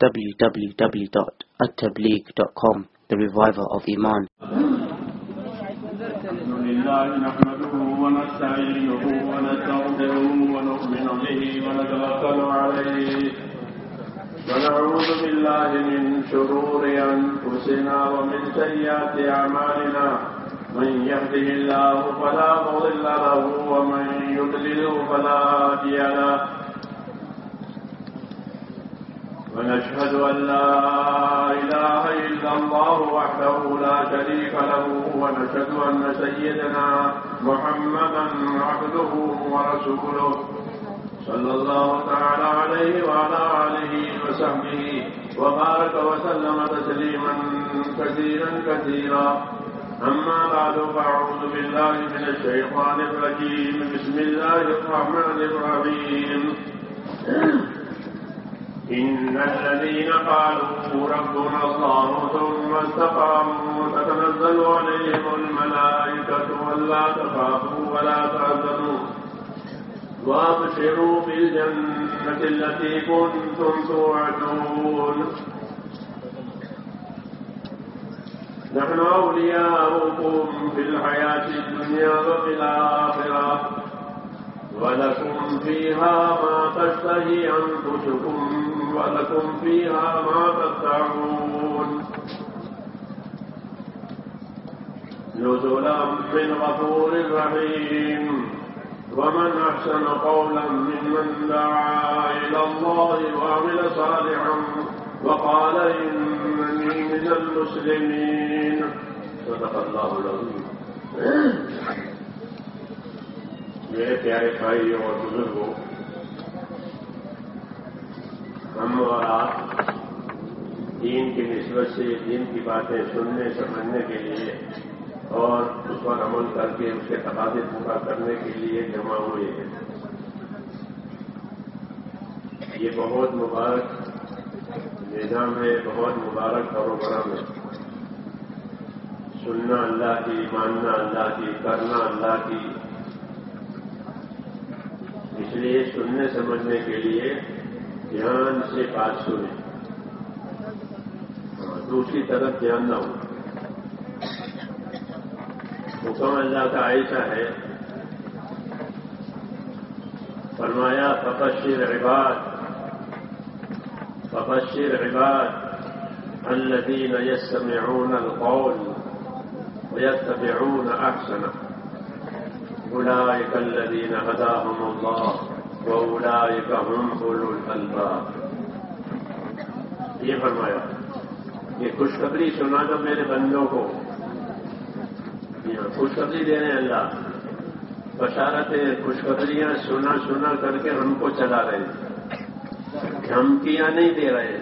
www.attableek.com, the reviver of Iman. لله نحمده ونستعينه ونستغفره ونؤمن به ونتوكل عليه ونعوذ بالله من شرور أنفسنا ومن سيئات أعمالنا من يهده الله فلا مضل له ومن يضلل فلا هادي له ونشهد أن لا إله إلا الله وحده لا شريك له ونشهد أن سيدنا محمدا عبده ورسوله صلى الله تعالى عليه وعلى آله وصحبه وبارك وسلم تسليما كثيرا كثيرا أما بعد فأعوذ بالله من الشيطان الرجيم بسم الله الرحمن الرحيم إن الذين قالوا ربنا الله ثم استقاموا تتنزل عليهم الملائكة ألا تخافوا ولا تحزنوا وابشروا بالجنة التي كنتم توعدون نحن أولياؤكم في الحياة الدنيا وفي الآخرة ولكم فيها ما تشتهي أنفسكم ولكم فيها ما تدعون نزلا من غفور رحيم ومن أحسن قولا ممن دعا إلى الله وعمل صالحا وقال إنني من المسلمين صدق الله العظيم میرے پیارے بھائیوں اور بزرگوں، ہم اور آپ دین کی نسبت سے دین کی باتیں سننے سمجھنے کے لیے اور اس پر عمل کر کے اس کے تقاضے پورا کرنے کے لیے جمع ہوئے ہیں۔ یہ بہت مبارک نظام ہے، بہت مبارک پروگرام ہے۔ سننا اللہ کی، ماننا اللہ کی، کرنا اللہ کی، اس لیے سننے سمجھنے کے لیے دھیان سے بات سنیں، دوسری طرف دھیان نہ ہو۔ حکم اللہ کا ایسا ہے، فرمایا فبشر عباد الذين يستمعون القول ويتبعون احسنه أولئك الذين هداهم الله وأولئك هم أولو الألباب۔ یہ فرمایا یہ خوشخبری سنا دو میرے بندوں کو، خوشخبری دے رہے ہیں اللہ، بشارتیں خوشخبریاں سنا کر کے ہم کو چلا رہے ہیں، دھمکیاں نہیں دے رہے،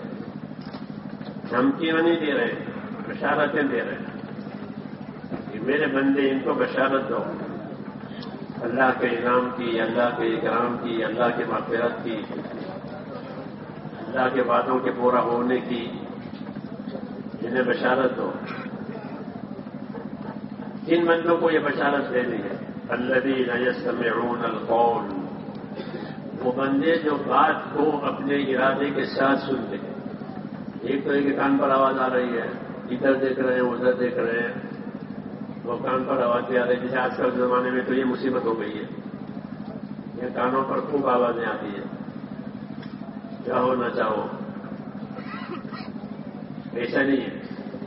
بشارتیں دے رہے ہیں کہ میرے بندے ان کو بشارت دو اللہ کے انعام کی، اللہ کے اکرام کی، اللہ کے مغفرت کی، اللہ کے وعدوں کے پورا ہونے کی، انہیں بشارت دو۔ جن بندوں کو یہ بشارت دینی ہے، الذین یستمعون القول، وہ بندے جو بات کو اپنے ارادے کے ساتھ سنتے ہیں۔ ایک تو ایک کان پر آواز آ رہی ہے، ادھر دیکھ رہے ہیں ادھر دیکھ رہے ہیں، وہ کان پر آوازیں آ رہی ہے۔ جیسے آج کل زمانے میں تو یہ مصیبت ہو گئی ہے، یہ کانوں پر خوب آوازیں آتی ہیں، چاہو نہ چاہو۔ ایسا نہیں ہے،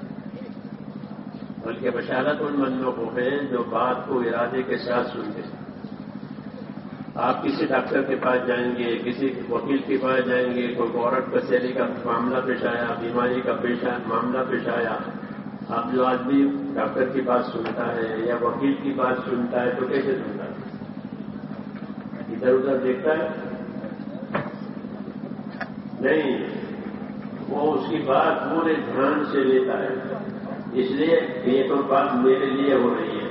بلکہ بشارت ان بندوں کو ہے جو بات کو ارادے کے ساتھ سنتے ہیں۔ آپ کسی ڈاکٹر کے پاس جائیں گے، کسی وکیل کے پاس جائیں گے، کوئی کورٹ کچہری کا معاملہ پیش آیا، بیماری کا معاملہ پیش آیا، اب جو آدمی ڈاکٹر کی بات سنتا ہے یا وکیل کی بات سنتا ہے تو کیسے سنتا ہے؟ ادھر ادھر دیکھتا ہے؟ نہیں، وہ اس کی بات پورے دھیان سے لیتا ہے، اس لیے یہ تو بات میرے لیے ہو رہی ہے،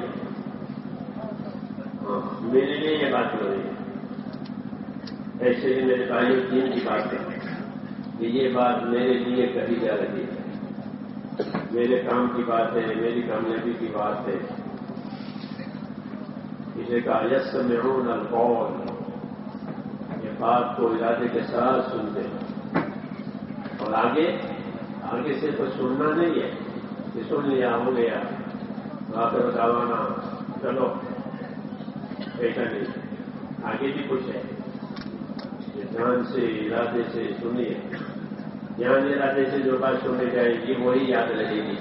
میرے لیے یہ بات ہو رہی ہے۔ ایسے ہی میرے بھائی دین کی بات ہے کہ یہ بات میرے لیے کہی جا رہی ہے، میرے کام کی بات ہے، میری کامیابی کی بات ہے۔ اسے کہا یستمعون القول، یہ بات کو ارادے کے ساتھ سنتے ہیں، آگے سے تو سننا نہیں ہے کہ سن لیا ہو گیا آخر دعوانا چلو، ایسا نہیں، آگے بھی کچھ ہے. دھیان سے ارادے سے سنیے. دھیان ارادے سے جو بات سنی جائے گی وہی یاد رہے گی،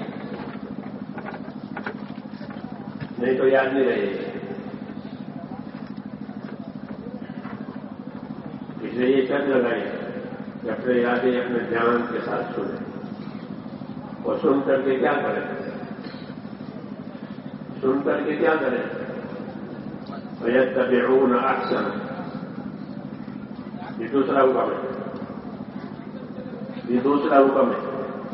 نہیں تو یاد نہیں رہے گی. اس لیے یہ شرط لگائی کہ اپنے ارادے اپنے دھیان کے ساتھ سنیں. اور سن کر کے کیا کریں؟ سن کر کے کیا کریں؟ فَيَتَّبِعُونَ أَحْسَنَهُ. یہ دوسرا حکم ہے. یہ دوسرا حکم ہے.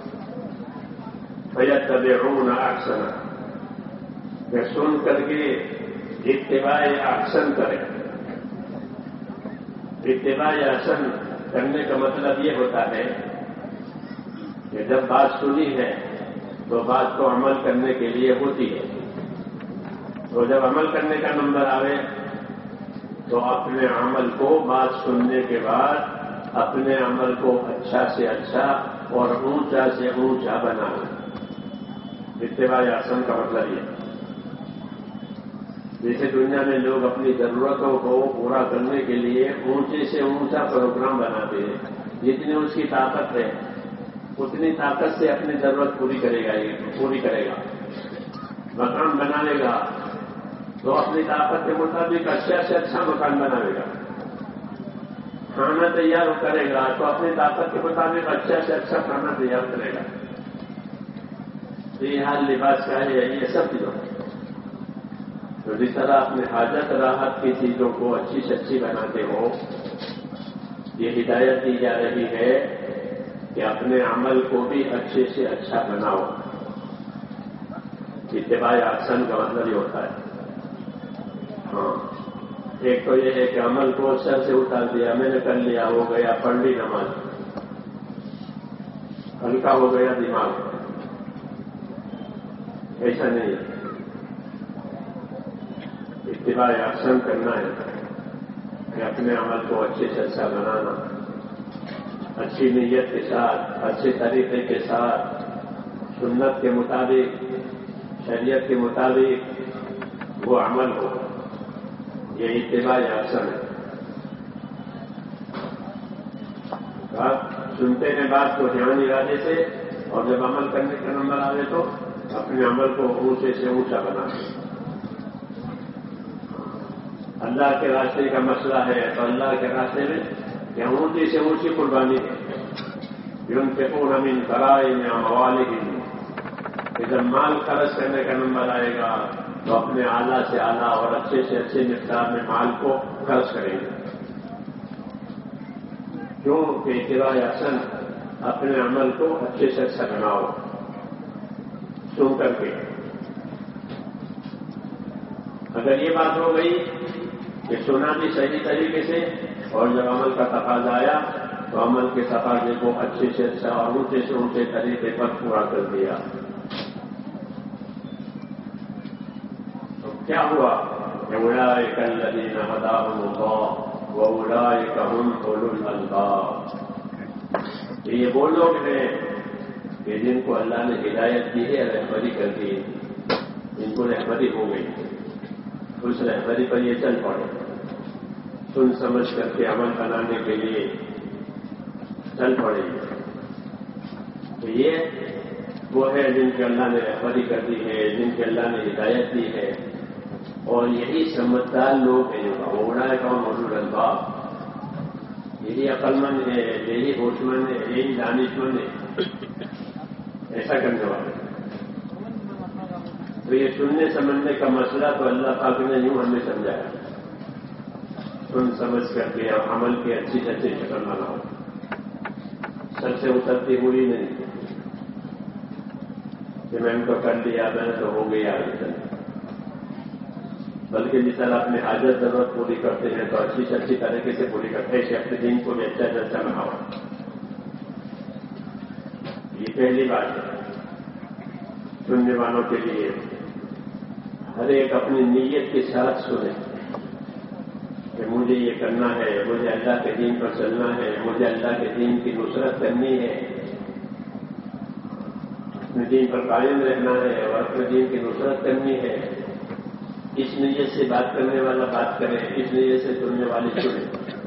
فَيَتَّبِعُونَ أَحْسَنَهُ. کہ سن کر کے اتباع احسن کریں. اتباع احسن کرنے کا مطلب یہ ہوتا ہے کہ جب بات سنی ہے تو بات کو عمل کرنے کے لیے ہوتی ہے. تو جب عمل کرنے کا نمبر آئے تو اپنے عمل کو بات سننے کے بعد اپنے عمل کو اچھا سے اچھا اور اونچا سے اونچا بنانا. اتباع احسن کا مطلب یہ. جیسے دنیا میں لوگ اپنی ضرورتوں کو پورا کرنے کے لیے اونچے سے اونچا پروگرام بناتے ہیں. جتنی اس کی طاقت ہے اتنی طاقت سے اپنی ضرورت پوری کرے گا. مکان بنائے گا تو اپنی طاقت کے مطابق اچھا سے اچھا مکان بنائے گا. کھانا تیار کرے گا تو اپنی طاقت کے مطابق اچھا سے اچھا کھانا تیار کرے گا. تو یہ حال لباس کا ہے. یہ سب چیزوں تو جس طرح اپنے حاجت راحت کی چیزوں کو اچھی سے اچھی بناتے ہو، یہ ہدایت دی جا رہی ہے کہ اپنے عمل کو بھی اچھے سے اچھا بناؤ. اتباع احسن کا مطلب یہ ہوتا ہے. ہاں، ایک تو یہ ہے کہ عمل کو سر سے اتار دیا، میں نے کر لیا، ہو گیا، پڑھ لی نماز، ہلکا ہو گیا دماغ. ایسا نہیں ہے. اتباع احسن کرنا ہے کہ اپنے عمل کو اچھے سے اچھا بنانا، اچھی نیت کے ساتھ، اچھے طریقے کے ساتھ، سنت کے مطابق، شریعت کے مطابق وہ عمل ہو. یہ اتباع احسن ہے. سنتے ہیں بات کو دھیان ارادے سے، اور جب عمل کرنے کا نمبر آئے تو اپنے عمل کو اونچے سے اونچا بنانا. اللہ کے راستے کا مسئلہ ہے تو اللہ کے راستے میں یا اونچی سے اونچی قربانی ہے. ينفقون من فرائض اموالهم. کہ جب مال خرچ کرنے کا نمبر آئے گا تو اپنے اعلیٰ سے اعلیٰ اور اچھے سے اچھے مقدار میں مال کو خرچ کریں گے. کیوں کہ اتباع احسن اپنے عمل کو اچھے سے اچھا بناؤ سن کر کے. اگر یہ بات ہو گئی کہ سنا بھی صحیح طریقے سے اور جب عمل کا تقاضا آیا تو عمل کے تقاضے کو اچھے سے اچھا اور اونچے سے اونچے طریقے پر پورا کر دیا. تو کیا ہوا کہ اولئک الذین ھداھم اللہ واولئک ھم اولو الالباب. یہ وہ لوگ ہیں کہ جن کو اللہ نے ہدایت دی ہے، رہبری کر دی، جن کو رہبری ہو گئی. اس رہبری پر یہ چل پڑے، سن سمجھ کر کے عمل بنانے کے لیے چل پڑے. تو یہ وہ ہے جن کے اللہ نے رہبری کر دی ہے، جن کے اللہ نے ہدایت دی ہے. اور یہی سمجھدار لوگ ہیں جو اولئک ھم اولو الالباب. یہی عقل مند ہے، یہی ہوش مند ہے، یہی دانش مند ہے ایسا کرنے والے. تو یہ سننے سمجھنے کا مسئلہ تو اللہ پاک نے یوں ہمیں سمجھایا. سن سمجھ کر کے عمل کی اچھی سے اچھی شکل بناؤ. سر سے اترتی ہوئی نہیں کہ میں نے تو کر لیا، میں نے تو ہو گیا. بلکہ جس طرح اپنے حاجت ضرورت پوری کرتے ہیں تو اچھی سے اچھی طریقے سے پوری کرتے ہیں کہ اپنے دین کو بھی اچھا سے اچھا بناؤ. یہ پہلی بات ہے سننے والوں کے لیے. ہر ایک اپنی نیت کے ساتھ سنے کہ مجھے یہ کرنا ہے، مجھے اللہ کے دین پر چلنا ہے، مجھے اللہ کے دین کی نصرت کرنی ہے، اپنے دین پر قائم رہنا ہے اور اپنے دین کی نصرت کرنی ہے، اس نیت سے بات کرنے والا بات کرے، اس نیت سے سننے والے سنے۔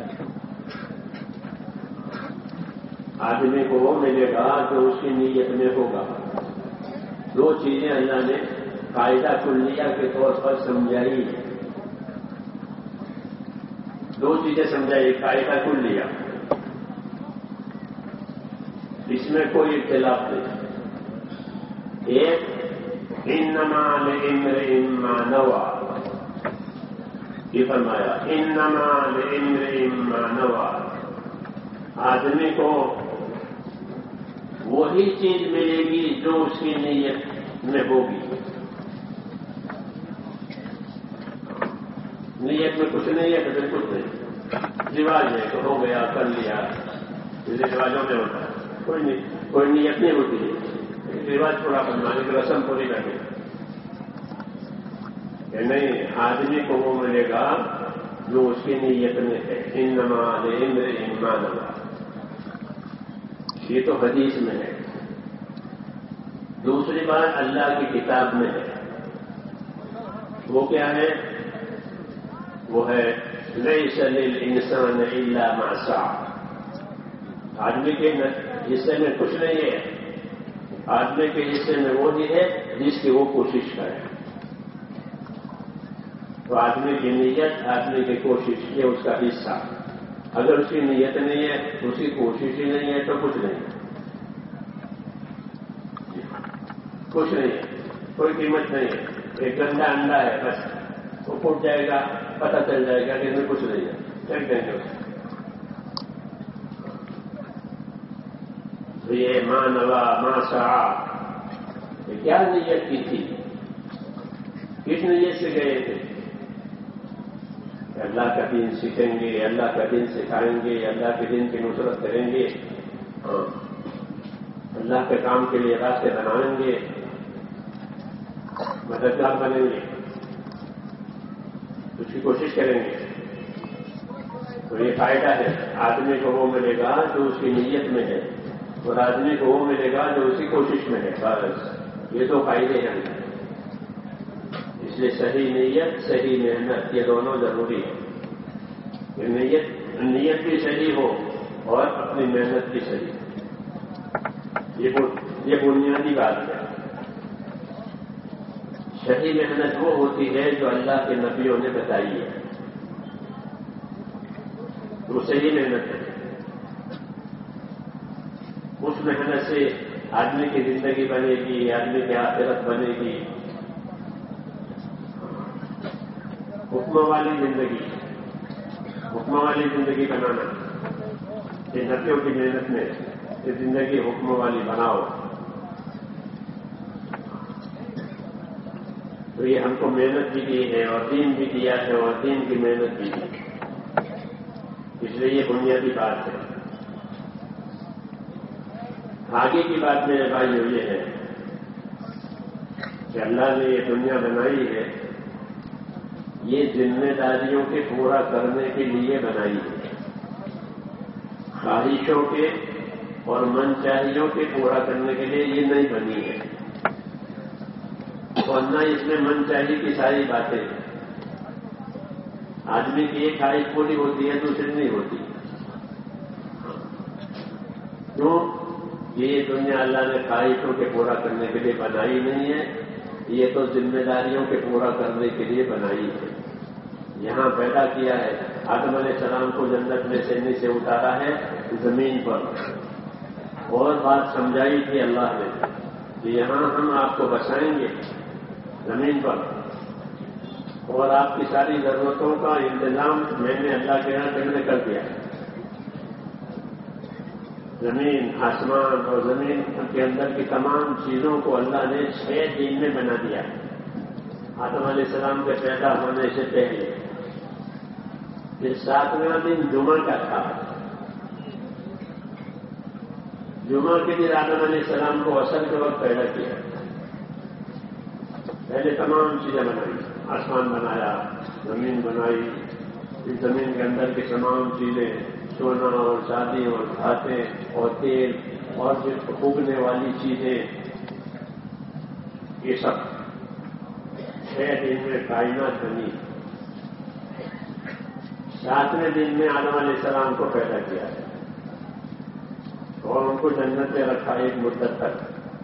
آدمی کو وہ ملے گا جو اس کی نیت میں ہوگا۔ دو چیزیں اللہ نے قاعدہ کلیہ کے طور پر سمجھائی ہے، دو چیزیں سمجھائی قاعدہ کلیہ، اس میں کوئی اختلاف نہیں۔ ایک انما لامرئ ما نوى، یہ فرمایا انما لامرئ ما نوى، آدمی کو وہی چیز ملے گی جو اس کی نیت میں ہوگی۔ نیت میں کچھ نہیں ہے تو پھر کچھ نہیں، رواج ہے تو ہو گیا کر لیا، جیسے رواجوں میں ہوتا ہے، کوئی نیت نہیں ہوتی ہے، رواج پورا بنوانے کی رسم پوری کرنے کہ نہیں، آدمی کو وہ ملے گا جو اس کی نیت میں ہے۔ انما لامرئ ما نوى، یہ تو حدیث میں ہے۔ دوسری بات اللہ کی کتاب میں ہے، وہ کیا ہے؟ وہ ہے لیس للانسان الا ما سعى، آدمی کے حصے میں کچھ نہیں ہے، آدمی کے حصے میں وہی ہے جس کی وہ کوشش کرے۔ تو آدمی کی نیت، آدمی کی کوشش، یہ اس کا حصہ۔ اگر اس کی نیت نہیں ہے، اس کی کوشش ہی نہیں ہے تو کچھ نہیں ہے، کچھ نہیں ہے، کوئی قیمت نہیں ہے۔ ایک گندا انڈا ہے، بس وہ پھٹ جائے گا، پتہ چل جائے گا کہ اس میں کچھ نہیں ہے، پھینک دیں گے اسے۔ یہ ما نوى ما سعى، یہ کیا نیت کی تھی؟ کس نیت سے گئے تھے؟ اللہ کا دین سیکھیں گے، اللہ کا دین سکھائیں گے، اللہ کے دین کی نصرت کریں گے، اللہ کے کام کے لیے راستے بنائیں گے، مددگار بنیں گے، اس کی کوشش کریں گے۔ تو یہ فائدہ ہے، آدمی کو وہ ملے گا جو اس کی نیت میں ہے، اور آدمی کو وہ ملے گا جو اس کی کوشش میں ہے، بس یہ دو فائدے ہیں۔ اس لیے صحیح نیت، صحیح محنت، یہ دونوں ضروری ہے کہ نیت بھی صحیح ہو اور اپنی محنت بھی صحیح ہو۔ یہ بنیادی بات ہے۔ صحیح محنت وہ ہوتی ہے جو اللہ کے نبیوں نے بتائی ہے، وہ صحیح محنت ہے۔ اس محنت سے آدمی کی زندگی بنے گی، آدمی کی آخرت بنے گی، حکم والی زندگی بنانا، یہ نبیوں کی محنت میں یہ زندگی حکم والی بناؤ۔ تو یہ ہم کو محنت بھی دی ہے اور دین بھی دیا ہے اور دین کی محنت بھی دی، اس لیے یہ بنیادی بات ہے۔ آگے کی بات میرے بھائیو یہ ہے کہ اللہ نے یہ دنیا بنائی ہے، یہ ذمہ داریوں کے پورا کرنے کے لیے بنائی ہے، خواہشوں کے اور من چاہیوں کے پورا کرنے کے لیے یہ نہیں بنی ہے، اور نہ اس میں من چاہیے کی ساری باتیں۔ آدمی کی ایک خواہش پوری ہوتی ہے، دوسری نہیں ہوتی۔ کیوں؟ یہ دنیا اللہ نے خواہشوں کے پورا کرنے کے لیے بنائی نہیں ہے، یہ تو ذمہ داریوں کے پورا کرنے کے لیے بنائی ہے۔ یہاں پیدا کیا ہے، آدم علیہ السلام کو جنت میں سے نیچے اتارا ہے زمین پر، اور بات سمجھائی تھی اللہ نے کہ یہاں ہم آپ کو بسائیں گے زمین پر، اور آپ کی ساری ضرورتوں کا انتظام میں نے اللہ کے یہاں سے کر دیا۔ زمین، آسمان اور زمین کے اندر کی تمام چیزوں کو اللہ نے 6 دن میں بنا دیا، آدم علیہ السلام کے پیدا ہونے سے پہلے۔ پھر 7واں دن جمعہ کا تھا، جمعہ کے دن آدم علیہ السلام کو عصر کے وقت پیدا کیا۔ پہلے تمام چیزیں بنائی، آسمان بنایا، زمین بنائی، پھر زمین کے اندر کی تمام چیزیں، سونا اور چاندی اور دھاتیں اور تیل اور جو اگنے والی چیزیں، یہ سب 6 دن میں کائنات بنی. 7ویں دن میں آدم علیہ السلام کو پیدا کیا ہے اور ان کو جنت میں رکھا ایک مدت تک.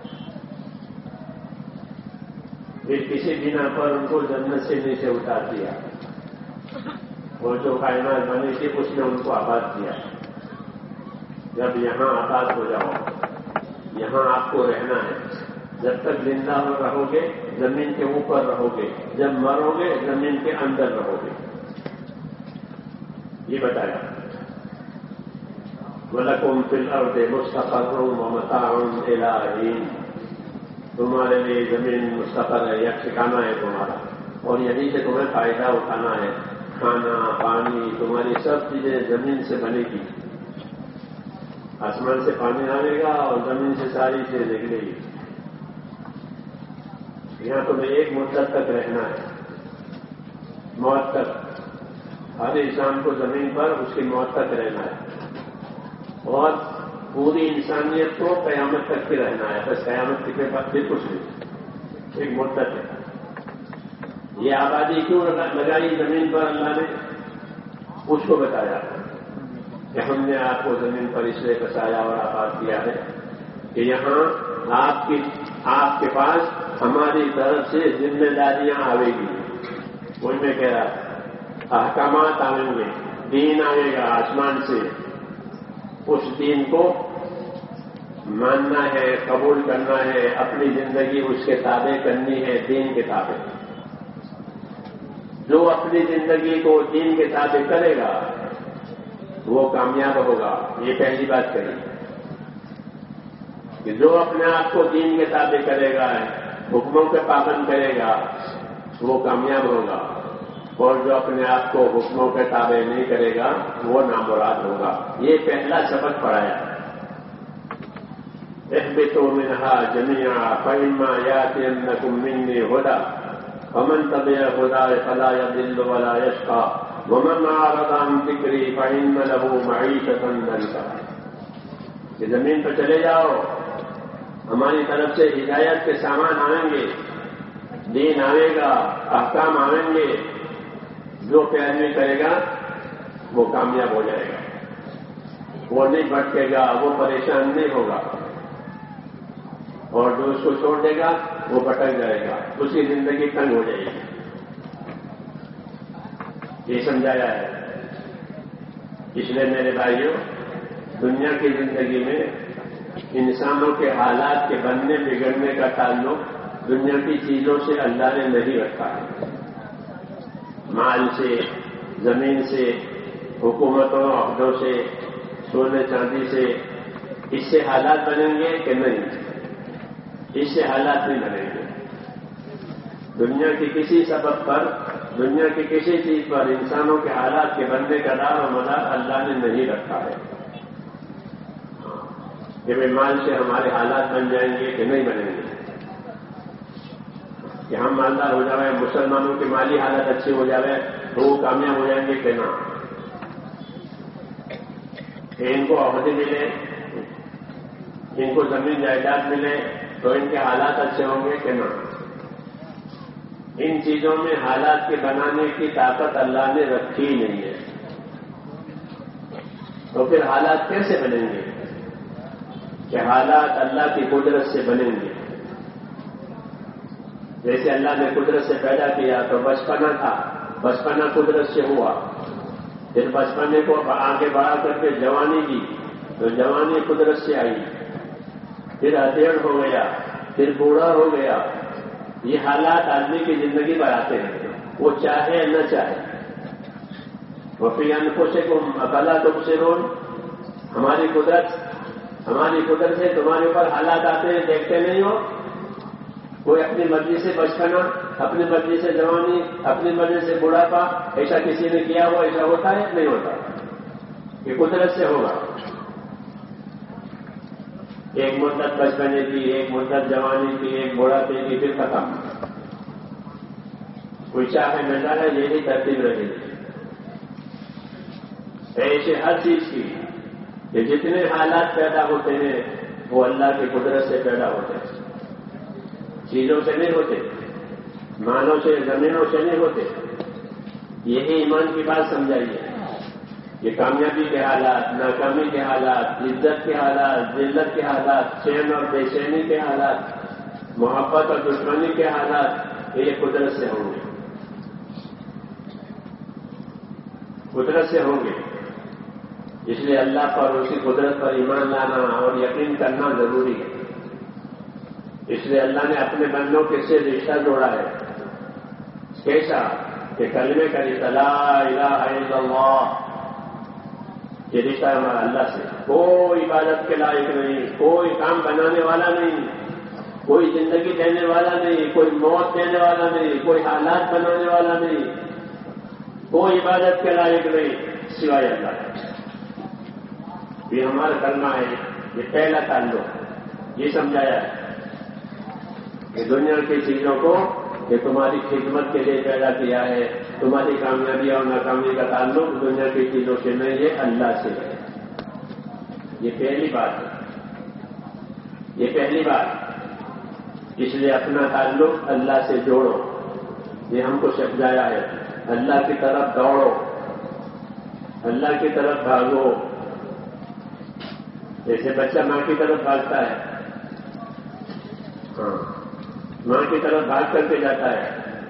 پھر کسی بنا پر ان کو جنت سے نیچے اتار دیا اور جو کائنات بنی تھی اس نے ان کو آباد کیا. جب یہاں آباد ہو جاؤ، یہاں آپ کو رہنا ہے. جب تک زندہ رہو گے زمین کے اوپر رہو گے، جب مرو گے زمین کے اندر رہو گے. یہ بتایا. وَلَكُمْ فِي الْأَرْضِ مُسْتَقَرٌّ وَمَتَاعٌ إِلَىٰ حِينٍ. تمہارے لیے زمین مستقر ہے، یک ٹھکانا ہے تمہارا، اور یہیں سے تمہیں فائدہ اٹھانا ہے. کھانا پانی تمہاری سب چیزیں زمین سے بنے گی. آسمان سے پانی آئے گا اور زمین سے ساری چیزیں نکلے گی. یہاں تمہیں ایک مدت تک رہنا ہے، موت تک. ہر انسان کو زمین پر اس کی موت تک رہنا ہے اور پوری انسانیت کو قیامت تک کے رہنا ہے. بس قیامت کے بعد پھر کچھ نہیں، ایک مدت ہے. یہ آبادی کیوں لگائی زمین پر اللہ نے؟ اس کو بتایا کہ ہم نے آپ کو زمین پر اس لیے بسایا اور آباد کیا ہے کہ یہاں آپ کے پاس ہماری طرف سے ذمہ داریاں آئے گی. وہی میں کہہ رہا، احکامات آئیں گے، دین آئے گا آسمان سے. اس دین کو ماننا ہے، قبول کرنا ہے، اپنی زندگی اس کے تابع کرنی ہے، دین کے تابع. جو اپنی زندگی کو دین کے تابع کرے گا وہ کامیاب ہوگا. یہ پہلی بات کہی کہ جو اپنے آپ کو دین کے تابع کرے گا، حکموں کے پابند کرے گا، وہ کامیاب ہوگا. اور جو اپنے آپ کو حکموں کے تابع نہیں کرے گا وہ نامراد ہوگا. یہ پہلا سبق پڑھایا. اهبطوا منها جميعا فإما يأتينكم مني هدى فمن تبع هداي فلا يضل ولا يشقى ومن أعرض عن ذكري فإن له معيشة ضنكا. کہ زمین پر چلے جاؤ، ہماری طرف سے ہدایت کے سامان آئیں گے، دین آئے گا، احکام آئیں گے. جو پیروی کرے گا وہ کامیاب ہو جائے گا، وہ نہیں بھٹکے گا، وہ پریشان نہیں ہوگا. اور جو اس کو چھوڑ دے گا وہ بھٹک جائے گا، اس کی زندگی تنگ ہو جائے گی. یہ سمجھایا ہے. اس لیے میرے بھائیوں، دنیا کی زندگی میں انسانوں کے حالات کے بننے بگڑنے کا تعلق دنیا کی چیزوں سے اللہ نے نہیں رکھا ہے. مال سے، زمین سے، حکومتوں عہدوں سے، سونے چاندی سے، اس سے حالات بنیں گے کہ نہیں؟ اس سے حالات نہیں بنیں گے. دنیا کی کسی سبب پر، دنیا کی کسی چیز پر انسانوں کے حالات کے بننے کا دار و مدار اللہ نے نہیں رکھا ہے. کہ بھائی مال سے ہمارے حالات بن جائیں گے کہ نہیں بنیں گے، کہ ہم مالدار ہو جائیں، مسلمانوں کی مالی حالت اچھی ہو جائے تو وہ کامیاب ہو جائیں گے کہ نہ. کہ ان کو عہدے ملے، ان کو زمین جائیداد ملے تو ان کے حالات اچھے ہوں گے کہ نہ. ان چیزوں میں حالات کے بنانے کی طاقت اللہ نے رکھی ہی نہیں ہے. تو پھر حالات کیسے بنیں گے؟ کہ حالات اللہ کی قدرت سے بنیں گے. جیسے اللہ نے قدرت سے پیدا کیا تو بچپنا تھا، بچپنا قدرت سے ہوا. پھر بچپنے کو آگے بڑھا کر کے جوانی دی تو جوانی قدرت سے آئی. پھر ہتھیڑ ہو گیا، پھر بوڑھا ہو گیا. یہ حالات آدمی کی زندگی بڑھاتے ہیں، وہ چاہے نہ چاہے. وفی انفسکم افلا تبصرون. ہماری قدرت سے تمہارے اوپر حالات آتے ہیں، دیکھتے نہیں ہو؟ کوئی اپنی مرضی سے بچپنا، اپنی مرضی سے جوانی، اپنی مرضی سے بڑھاپا، ایسا کسی نے کیا ہو؟ ایسا ہوتا ہے؟ نہیں ہوتا. یہ قدرت سے ہوگا. ایک مدت بچپنے کی، ایک مدت جوانی کی، ایک بڑھاپے کی، پھر ختم. کوئی چاہے نہ چاہے یہی ترتیب رہے گی. ایسے ہر چیز کی کہ جتنے حالات پیدا ہوتے ہیں وہ اللہ کی قدرت سے پیدا ہوتے ہیں. چیزوں سے نہیں ہوتے، مالوں سے، زمینوں سے نہیں ہوتے. یہی ایمان کی بات سمجھائیے. یہ کامیابی کے حالات، ناکامی کے حالات، عزت کے حالات، ذلت کے حالات، چین اور بے چینی کے حالات، محبت اور دشمنی کے حالات، یہ قدرت سے ہوں گے. قدرت سے ہوں گے. اس لیے اللہ پر، اس کی قدرت پر ایمان لانا اور یقین کرنا ضروری ہے. اس لیے اللہ نے اپنے بندوں کے سے رشتہ جوڑا ہے. کیسا کہ کلمے کا رشتہ، لا الہ الا اللہ، یہ رشتہ ہمارا اللہ سے. کوئی عبادت کے لائق نہیں، کوئی کام بنانے والا نہیں، کوئی زندگی دینے والا نہیں، کوئی موت دینے والا نہیں، کوئی حالات بنانے والا نہیں، کوئی عبادت کے لائق نہیں سوائے اللہ. یہ ہمارا کلمہ ہے. یہ پہلا تعلق یہ سمجھایا ہے کہ دنیا کی چیزوں کو کہ تمہاری خدمت کے لیے پیدا کیا ہے. تمہاری کامیابی اور ناکامی کا تعلق دنیا کی چیزوں سے نہیں ہے، اللہ سے ہے. یہ پہلی بات ہے. یہ پہلی بات. اس لیے اپنا تعلق اللہ سے جوڑو. یہ ہم کو سمجھایا ہے. اللہ کی طرف دوڑو، اللہ کی طرف بھاگو. جیسے بچہ ماں کی طرف بھاگتا ہے، ماں کی طرف بھاگ کر کے جاتا ہے.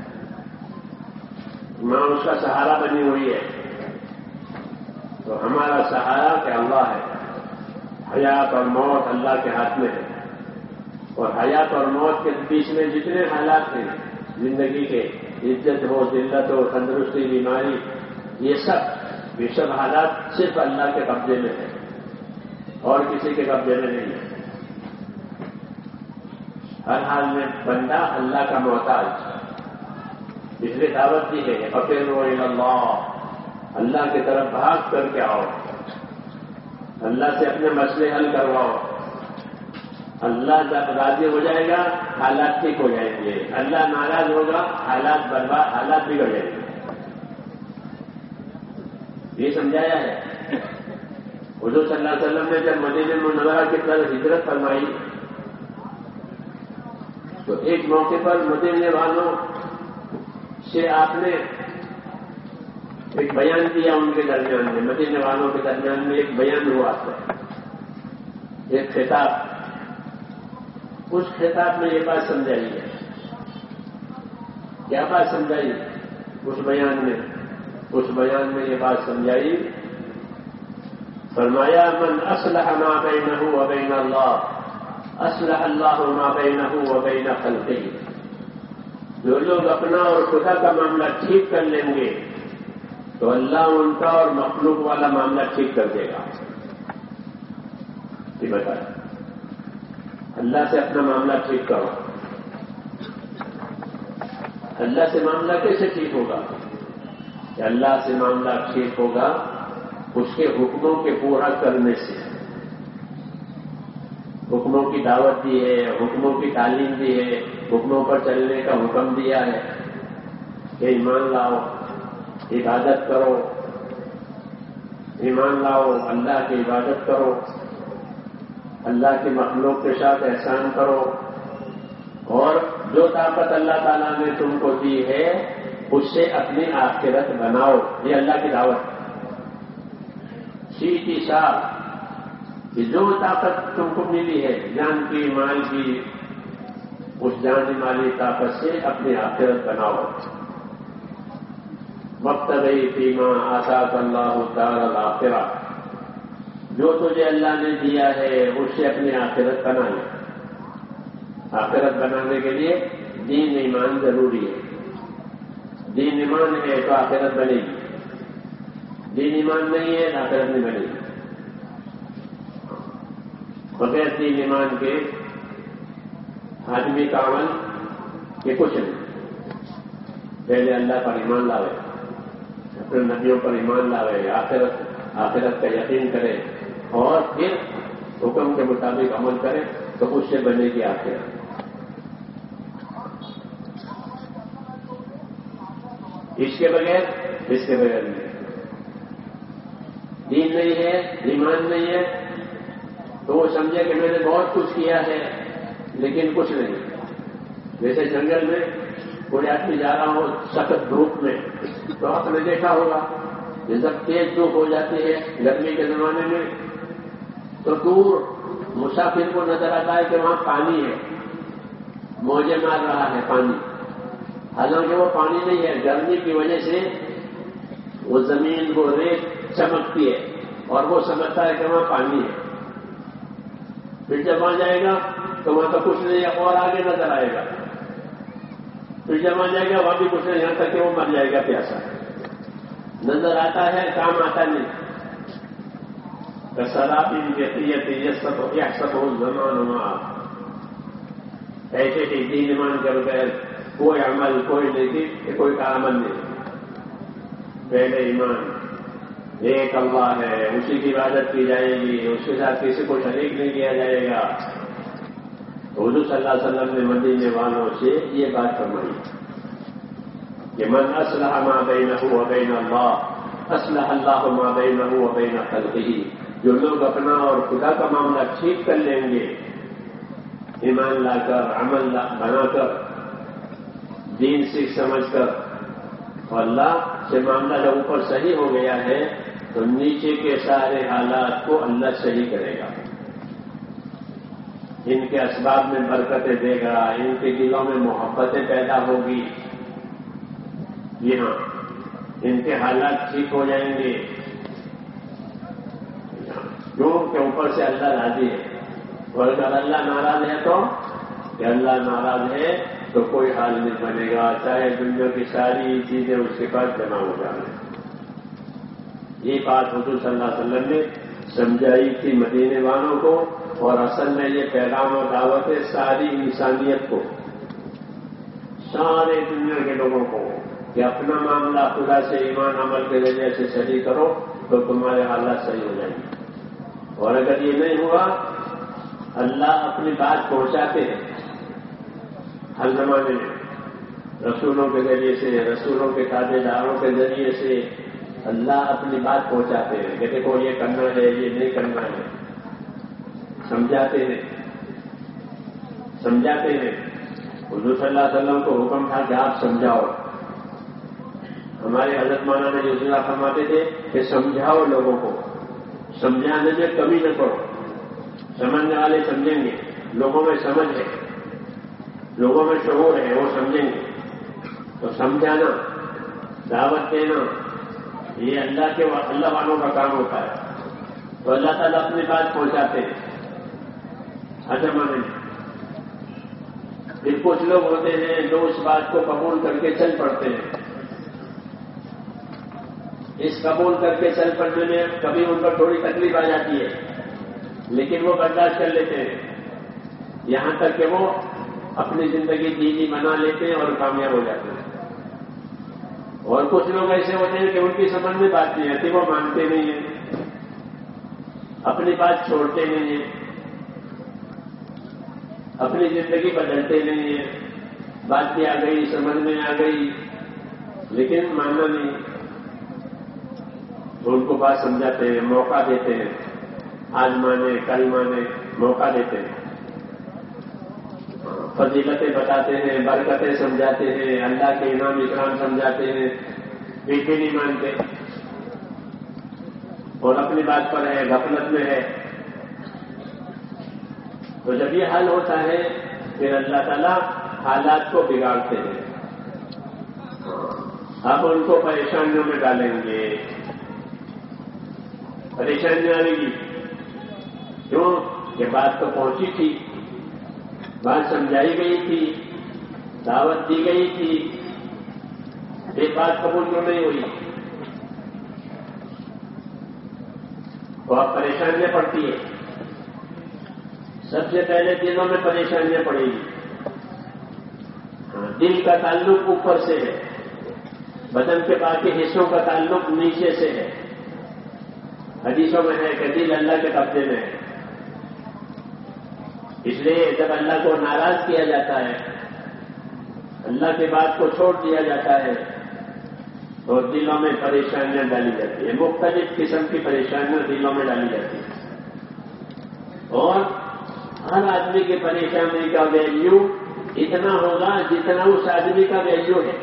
ماں اس کا سہارا بنی ہوئی ہے. تو ہمارا سہارا کہ اللہ ہے. حیات اور موت اللہ کے ہاتھ میں ہے. اور حیات اور موت کے بیچ میں جتنے حالات ہیں زندگی کے، عزت ہو، ذلت ہو، تندرستی، بیماری، یہ سب حالات صرف اللہ کے قبضے میں ہے اور کسی کے قبضے میں نہیں ہے. ہر حال میں بندہ اللہ کا محتاج. اس لیے دعوت دی ہے فَفِرُّوا إِلَى اللَّهِ، اللہ کی طرف بھاگ کر کے آؤ. اللہ سے اپنے مسئلے حل کرواؤ. اللہ جب راضی ہو جائے گا حالات ٹھیک ہو جائیں گے. اللہ ناراض ہوگا حالات برباد، حالات بگڑ جائیں گے. یہ سمجھایا ہے. حضور صلی اللہ علیہ وسلم نے جب مدینہ منورہ کی طرف ہجرت فرمائی تو ایک موقع پر مدینے والوں سے آپ نے ایک بیان دیا. ان کے درمیان میں، مدینے والوں کے درمیان میں ایک بیان ہوا تھا، ایک خطاب. اس خطاب میں یہ بات سمجھائی ہے. کیا بات سمجھائی اس بیان میں؟ اس بیان میں یہ بات سمجھائی، فرمایا من اصلح ما بینہ و بین اللہ اصلح اللہ ما بینہ و بین خلقہ. جو لوگ اپنا اور خدا کا معاملہ ٹھیک کر لیں گے تو اللہ ان کا اور مخلوق والا معاملہ ٹھیک کر دے گا. یہ بتایا اللہ سے اپنا معاملہ ٹھیک کرو. اللہ سے معاملہ کیسے ٹھیک ہوگا؟ کہ اللہ سے معاملہ ٹھیک ہوگا اس کے حکموں کے پورا کرنے سے. حکموں کی دعوت دی ہے، حکموں کی تعلیم دی ہے، حکموں پر چلنے کا حکم دیا ہے کہ ایمان لاؤ، عبادت کرو. ایمان لاؤ، اللہ کی عبادت کرو، اللہ کی مخلوق کے ساتھ احسان کرو، اور جو طاقت اللہ تعالیٰ نے تم کو دی ہے اس سے اپنی آخرت بناؤ. یہ اللہ کی دعوت. سیدھی صاف کہ جو طاقت تم کو ملی ہے جان کی، مال کی، اس جان مالی طاقت سے اپنی آخرت بناؤ. مبتغی فیما آتاک اللہ الدار الآخرہ، جو تجھے اللہ نے دیا ہے اس سے اپنی آخرت بنا لے. آخرت بنانے کے لیے دین ایمان ضروری ہے. دین ایمان ہے تو آخرت بنے گی. دین ایمان نہیں ہے تو آخرت نہیں بنے گی. بغیر دین ایمان کے آدمی کا عمل یہ کچھ نہیں. پہلے اللہ پر ایمان لاوے، اپنے نبیوں پر ایمان لاوے، آخرت کا یقین کرے اور پھر حکم کے مطابق عمل کرے تو اس سے بنے گی آخرت. اس کے بغیر نہیں. دین نہیں ہے، ایمان نہیں ہے تو وہ سمجھے کہ میں نے بہت کچھ کیا ہے لیکن کچھ نہیں. جیسے جنگل میں کوئی آدمی جا رہا ہو سخت دھوپ میں، تو آپ نے دیکھا ہوگا کہ جب تیز دھوپ ہو جاتی ہے گرمی کے زمانے میں تو دور مسافر کو نظر آتا ہے کہ وہاں پانی ہے، موجیں مار رہا ہے پانی، حالانکہ وہ پانی نہیں ہے، گرمی کی وجہ سے وہ زمین کو ریت چمکتی ہے اور وہ سمجھتا ہے کہ وہاں پانی ہے. پھر جب وہاں جائے گا تو وہاں تو کچھ نہیں ہے اور آگے نظر آئے گا. پھر جب وہاں جائے گا وہاں بھی کچھ نہیں، یہاں تک کہ وہ مر جائے گا پیاسا. نظر آتا ہے کام آتا نہیں. سرابی یہ سب زمانہ ایسے کہ دین مان کر بغیر کوئی عمل کوئی نہیں، کوئی کا عمل نہیں. پہلے ایمان ایک اللہ ہے، اسی کی عبادت کی جائے گی، اس کے ساتھ کسی کو شریک نہیں کیا جائے گا. تو حضور صلی اللہ علیہ وسلم نے مدینے والوں سے یہ بات فرمائی کہ من اصلح ما بینہ و بین اللہ اصلح اللہ ما بینہ و بین خلقہ. جو لوگ اپنا اور خدا کا معاملہ ٹھیک کر لیں گے، ایمان لا کر، عمل بنا کر، دین سیکھ سمجھ کر، اور اللہ سے معاملہ جب اوپر صحیح ہو گیا ہے تو نیچے کے سارے حالات کو اللہ صحیح کرے گا. ان کے اسباب میں برکتیں دے گا، ان کے دلوں میں محبتیں پیدا ہوگی. جی ہاں، ان کے حالات ٹھیک ہو جائیں گے. کیوں کہ اوپر سے اللہ راضی ہے. اور اگر اللہ ناراض ہے تو کہ اللہ ناراض ہے تو کوئی حال نہیں بنے گا، چاہے دنیا کی ساری چیزیں اس کے پاس جمع ہو جائیں. یہ بات حضور صلی اللہ علیہ وسلم نے سمجھائی تھی مدینے والوں کو، اور اصل میں یہ پیغام اور دعوت ہے ساری انسانیت کو، سارے دنیا کے لوگوں کو، کہ اپنا معاملہ خدا سے ایمان عمل کے ذریعے سے صحیح کرو تو تمہارے حالات صحیح ہو جائیں گے. اور اگر یہ نہیں ہوا، اللہ اپنی بات پہنچاتے ہیں ہر زمانے میں، رسولوں کے ذریعے سے، رسولوں کے تابع داروں کے ذریعے سے اللہ اپنی بات پہنچاتے ہیں کہ دیکھو یہ کرنا ہے، یہ نہیں کرنا ہے. سمجھاتے ہیں. حضور صلی اللہ علیہ وسلم کو حکم تھا کہ آپ سمجھاؤ. ہمارے حضرت مولانا جزیرہ فرماتے تھے کہ سمجھاؤ لوگوں کو، سمجھانے میں کمی نہ کرو. سمجھنے والے سمجھیں گے، لوگوں میں سمجھ ہے، لوگوں میں شعور ہے، وہ سمجھیں گے. تو سمجھانا، دعوت دینا، یہ اللہ والوں کا کام ہوتا ہے. تو اللہ تعالیٰ اپنی بات پہنچاتے ہیں ہر زمانے میں. پھر کچھ لوگ ہوتے ہیں جو اس بات کو قبول کر کے چل پڑتے ہیں. اس قبول کر کے چل پڑنے میں کبھی ان پر تھوڑی تکلیف آ جاتی ہے، لیکن وہ برداشت کر لیتے ہیں، یہاں تک کہ وہ اپنی زندگی دینی بنا لیتے ہیں اور کامیاب ہو جاتے ہیں. اور کچھ لوگ ایسے ہوتے ہیں کہ ان کی سمجھ میں بات نہیں آتی، وہ مانتے نہیں ہیں، اپنی بات چھوڑتے نہیں ہیں، اپنی زندگی بدلتے نہیں ہیں. بات بھی آ گئی، سمجھ میں آ گئی، لیکن ماننا نہیں. تو ان کو بات سمجھاتے ہیں، موقع دیتے ہیں، آج مانے کل مانے، موقع دیتے ہیں، فضیلتیں بتاتے ہیں، برکتیں سمجھاتے ہیں، اللہ کے انعام اکرام سمجھاتے ہیں. پھر بھی نہیں مانتے اور اپنی بات پر ہے، غفلت میں ہے. تو جب یہ حل ہوتا ہے پھر اللہ تعالیٰ حالات کو بگاڑتے ہیں. اب ان کو پریشانیوں میں ڈالیں گے. پریشانی آئے گی. کیوں کہ بات تو پہنچی تھی، بات سمجھائی گئی تھی، دعوت دی گئی تھی، یہ بات قبول کیوں نہیں ہوئی؟ تو اب پریشانیاں پڑتی ہیں. سب سے پہلے دلوں میں پریشانیاں پڑیں گی. دل کا تعلق اوپر سے ہے، بدن کے باقی حصوں کا تعلق نیچے سے ہے. حدیثوں میں ہے کہ دل اللہ کے قبضے میں ہے. اس لیے جب اللہ کو ناراض کیا جاتا ہے، اللہ کی بات کو چھوڑ دیا جاتا ہے، تو دلوں میں پریشانیاں ڈالی جاتی ہیں. مختلف قسم کی پریشانیاں دلوں میں ڈالی جاتی ہیں. اور ہر آدمی کی پریشانی کا ویلیو اتنا ہوگا جتنا اس آدمی کا ویلیو ہے.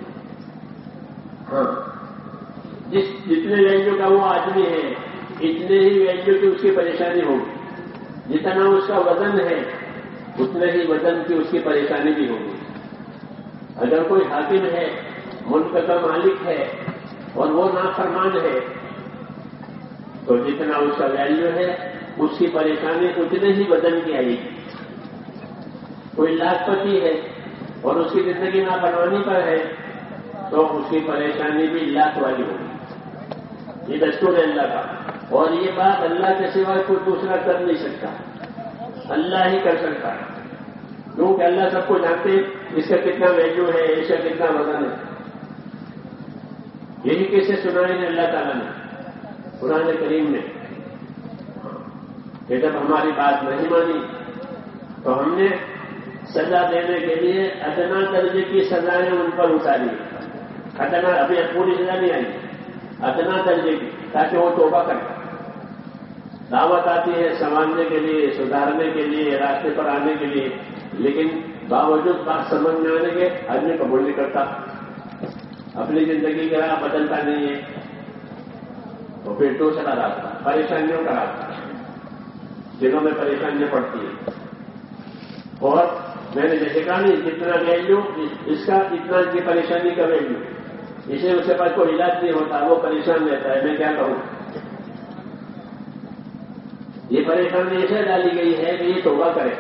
ہاں، جتنے ویلیو کا وہ آدمی ہے اتنے ہی ویلیو کی اس کی پریشانی ہوگی. جتنا اس کا وزن ہے اتنے ہی وزن کی اس کی پریشانی بھی ہوگی. اگر کوئی حاکم ہے، ملک کا مالک ہے اور وہ نافرمان ہے تو جتنا اس کا ویلیو ہے اس کی پریشانی اتنے ہی وزن کی آئے گی. کوئی لاکھ پتی ہے اور اس کی زندگی نافرمانی پر ہے تو اس کی پریشانی بھی لاکھ والی ہوگی. یہ دستور ہے اللہ کا، اور یہ بات اللہ کے سوا کوئی دوسرا کر نہیں سکتا، اللہ ہی کر سکتا ہے. کیونکہ اللہ سب کو جانتے اس کا کتنا ویلیو ہے، اس کا کتنا وزن ہے. یہی کیسے سنائے ہیں اللہ تعالیٰ نے قرآن کریم میں کہ جب ہماری بات نہیں مانی تو ہم نے سزا دینے کے لیے ادنا درجے کی سزائیں ان پر اتاری. ادنا ابھی پوری سزا نہیں آئی، ادنا درجے کی، تاکہ وہ توبہ کرے. دعوت آتی ہے سنبھالنے کے لیے، سدھارنے کے لیے، راستے پر آنے کے لیے، لیکن باوجود بات سمجھ میں آنے کے آدمی قبول نہیں کرتا، اپنی زندگی کا راہ بدلتا نہیں ہے، تو پھر دوسرا راستہ پریشانیوں کا راستہ، دنوں میں پریشانیاں پڑتی ہیں. اور میں نے جیسے کہا نہیں، جتنا ویلیو اس کا اتنا کی پریشانی کا ویلیو. اسے اس کے پاس کوئی علاج نہیں ہوتا، وہ پریشان رہتا ہے. میں کیا کروں؟ یہ پریشانی ایسے ڈالی گئی ہے کہ یہ توبہ کرے.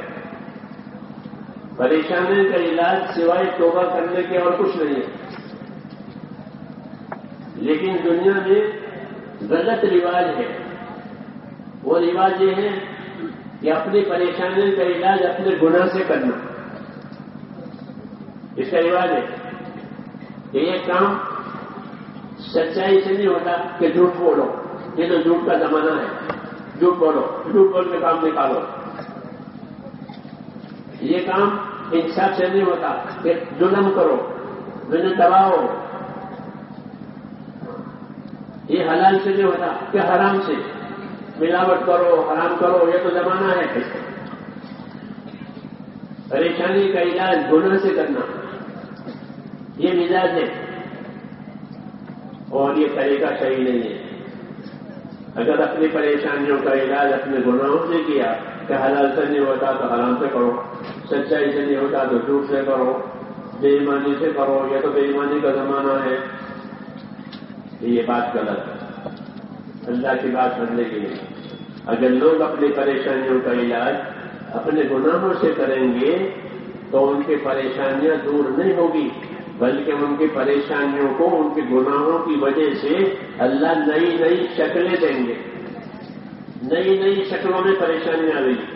پریشانی کا علاج سوائے توبہ کرنے کے اور کچھ نہیں ہے. لیکن دنیا میں غلط رواج ہے. وہ رواج یہ ہے کہ اپنی پریشانی کا علاج اپنے گناہ سے کرنا. اس کا رواج ہے کہ یہ کام سچائی سے نہیں ہوتا کہ جھوٹ بولو، یہ تو جھوٹ کا زمانہ ہے، جھوٹ بولو، جھوٹ بول کے کام نکالو. یہ کام انصاف سے نہیں ہوتا کہ ظلم کرو، مجھے دباؤ. یہ حلال سے نہیں ہوتا کہ حرام سے ملاوٹ کرو، حرام کرو. یہ تو زمانہ ہے. پریشانی کا علاج گناہ سے کرنا یہ مزاج ہے، اور یہ طریقہ صحیح نہیں ہے. اگر اپنی پریشانیوں کا علاج اپنے گناہوں سے کیا کہ حلال سے نہیں ہوتا تو حرام سے کرو، سچائی سے نہیں ہوتا تو جھوٹ سے کرو، بے ایمانی سے کرو، یہ تو بے ایمانی کا زمانہ ہے. یہ بات غلط ہے. اللہ کی بات سننے کے لیے اگر لوگ اپنی پریشانیوں کا علاج اپنے گناہوں سے کریں گے تو ان کی پریشانیاں دور نہیں ہوگی، بلکہ ان کی پریشانیوں کو ان کے گناہوں کی وجہ سے اللہ نئی نئی شکلیں دیں گے. نئی نئی شکلوں میں پریشانیاں آئیں گی.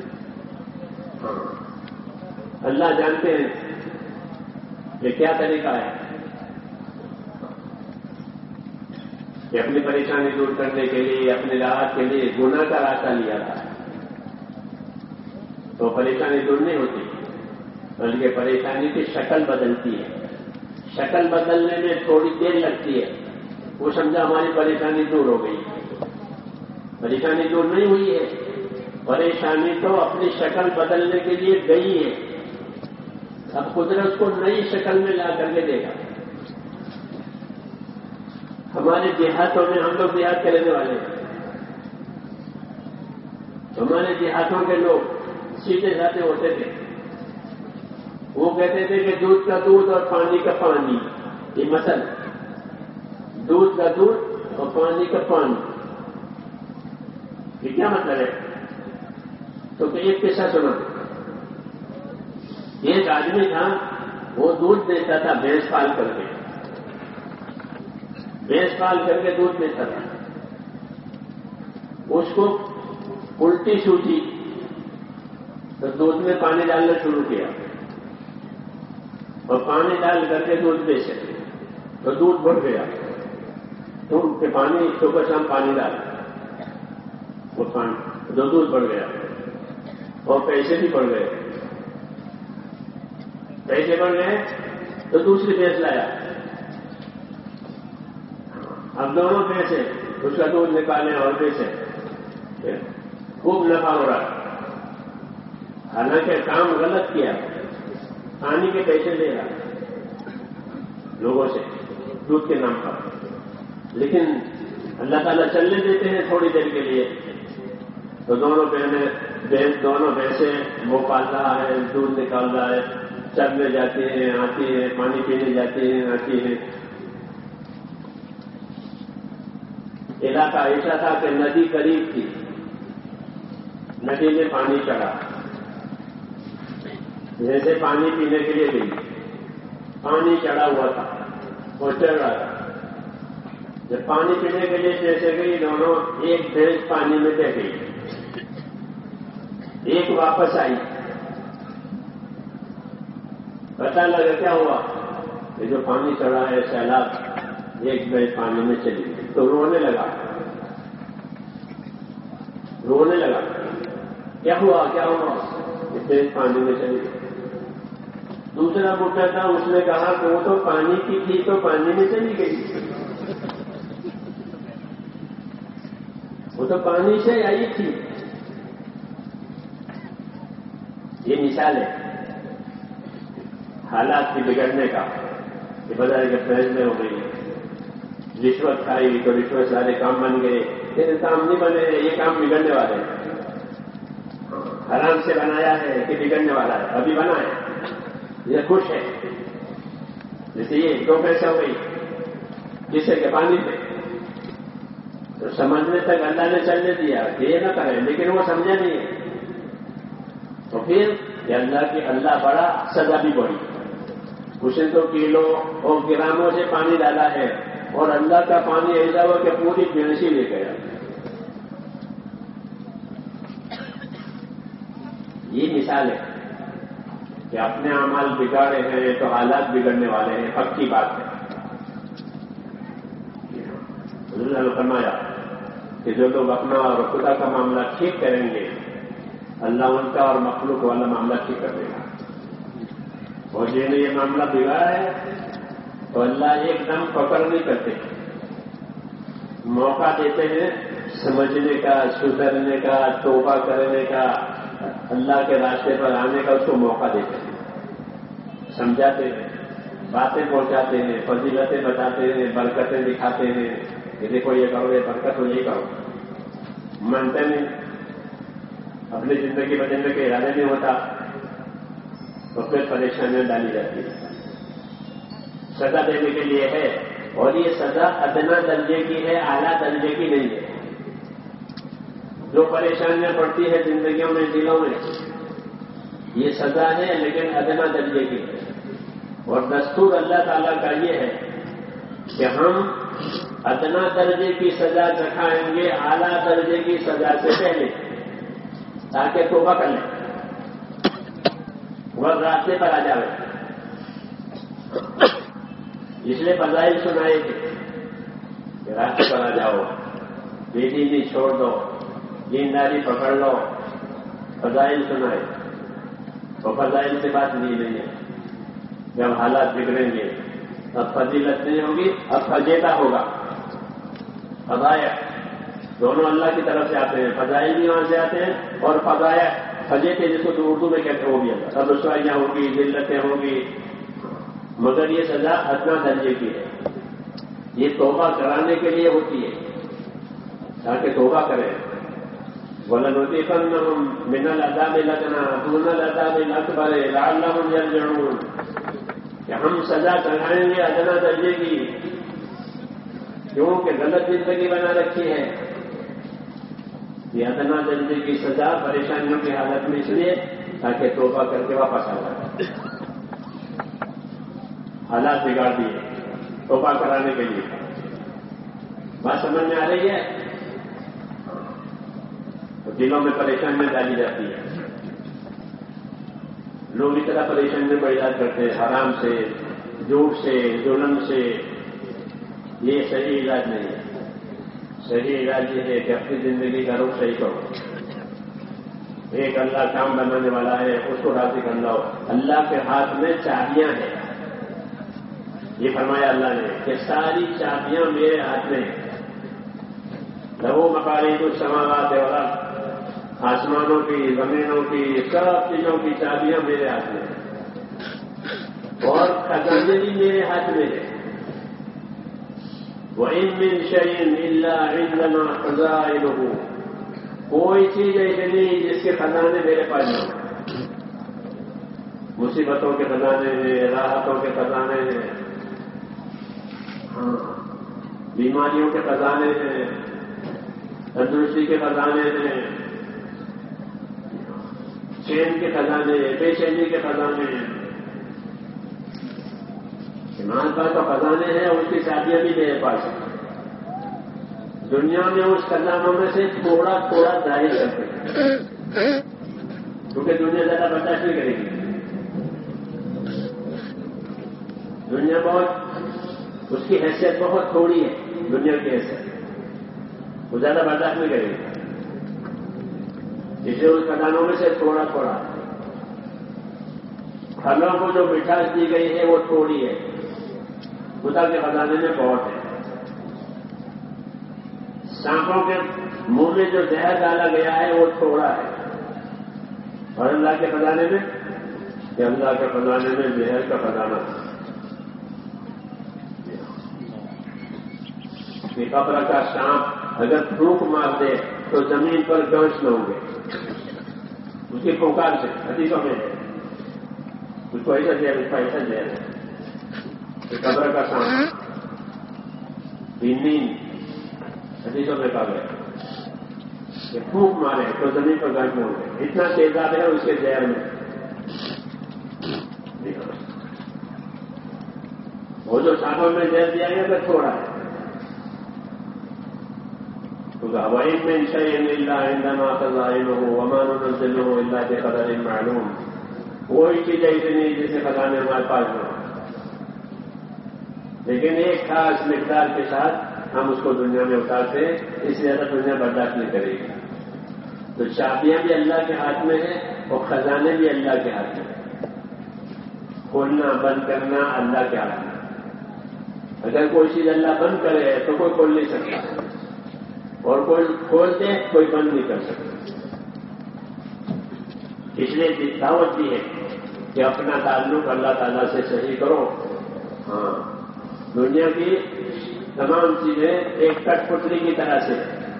اللہ جانتے ہیں کہ کیا طریقہ ہے کہ اپنی پریشانی دور کرنے کے لیے، اپنی راحت کے لیے گناہ کا راستہ لیا تھا تو پریشانی دور نہیں ہوتی، بلکہ پریشانی کی شکل بدلتی ہے. شکل بدلنے میں تھوڑی دیر لگتی ہے. وہ سمجھا ہماری پریشانی دور ہو گئی، پریشانی دور نہیں ہوئی ہے. پریشانی تو اپنی شکل بدلنے کے لیے گئی ہے. اب قدرت کو نئی شکل میں لا کر کے دے گا. ہمارے دیہاتوں میں، ہم لوگ دیہات کے رہنے والے ہیں، ہمارے دیہاتوں کے لوگ سیدھے سادھے ہوتے تھے. وہ کہتے تھے کہ دودھ کا دودھ اور پانی کا پانی. یہ مثل، دودھ کا دودھ اور پانی کا پانی، یہ کیا مطلب ہے؟ تو کہ ایک قصہ سنا. ایک آدمی تھا، وہ دودھ دیتا تھا بھینس پال کر کے، بھینس پال کر کے دودھ دیتا تھا. اس کو الٹی سوچی تو دودھ میں پانی ڈالنا شروع کیا اور پانی ڈال کر کے دودھ بیچے تو دودھ بڑھ گیا. تو پانی صبح شام پانی ڈال وہ پانی تو دودھ بڑھ گیا اور پیسے بھی بڑھ گئے. پیسے بڑھ گئے تو دوسری بھینس لایا. اب دونوں بھینسیں اس کا دودھ نکالیں اور بیچیں، خوب نفع ہو رہا. حالانکہ کام غلط کیا، پانی کے پیسے لے رہا لوگوں سے دودھ کے نام پر، لیکن اللہ تعالیٰ چلنے دیتے ہیں تھوڑی دیر کے لیے، تو دونوں بھینسیں وہ پال رہا ہے، دودھ نکال رہا ہے، چرنے جاتی ہیں آتی ہیں، پانی پینے جاتی ہیں آتی ہیں۔ علاقہ ایسا تھا کہ ندی قریب تھی، ندی میں پانی چڑھا، جیسے پانی پینے کے لیے گئی، پانی چڑھا ہوا تھا، وہ چڑھ رہا تھا، جب پانی پینے کے لیے جیسے گئی دونوں، ایک بھینس پانی میں بہ گئی، ایک واپس آئی، پتا لگا کیا ہوا کہ جو پانی چڑھا ہے سیلاب، ایک بھینس پانی میں چلی گئی، تو رونے لگا کیا ہوا ایک بھینس پانی میں چلی گئی۔ دوسرا بڈھا تھا، اس نے کہا کہ وہ تو پانی کی تھی تو پانی میں چلی گئی، وہ تو پانی سے آئی تھی۔ یہ مثال ہے حالات کی بگڑنے کا، کہ بجائے کہ فیصلے ہو گئی، رشوت کھائی تو رشوت سارے کام بن گئے، یہ کام نہیں بنے، یہ کام بگڑنے والے ہیں۔ حرام سے بنایا ہے کہ بگڑنے والا ہے، ابھی بنا ہے، یہ خوش ہے، جیسے یہ 2 پیسے ہو گئی جسے کہ پانی پہ، تو سمجھنے تک اللہ نے چلنے دیا کہ یہ نہ کرے، لیکن وہ سمجھا نہیں ہے، تو پھر یہ اللہ بڑا، سزا بھی بڑی، اس نے تو کلو اور گراموں سے پانی ڈالا ہے، اور اللہ کا پانی ایسا ہوا کہ پوری بینسی لے گیا۔ یہ مثال ہے کہ اپنے اعمال بگاڑے ہیں تو حالات بگڑنے والے ہیں، پکی بات ہے۔ حضور نے فرمایا کہ جو لوگ اپنا اور خدا کا معاملہ ٹھیک کریں گے، اللہ ان کا اور مخلوق والا معاملہ ٹھیک کر دے گا، اور جنہوں نے یہ معاملہ بگاڑا ہے تو اللہ ایک دم پکڑ نہیں کرتے، موقع دیتے ہیں سمجھنے کا، سدھرنے کا، توبہ کرنے کا، اللہ کے راستے پر آنے کا، اس کو موقع دیتے ہیں، سمجھاتے ہیں، باتیں پہنچاتے ہیں، فضیلتیں بتاتے ہیں، برکتیں دکھاتے ہیں کہ دیکھو یہ کرو، یہ برکت ہو، یہ کرو، مانتے نہیں، اپنی زندگی بدلنے کے ارادے نہیں ہوتا، تو پھر پریشانیاں ڈالی جاتی ہے، سزا دینے کے لیے ہے، اور یہ سزا ادنا درجے کی ہے، اعلیٰ درجے کی نہیں ہے۔ جو پریشانیاں پڑتی ہے زندگیوں میں، دلوں میں، یہ سزا ہے لیکن ادنا درجے کی ہے، اور دستور اللہ تعالیٰ کا یہ ہے کہ ہم ادنا درجے کی سزا چکھائیں گے اعلیٰ درجے کی سزا سے پہلے، تاکہ توبہ کر لیں، وہ راستے پر آ جائے۔ اس لیے فضائل سنائے تھے کہ راستے پر آ جاؤ، بے دینی چھوڑ دو، دینداری پکڑ لو، فضائل سنائے، تو فضائل سے بات نہیں ہے۔ جب حالات بگڑیں گے اب فضیلت نہیں ہوگی، اب فضیلہ ہوگا۔ فضائل دونوں اللہ کی طرف سے آتے ہیں، فضائل بھی وہاں سے آتے ہیں، اور فضائل فضیلتیں جس کو تو اردو میں کہتے ہیں وہ بھی آتا ہے، اب رسوائیاں ہوگی، ذلتیں ہوگی، مگر یہ سزا ادنا درجے کی ہے، یہ توبہ کرانے کے لیے ہوتی ہے، تاکہ توبہ کریں۔ وَلَنُذِيقَنَّهُم مِّنَ الْعَذَابِ الْأَدْنَىٰ دُونَ الْعَذَابِ الْأَكْبَرِ لَعَلَّهُمْ يَرْجِعُونَ، کہ ہم سزا چڑھائیں گے ادنا درجے کی، کیونکہ غلط زندگی بنا رکھی ہے، یہ ادنا درجے کی سزا پریشانیوں کی حالت میں اس لیے تاکہ توبہ کر کے واپس آ جائے، حالات بگاڑ دیے توبہ کرانے کے لیے۔ بات سمجھ میں آ رہی ہے؟ تو دلوں میں پریشانیاں ڈالی جاتی ہے، لوگ اس طرح پریشانیوں کو علاج کرتے ہیں، حرام سے، جھوٹ سے، ظلم سے، یہ صحیح علاج نہیں ہے۔ صحیح علاج یہ ہے کہ اپنی زندگی کا رخ صحیح کرو، ایک اللہ کام بنانے والا ہے، اس کو راضی کر لو، اللہ کے ہاتھ میں چابیاں ہیں، یہ فرمایا اللہ نے کہ ساری چابیاں میرے ہاتھ میں، لہو مقالید السماوات والارض، آسمانوں کی، زمینوں کی، سب چیزوں کی چابیاں میرے ہاتھ میں، اور خزانے بھی میرے ہاتھ میں ہے. وَإِن مِّن شَيْءٍ إِلَّا عِندَنَا خَزَائِنُهُ. کوئی چیز ایسی نہیں جس کے خزانے میرے پاس نہ ہو. مصیبتوں کے خزانے ہیں, راحتوں کے خزانے ہیں, بیماریوں کے خزانے ہیں, تندرستی کے خزانے ہیں, چین کے خزانے ہیں, بے چینی کے خزانے ہیں. ایمان پاک کا خزانے ہیں, اس کی شادیاں بھی میرے پاس ہیں. دنیا میں اس خزانوں میں سے تھوڑا تھوڑا ظاہر کرتے ہیں, کیونکہ دنیا زیادہ برداشت نہیں کرے گی. دنیا بہت, اس کی حیثیت بہت تھوڑی ہے. دنیا کی حیثیت وہ زیادہ برداشت نہیں کرے گی. اسے اس خزانوں میں سے تھوڑا تھوڑا, پھلوں کو جو مٹھاس دی گئی ہے وہ تھوڑی ہے, خدا کے خزانے میں بہت ہے. سانپوں کے منہ میں جو زہر ڈالا گیا ہے وہ تھوڑا ہے, اور اللہ کے خزانے میں, کہ اللہ کے خزانے میں زہر کا خزانہ. کہ قبر کا سانپ اگر پھونک مار دے تو زمین پر گوشت نہ ہوں گے, اس کی پھونکار سے. حدیثوں میں ہے, اس کو ایسا دیا, اس کو ایسا دیا کہ قبر کا سانپ نیند حدیثوں میں کہا گیا کہ پھونک مارے تو زمین پر گوشت نہ ہوں گے. اتنا تیزاب ہے اس کے زہر میں. وہ جو سانپوں میں زہر دیا گیا تو تھوڑا ہے. وَإِن مِّن شَيْءٍ إِلَّا عِندَنَا خَزَائِنُهُ وَمَا نُنَزِّلُهُ إِلَّا بِقَدَرٍ مَّعْلُومٍ. کوئی چیز ایسی نہیں جسے خزانے ہمارے پاس نہ ہو, لیکن ایک خاص مقدار کے ساتھ ہم اس کو دنیا میں اتارتے ہیں. اس لیے زیادہ دنیا برداشت نہیں کرے گی. تو چابیاں بھی اللہ کے ہاتھ میں ہیں اور خزانے بھی اللہ کے ہاتھ میں ہیں. کھولنا بند کرنا اللہ کے ہاتھ میں. اگر کوئی چیز اللہ بند کرے تو کوئی کھول نہیں سکتا, اور کوئی کھولتے کوئی بند نہیں کر سکتا. اس لیے دعوت دی ہے کہ اپنا تعلق اللہ تعالیٰ سے صحیح کرو. دنیا کی تمام چیزیں ایک کٹ پتلی کی طرح سے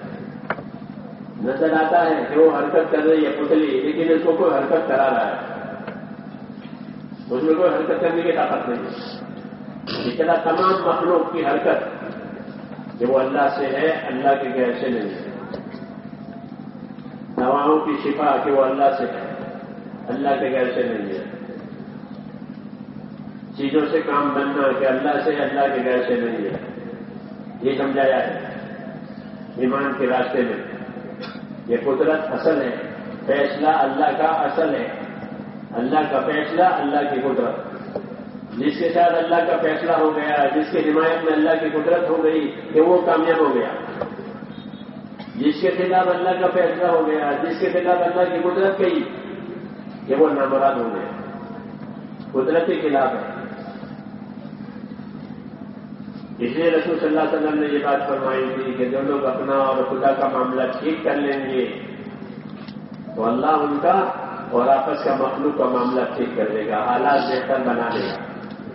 نظر آتا ہے کہ وہ حرکت کر رہی ہے پتلی, لیکن اس کو کوئی حرکت کرا رہا ہے. اس میں کوئی حرکت کرنے کی طاقت نہیں. اس طرح تمام مخلوق کی حرکت کہ وہ اللہ سے ہے, اللہ کے غیر سے نہیں ہے. دواؤں کی شفا کہ وہ اللہ سے ہے, اللہ کے غیر سے نہیں ہے. چیزوں سے کام بننا کہ اللہ سے, اللہ کے غیر سے نہیں ہے. یہ سمجھایا ہے ایمان کے راستے میں. یہ قدرت اصل ہے, فیصلہ اللہ کا اصل ہے. اللہ کا فیصلہ, اللہ کی قدرت. جس کے ساتھ اللہ کا فیصلہ ہو گیا, جس کی حمایت میں اللہ کی قدرت ہو گئی کہ وہ کامیاب ہو گیا. جس کے خلاف اللہ کا فیصلہ ہو گیا, جس کے خلاف اللہ کی قدرت گئی کہ وہ نامراد ہو گیا. قدرت کے خلاف ہے. اس لیے رسول صلی اللہ علیہ وسلم نے یہ بات فرمائی تھی کہ جو لوگ اپنا اور خدا کا معاملہ ٹھیک کر لیں گے تو اللہ ان کا اور آپس کا مخلوق کا معاملہ ٹھیک کر دے گا, حالات بہتر بنا دے گا.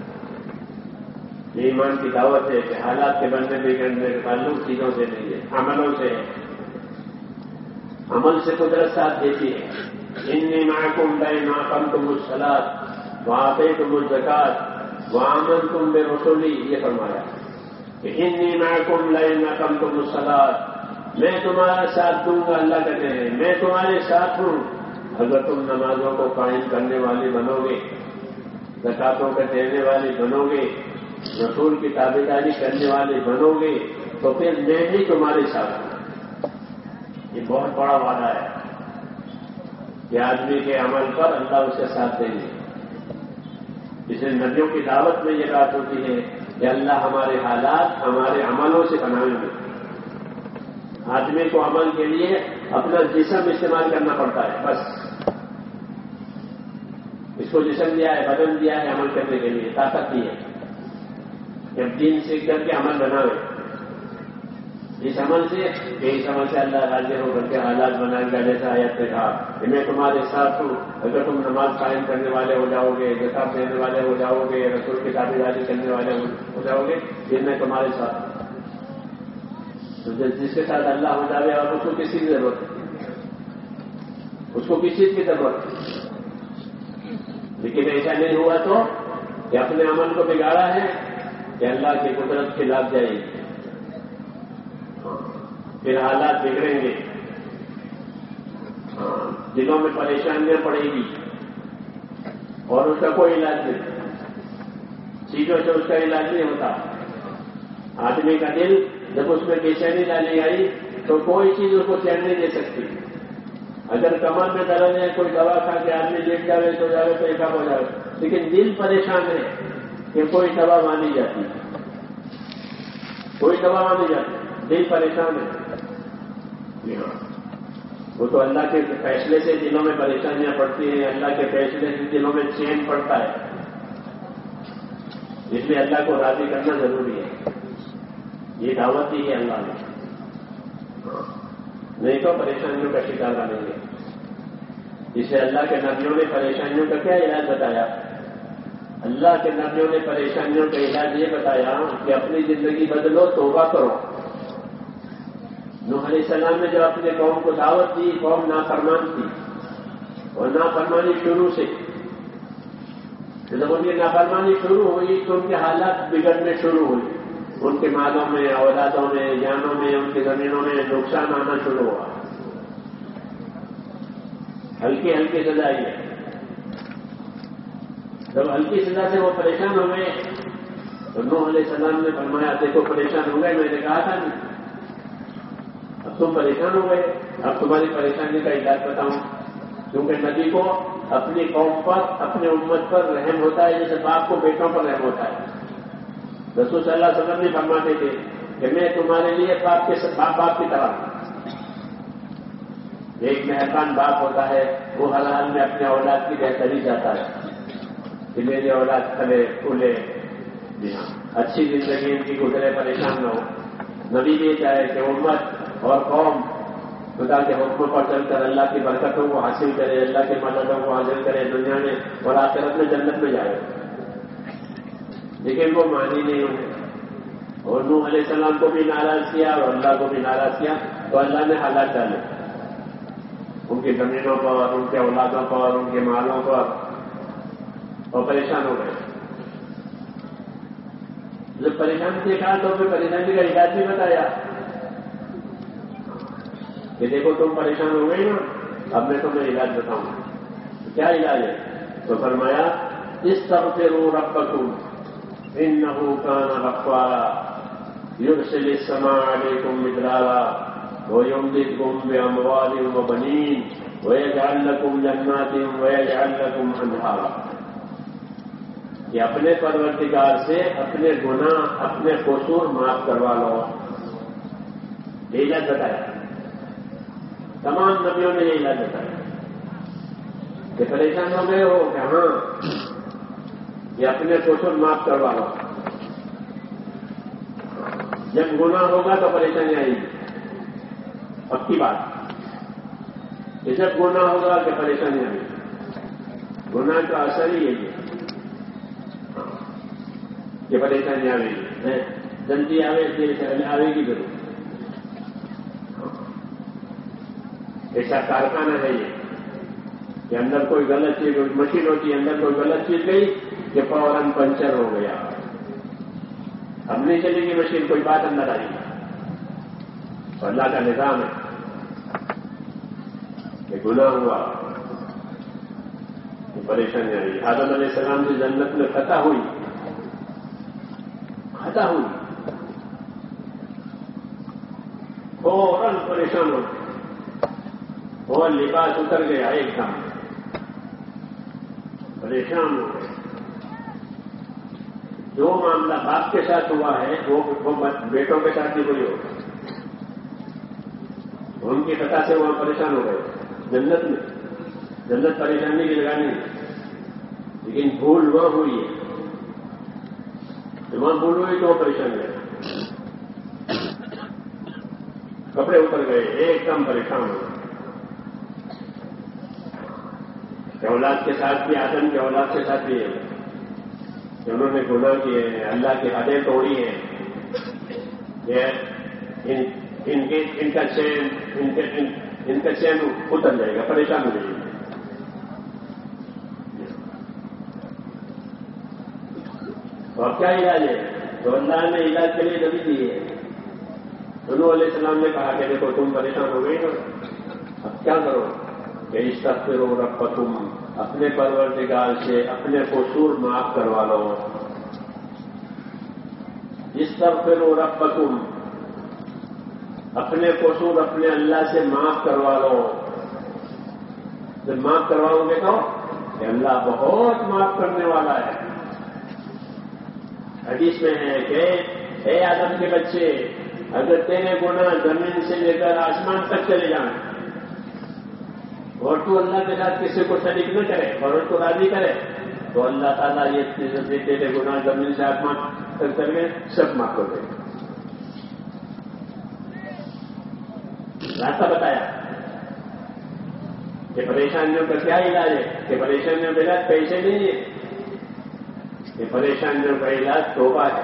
یہ ایمان کی دعوت ہے کہ حالات کے بننے بگڑنے کا تعلق چیزوں سے نہیں ہے, عملوں سے ہے. عمل سے قدرت ساتھ دیتی ہے. انی معکم لئن اقمتم الصلاۃ وآتیتم الزکاۃ وآمنتم برسلی. یہ فرمایا کہ انی معکم لئن اقمتم الصلاۃ, میں تمہارا ساتھ دوں گا. اللہ کہتے ہیں میں تمہارے ساتھ ہوں اگر تم نمازوں کو قائم کرنے والی بنو گے, زکاتوں کا دینے والی بنو گے, رسول کی تابعداری کرنے والے بنو گے, تو پھر میں بھی تمہارے ساتھ ہوں. یہ بہت بڑا وعدہ ہے کہ آدمی کے عمل پر اللہ اس کے ساتھ دیں گے. اسے نبیوں کی دعوت میں یہ بات ہوتی ہے کہ اللہ ہمارے حالات ہمارے عملوں سے بنائیں گے. آدمی کو عمل کے لیے اپنا جسم استعمال کرنا پڑتا ہے, بس. اس کو جسم دیا ہے, بدن دیا ہے عمل کرنے کے لیے, طاقت دی ہے. جب دین سیکھ کر کے عمل بناوے اس عمل سے اس عمل سے اللہ راضی ہو کر کے حالات بنائے گا. جیسا آیت نے کہا کہ میں تمہارے ساتھ ہوں اگر تم نماز قائم کرنے والے ہو جاؤ گے, زکات دینے والے ہو جاؤ گے, رسول کی تابعداری کرنے والے ہو جاؤ گے, پھر میں تمہارے ساتھ ہوں. تو جس کے ساتھ اللہ ہو جائے اور اس کو کسی کی ضرورت ہے, اس کو کس چیز کی ضرورت ہے. لیکن ایسا نہیں ہوا تو کہ اپنے عمل کو بگاڑا ہے کہ اللہ کی قدرت خلاف جائے گی, پھر حالات بگڑیں گے, دلوں میں پریشانیاں پڑے گی اور اس کا کوئی علاج نہیں. چیزوں سے اس کا علاج نہیں ہوتا. آدمی کا دل جب اس میں بے چینی ڈالی آئی تو کوئی چیز اس کو چین نہیں دے سکتی. اگر کمر میں درد ہے کوئی دوا کھا کے آدمی لیٹ جائے تو جائے تو ایک ہو جائے, لیکن دل پریشان ہے کہ کوئی دوا مانی جاتی, کوئی دوا مانی جاتی, دل پریشان ہے. جی ہاں, وہ تو اللہ کے فیصلے سے دلوں میں پریشانیاں پڑتی ہیں, اللہ کے فیصلے سے دلوں میں چین پڑتا ہے. اس لیے اللہ کو راضی کرنا ضروری ہے. یہ دعوت دی ہے اللہ نے, نہیں تو پریشانیوں کا شکار بنیں گے. اسے اللہ کے نبیوں نے پریشانیوں کا کیا علاج بتایا؟ اللہ کے نبیوں نے پریشانیوں کا علاج یہ بتایا کہ اپنی زندگی بدلو, توبہ کرو. نوح علیہ السلام نے جو اپنے قوم کو دعوت دی, قوم نافرمان تھی اور نافرمانی شروع سے, جب ان کی نافرمانی شروع ہوئی تو ان کے حالات بگڑنے شروع ہوئے. ان کے مالوں میں, اولادوں میں, جانوں میں, ان کی زمینوں میں نقصان آنا شروع ہوا. ہلکی ہلکی سزا آئی ہے. جب ہلکی سزا سے وہ پریشان ہو گئے تو نوح علیہ السلام نے فرمایا دیکھو پریشان ہو گئے, میں نے کہا تھا نہیں, اب تم پریشان ہو گئے, اب تمہاری پریشانی کا علاج بتاؤں. کیونکہ نبی کو اپنی قوم پر, اپنے امت پر رحم ہوتا ہے جیسے باپ کو بیٹوں پر رحم ہوتا ہے. رسول صلی اللہ علیہ وسلم نے فرماتے تھے کہ میں تمہارے لیے باپ کی طرح ہوں. ایک مہربان باپ ہوتا ہے, وہ ہر حال میں اپنے اولاد کی بہتری چاہتا ہے کہ میری اولاد کھلے پھولے, اچھی زندگی ان کی گزرے, پریشان نہ ہو. نبی بھی چاہے کہ امت اور قوم خدا کے حکموں پر چل کر اللہ کی برکتوں کو حاصل کرے, اللہ کے مددوں کو حاصل کرے, دنیا میں اور آخرت میں جنت میں جائے. لیکن وہ مانی نہیں ہوئے اور نوح علیہ السلام کو بھی ناراض کیا اور اللہ کو بھی ناراض کیا, تو اللہ نے حالات ڈالے ان کی زمینوں پر, ان کے اولادوں پر, ان کے مالوں پر, اور پریشان ہو گئے. جب پریشان دیکھا تو پھر پریشانی کا علاج بھی بتایا کہ دیکھو تم پریشان ہو گئی نا, اب میں تمہیں علاج بتاؤں. کیا علاج ہے؟ تو فرمایا استغفروا ربکم انه كان غفارا يرسل السماء عليكم مدرارا ويمددكم باموال وبنين ويجعل لكم جنات ويجعل لكم انهارا. کہ اپنے پروردگار سے اپنے گناہ, اپنے قصور معاف کروا لو. یہ علاج بتایا, تمام نبیوں نے یہ علاج بتایا کہ پریشان ہو گئے ہو کہ ہاں یہ اپنے قصور معاف کروا لو. جب گناہ ہوگا تو پریشانی آئے گی, پکی بات. کہ جب گناہ ہوگا کہ پریشانی آئے گی. گناہ کا اثر ہی یہی ہے کہ پریشانی آئے گی. جلدی آئے گی ضرور. ایسا کارخانہ ہے یہ کہ اندر کوئی غلط چیز, مشین ہوتی ہے, اندر کوئی غلط چیز گئی کہ فوراً پنچر ہو گیا. اب نہیں چلے گی مشین, کوئی بات اندر آئی. اللہ کا نظام ہے کہ گناہ ہوا تو پریشانی آئی. آدم علیہ السلام کی جنت میں خطا ہوئی, فوراً پریشان ہو اور لباس اتر گیا, ایک دم پریشان ہو گئے. جو معاملہ باپ کے ساتھ ہوا ہے وہ بیٹوں کے ساتھ بھی کوئی ہوگا. ان کی خطا سے وہاں پریشان ہو گئے. جنت میں, جنت پریشانی کی جگہ نہیں, لیکن بھول وہاں ہوئی ہے. وہاں بھول ہوئی تو وہ پریشان ہے. کپڑے اتر گئے، ایک دم پریشان ہو گئے. اولاد کے ساتھ بھی، آدم کی اولاد کے ساتھ بھی ہے کہ انہوں نے گناہ کیے ہیں، اللہ کی حدیں توڑی ہیں. ان کا چین اتر جائے گا، پریشان ہو جائے گا. تو اب کیا علاج ہے؟ تو اللہ نے علاج کے لیے نبی دی ہے. انہوں علیہ السلام نے کہا کہ دیکھو تم پریشان ہو گئی نا، اب کیا کرو کہ استغفروا ربکم، اپنے پروردگار سے اپنے قصور معاف کروا لو. استغفروا ربکم، اپنے قصور اپنے اللہ سے معاف کروا لو. جب معاف کرواؤ گے تو کہ اللہ بہت معاف کرنے والا ہے. حدیث میں ہے کہ اے آدم کے بچے، اگر تیرے گناہ زمین سے لے کر آسمان تک چلے جائیں اور تو اللہ کے ساتھ کسی کو شریک نہ کرے اور اس کو راضی کرے، تو اللہ تعالیٰ یہ تیرے گناہ زمین سے آسمان تک چل گئے سب معاف کر دے. راستہ بتایا کہ پریشانیوں کا کیا علاج ہے، کہ پریشانیوں کا علاج پیسے نہیں ہے، کہ پریشانیوں کا علاج توبہ ہے.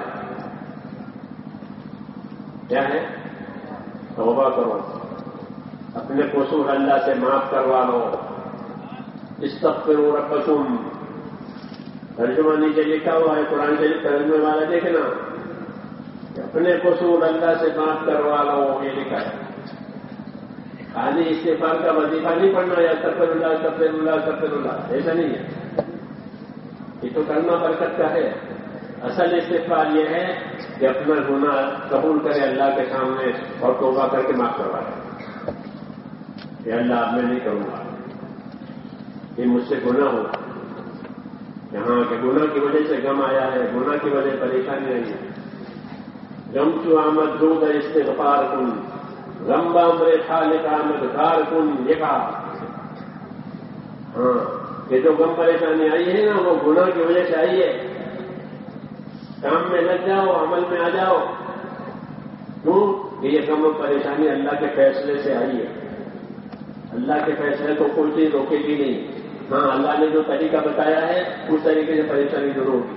کیا ہے؟ توبہ کرو، اپنے قصور اللہ سے معاف کروا لو. استغفروا ربکم، ترجمہ نیچے لکھا ہوا ہے قرآن شریف ترجمے والا دیکھنا، کہ اپنے قصور اللہ سے معاف کروا لو، یہ لکھا ہے. خالی استغفار کا وظیفہ نہیں پڑھنا یا استغفر اللہ استغفر اللہ استغفر اللہ، ایسا نہیں ہے. یہ تو کرنا برکت کا ہے. اصل استغفار یہ ہے کہ اپنا گناہ قبول کرے اللہ کے سامنے اور توبہ کر کے معاف کروائے کہ اللہ اب میں نہیں کروں گا، یہ مجھ سے گناہ ہو. یہاں کے گناہ کی وجہ سے غم آیا ہے، گناہ کی وجہ سے پریشانی آئی ہے. غم چو آمد رود استغفار کن، غم بامر خالق آمد کار کن، یہ کہا. ہاں، یہ جو غم پریشانی آئی ہے نا وہ گناہ کی وجہ سے آئی ہے. کام میں لگ جاؤ، عمل میں آ جاؤ. کیوں کہ یہ غم و پریشانی اللہ کے فیصلے سے آئی ہے. اللہ کے فیصلے کو کوئی چیز روکے گی نہیں. ہاں، اللہ نے جو طریقہ بتایا ہے اس طریقے سے پریشانی ضرور ہوگی.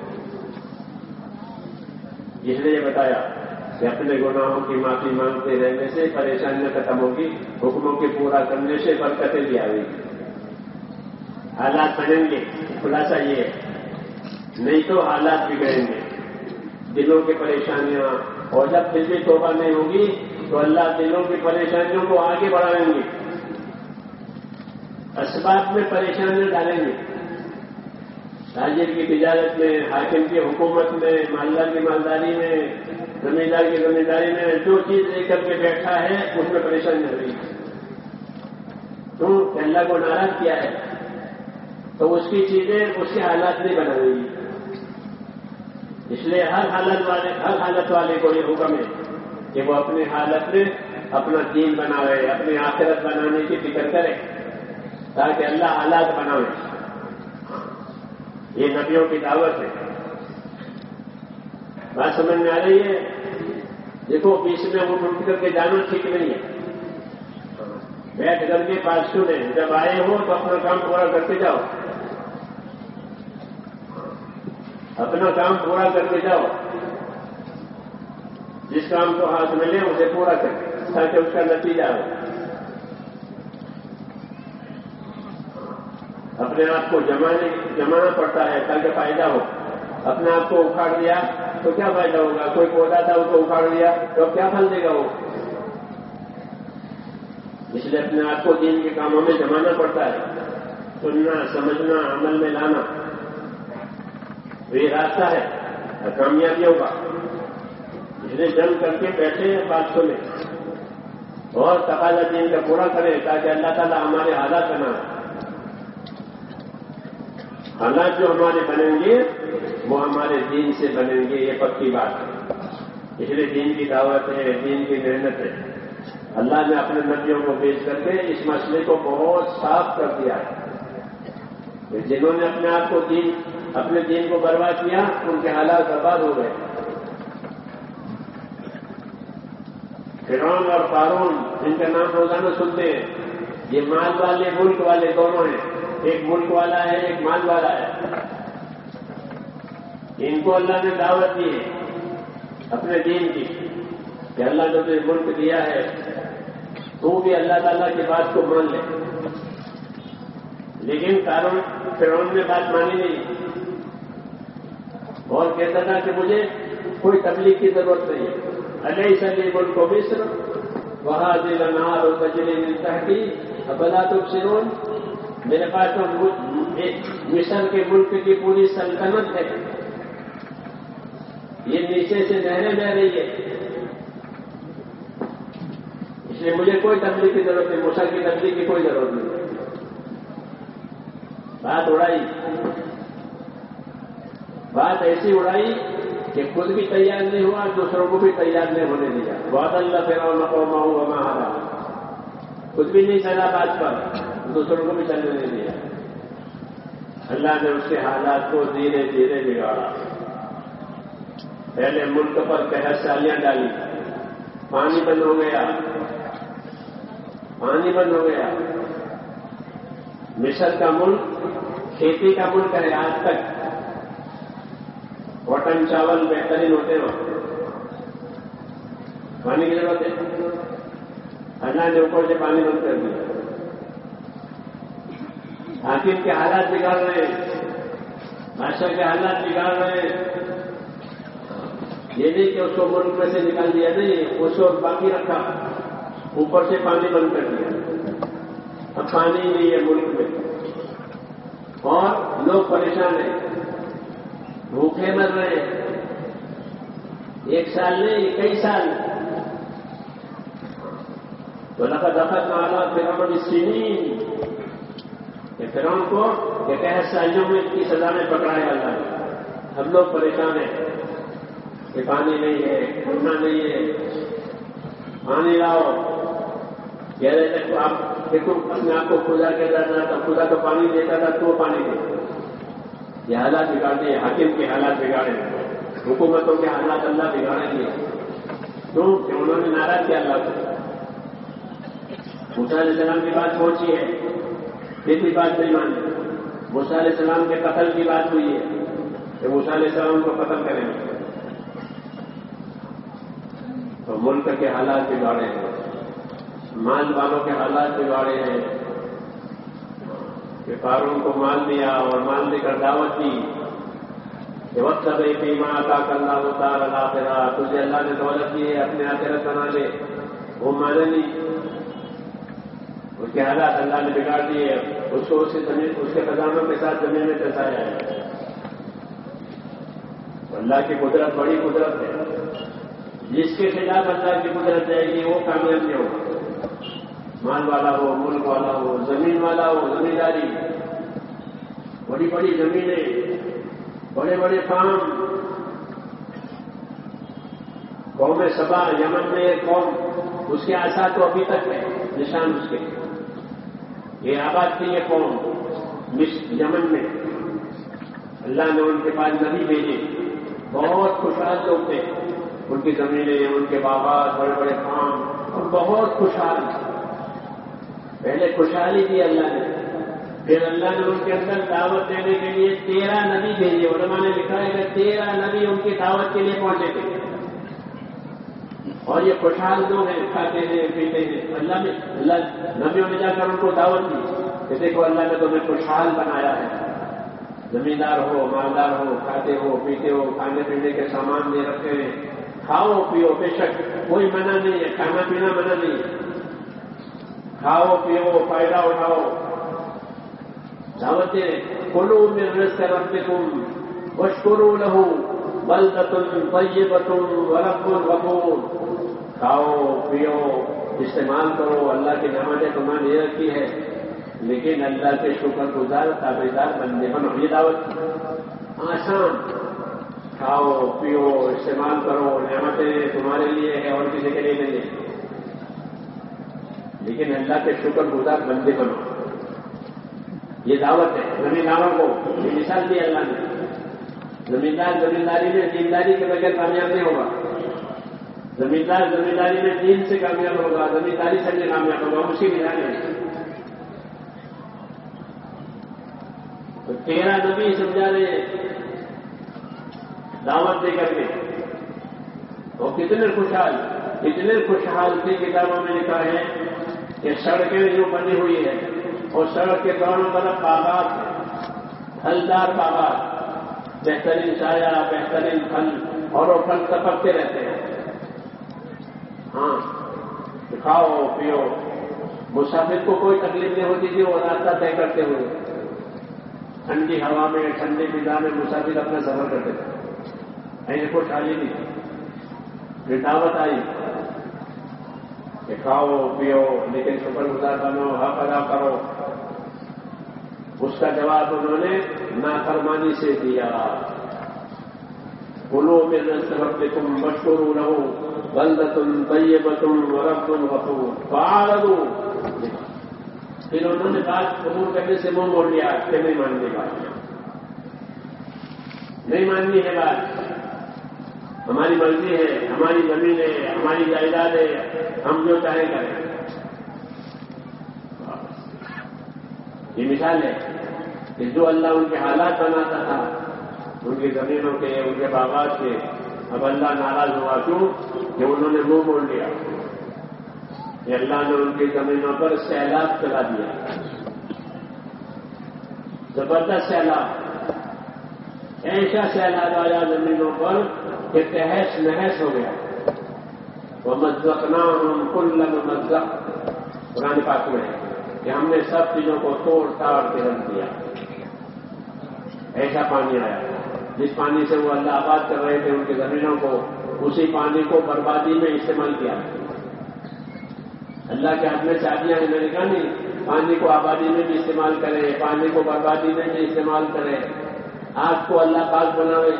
اس لیے یہ بتایا کہ اپنے گناہوں کی معافی مانگتے رہنے سے پریشانیاں ختم ہوگی، حکموں کے پورا کرنے سے برکتیں بھی آئیں گی. حالات بنیں گے، خلاصہ یہ ہے. نہیں تو حالات بگڑیں گے، دلوں کی پریشانیاں. اور جب پھر بھی توبہ نہیں ہوگی تو اللہ دلوں کی پریشانیوں کو آگے بڑھائیں گے، اسباب میں پریشانیاں ڈالیں گے. تاجر کی تجارت میں، حاکم کی حکومت میں، مالدار کی مالداری میں، زمیندار کی زمینداری میں جو چیز لے کر کے بیٹھا ہے اس میں پریشانی ہو رہی ہے. تو اللہ کو ناراض کیا ہے تو اس کی چیزیں اس کے حالات نہیں بنا رہی. اس لیے ہر حالت والے کو یہ حکم ہے کہ وہ اپنی حالت میں اپنا دین بناوے، اپنی آخرت بنانے کی فکر کرے تاکہ اللہ حالات بناوے. یہ نبیوں کی دعوت ہے. بات سمجھ میں آ رہی ہے؟ دیکھو بیچ میں اٹھ کر کے جانا ٹھیک نہیں ہے. بیٹھ کر کے بات سنیں، جب آئے ہو تو اپنا کام پورا کرتے جاؤ، اپنا کام پورا کرتے جاؤ. جس کام کو ہاتھ میں لیں اسے پورا کریں تاکہ اس کا نتیجہ ہو. اپنے آپ کو جمانا پڑتا ہے تاکہ فائدہ ہو. اپنے آپ کو اکھاڑ دیا تو کیا فائدہ ہوگا؟ کوئی پودا تھا اس کو اکھاڑ دیا تو اب کیا پھل دے گا وہ؟ اس لیے اپنے آپ کو دین کے کاموں میں جمانا پڑتا ہے، سننا، سمجھنا، عمل میں لانا. یہ راستہ ہے کامیابی ہوگا. اس لیے جنگ کر کے بیٹھے بات سنیں اور تقاضا دین کا پورا کریں تاکہ اللہ تعالیٰ ہمارے حالات بنائے. حالات جو ہمارے بنیں گے وہ ہمارے دین سے بنیں گے، یہ پکی بات ہے. اس لیے دین کی دعوت ہے، دین کی محنت ہے. اللہ نے اپنے نبیوں کو بھیج کر کے اس مسئلے کو بہت صاف کر دیا ہے. جنہوں نے اپنے آپ کو اپنے دین کو برباد کیا ان کے حالات برباد ہو گئے. فرعون اور قارون ان کا نام روزانہ سنتے ہیں. یہ مال والے ملک والے دونوں ہیں. ایک ملک والا ہے ایک مال والا ہے. ان کو اللہ نے دعوت دی ہے اپنے دین کی کہ اللہ نے تجھے ملک دیا ہے تو بھی اللہ تعالیٰ کی بات کو مان لے. لیکن فرعون نے بات مانی نہیں اور کہتا تھا کہ مجھے کوئی تبلیغ کی ضرورت نہیں ہے. الیس لی ملک مصر وہذہ الانہار تجری من تحتی افلا تبصرون. میرے پاس تو مصر کے ملک کی پوری سلطنت ہے. یہ نیچے سے نہریں بہ رہی ہے اس لیے مجھے کوئی تبلیغ کی ضرورت نہیں. موسیٰ کی تبلیغ کی کوئی ضرورت نہیں. بات ایسی اڑائی کہ خود بھی تیار نہیں ہوا دوسروں کو بھی تیار نہیں ہونے دیا. وعد اللہ فرعون قومہ وما هدى. خود بھی نہیں چلا بات پر دوسروں کو بھی چلنے نہیں دیا. اللہ نے اس کے حالات کو دھیرے دھیرے بگاڑا. پہلے ملک پر قحط سالیاں ڈالی. پانی بند ہو گیا. مصر کا ملک کھیتی کا ملک ہے. آج تک کاٹن چاول بہترین ہوتے ہیں. پانی کی ضرورت ہے. اللہ نے اوپر سے پانی بند کر دیا. حاکم کے حالات بگاڑ رہے ہیں. بادشاہ کے حالات بگاڑ رہے ہیں. یہ نہیں کہ اس کو ملک میں سے نکال دیا نہیں اس کو باقی رکھا. اوپر سے پانی بند کر دیا. اب پانی نہیں ہے ملک میں اور لوگ پریشان ہیں. بھوکے مر رہے ہیں. ایک سال نہیں کئی سال. تو لقد اخذنا على فرعون السنين کہ فرعون کو کہ قحط سالیوں میں کی سزا میں پکڑایا اللہ نے. ہم لوگ پریشان ہیں کہ پانی نہیں ہے کھانا نہیں ہے. پانی لاؤ. کہہ رہے تھے آپ دیکھو اپنے آپ کو خدا کہتا تھا خدا تو پانی دیتا تھا تو پانی دے. یہ حالات بگاڑ دیے. حاکم کے حالات بگاڑے. حکومتوں کے حالات اللہ بگاڑیں گے. کیوں کہ انہوں نے ناراض کیا اللہ کو. موسیٰ علیہ السلام کی بات پہنچی ہے پھر بھی بات نہیں مانی. موسیٰ علیہ السلام کے قتل کی بات ہوئی ہے کہ موسیٰ علیہ السلام کو قتل کریں گے. تو ملک کے حالات بگاڑے ہیں. مال والوں کے حالات بگاڑے ہیں کہ قارون کو مال دیا اور مال دے کر دعوت دی کہ وقت سبھی فیما عطاک اللہ تعالی الآخرہ. تجھے اللہ نے دولت دی ہے اپنے آخرت بنا لے. وہ مانے نہیں. اس کے حالات اللہ نے بگاڑ دیے. اس کو اس کے خزانوں کے ساتھ زمین میں پھنسایا ہے. اللہ کی قدرت بڑی قدرت ہے. جس کے خلاف اللہ کی قدرت جائے گی وہ کامیاب نہیں ہوگا. مال والا ہو ملک والا ہو زمین والا ہو زمینداری بڑی بڑی زمینیں بڑے بڑے فارم. قوم سبا یمن میں ایک قوم اس کے آثار تو ابھی تک ہے نشان اس کے. یہ آباد تھی یہ قوم یمن میں. اللہ نے ان کے پاس نبی بھیجے. بہت خوشحال لوگ تھے. ان کی زمینیں ان کے باغات بڑے بڑے فارم اور بہت خوشحال. پہلے خوشحالی دی اللہ نے. پھر اللہ نے ان کے اندر دعوت دینے کے لیے 13 نبی بھیجے. علماء نے لکھا ہے کہ 13 نبی ان کی دعوت کے لیے پہنچے تھے. اور یہ خوشحال لوگ ہیں کھاتے ہیں پیتے ہیں. اللہ نبیوں نے جا کر ان کو دعوت دی کہ دیکھو اللہ نے تمہیں خوشحال بنایا ہے. زمیندار ہو مالدار ہو کھاتے ہو پیتے ہو کھانے پینے کے سامان دے رکھے ہیں. کھاؤ پیو بے شک کوئی منع نہیں ہے. کھانا پینا منع نہیں ہے. کھاؤ پیو فائدہ اٹھاؤ. دعوتیں کلوا من رزق ربکم واشکروا لہ بلدۃ طیبۃ ورب غفور. کھاؤ پیو استعمال کرو. اللہ کی نعمتیں تمہارے لیے رکھی ہے لیکن اللہ کے شکر گزار تابعدار بندے بنو. یہ دعوت آسان. کھاؤ پیو استعمال کرو. نعمتیں تمہارے لیے ہے اور کسی کے لیے نہیں ہے لیکن اللہ کے شکر گزار بندے بنو. یہ دعوت ہے زمینداروں کو. یہ مثال دی اللہ نے. زمیندار زمینداری میں دینداری کے بغیر کامیاب نہیں ہوگا. زمیندار زمینداری میں دین سے کامیاب ہوگا، زمینداری سے نہیں کامیاب ہوگا، اسی نظام ہے. تو 13 نبی سمجھا رہے ہیں دعوت دے کر کے. وہ کتنے خوشحال تھے. کتابوں میں لکھا ہے کہ سڑکیں جو بنی ہوئی ہے اور سڑک کے دونوں طرف باغات ہیں، پھلدار باغات، بہترین سایہ، بہترین پھل، اور وہ پھل ٹپکتے رہتے ہیں. ہاں کھاؤ پیو. مسافر کو کوئی تکلیف نہیں ہوتی تھی وہ راستہ طے کرتے ہوئے. ٹھنڈی ہوا میں ٹھنڈی فضا میں مسافر اپنا سفر کرتے تھے. ایسے خوشحالی نہیں تھی. پھر دعوت آئی کہ کھاؤ پیو لیکن شکر گزار بنو، حق ادا کرو. اس کا جواب انہوں نے نافرمانی سے دیا. کلوا من رزق ربکم واشکروا لہ بلدۃ طیبۃ ورب غفور فاعرضوا. پھر انہوں نے بات قبول کرنے سے منہ موڑ لیا کہ نہیں ماننے بات، نہیں ماننی ہے بات. ہماری مرضی ہے، ہماری زمین ہے، ہماری جائیداد ہے، ہم جو چاہیں کریں. یہ مثال ہے کہ جو اللہ ان کے حالات بناتا تھا، ان کی زمینوں کے، ان کے باغات کے، اب اللہ ناراض ہوا. کیوں؟ کہ انہوں نے منہ موڑ لیا. کہ اللہ نے ان کی زمینوں پر سیلاب چلا دیا، زبردست سیلاب. ایسا سیلاب آیا زمینوں پر کہ تہس نہس ہو گیا. وَمَزَّقْنَاهُمْ كُلَّ مُمَزَّقٍ. قرآن پاک میں ہے کہ ہم نے سب چیزوں کو توڑ تاڑ کے رکھ دیا. ایسا پانی آیا جس پانی سے وہ اللہ آباد کر رہے تھے ان کی زمینوں کو، اسی پانی کو بربادی میں استعمال کیا. اللہ کے ہاتھ میں چابیاں ہیں. میں نے کہا نہیں، پانی کو آبادی میں بھی استعمال کرے، پانی کو بربادی میں بھی استعمال کرے. آگ کو اللہ پاک بناوے.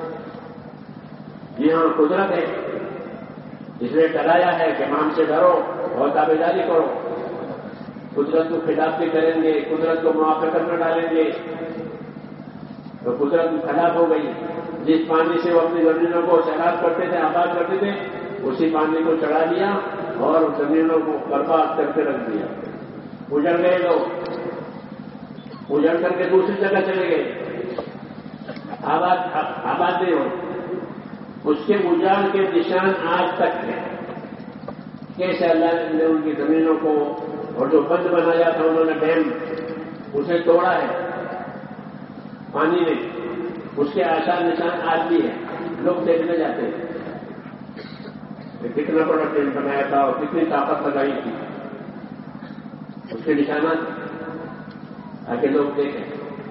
یہ ہاں قدرت ہے، اس نے ڈرایا ہے کہ مام سے ڈرو اور تابعداری کرو. قدرت کو خلاف بھی کریں گے، قدرت کو موافقت میں ڈالیں گے تو قدرت خلاف ہو گئی. جس پانی سے وہ اپنی زمینوں کو سیراب کرتے تھے، آباد کرتے تھے، اسی پانی کو چڑھا دیا اور زمینوں کو برباد کر کے رکھ دیا. اجڑ گئے لوگ، اجڑ کر کے دوسری جگہ چلے گئے، آباد نہیں ہو. اس کے اجاڑ کے نشان آج تک ہیں. کیسے اللہ نے ان کی زمینوں کو، اور جو بند بنایا تھا انہوں نے ڈیم، اسے توڑا ہے پانی نے. اس کے آثار نشان آج بھی ہیں. لوگ دیکھنے جاتے ہیں کہ کتنا بڑا ڈیم بنایا تھا اور کتنی طاقت لگائی تھی. اس کے نشانات تاکہ لوگ دیکھیں.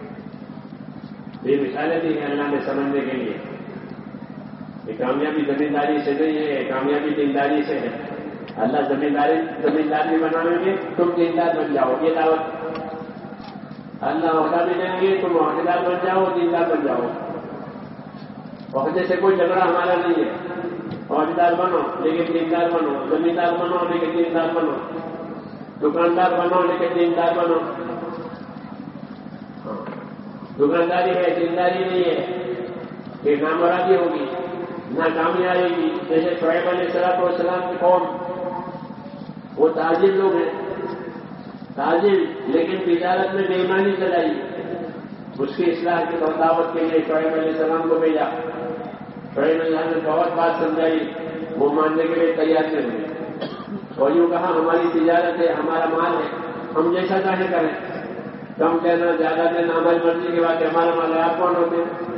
یہ مثالیں دی ہیں اللہ نے سمجھنے کے لیے. یہ کامیابی زمینداری سے نہیں ہے، کامیابی دینداری سے ہے. اللہ زمیندار بھی بنائیں گے، تم دیندار بن جاؤ. یہ دعوت. اللہ عہدہ بھی دیں گے، تم عہدیدار بن جاؤ، دیندار بن جاؤ. عہدے سے کوئی جھگڑا ہمارا نہیں ہے. عہدیدار بنو لیکن دیندار بنو، زمیندار بنو لیکن دیندار بنو، دکاندار بنو لیکن دیندار بنو. دکانداری ہے، دینداری نہیں ہے کہ نامرادی ہوگی، ناکامی آئے گی. جیسے شعیب علیہ السلام کی قوم، وہ تاجر لوگ ہیں، تاجر، لیکن تجارت میں بے ایمانی چلائی. اس کی اصلاح کی دعوت کے لیے شعیب علیہ السلام کو بھیجا. شعیب علیہ السلام نے بہت بات سمجھائی، وہ ماننے کے لیے تیار نہیں ہوئے. اور یوں کہا ہماری تجارت ہے، ہمارا مال ہے، ہم جیسا چاہیں کریں. کم کہنا، زیادہ دینا ہماری مرضی کے بعد ہمارا مال ہے، آپ کون ہوتے ہیں؟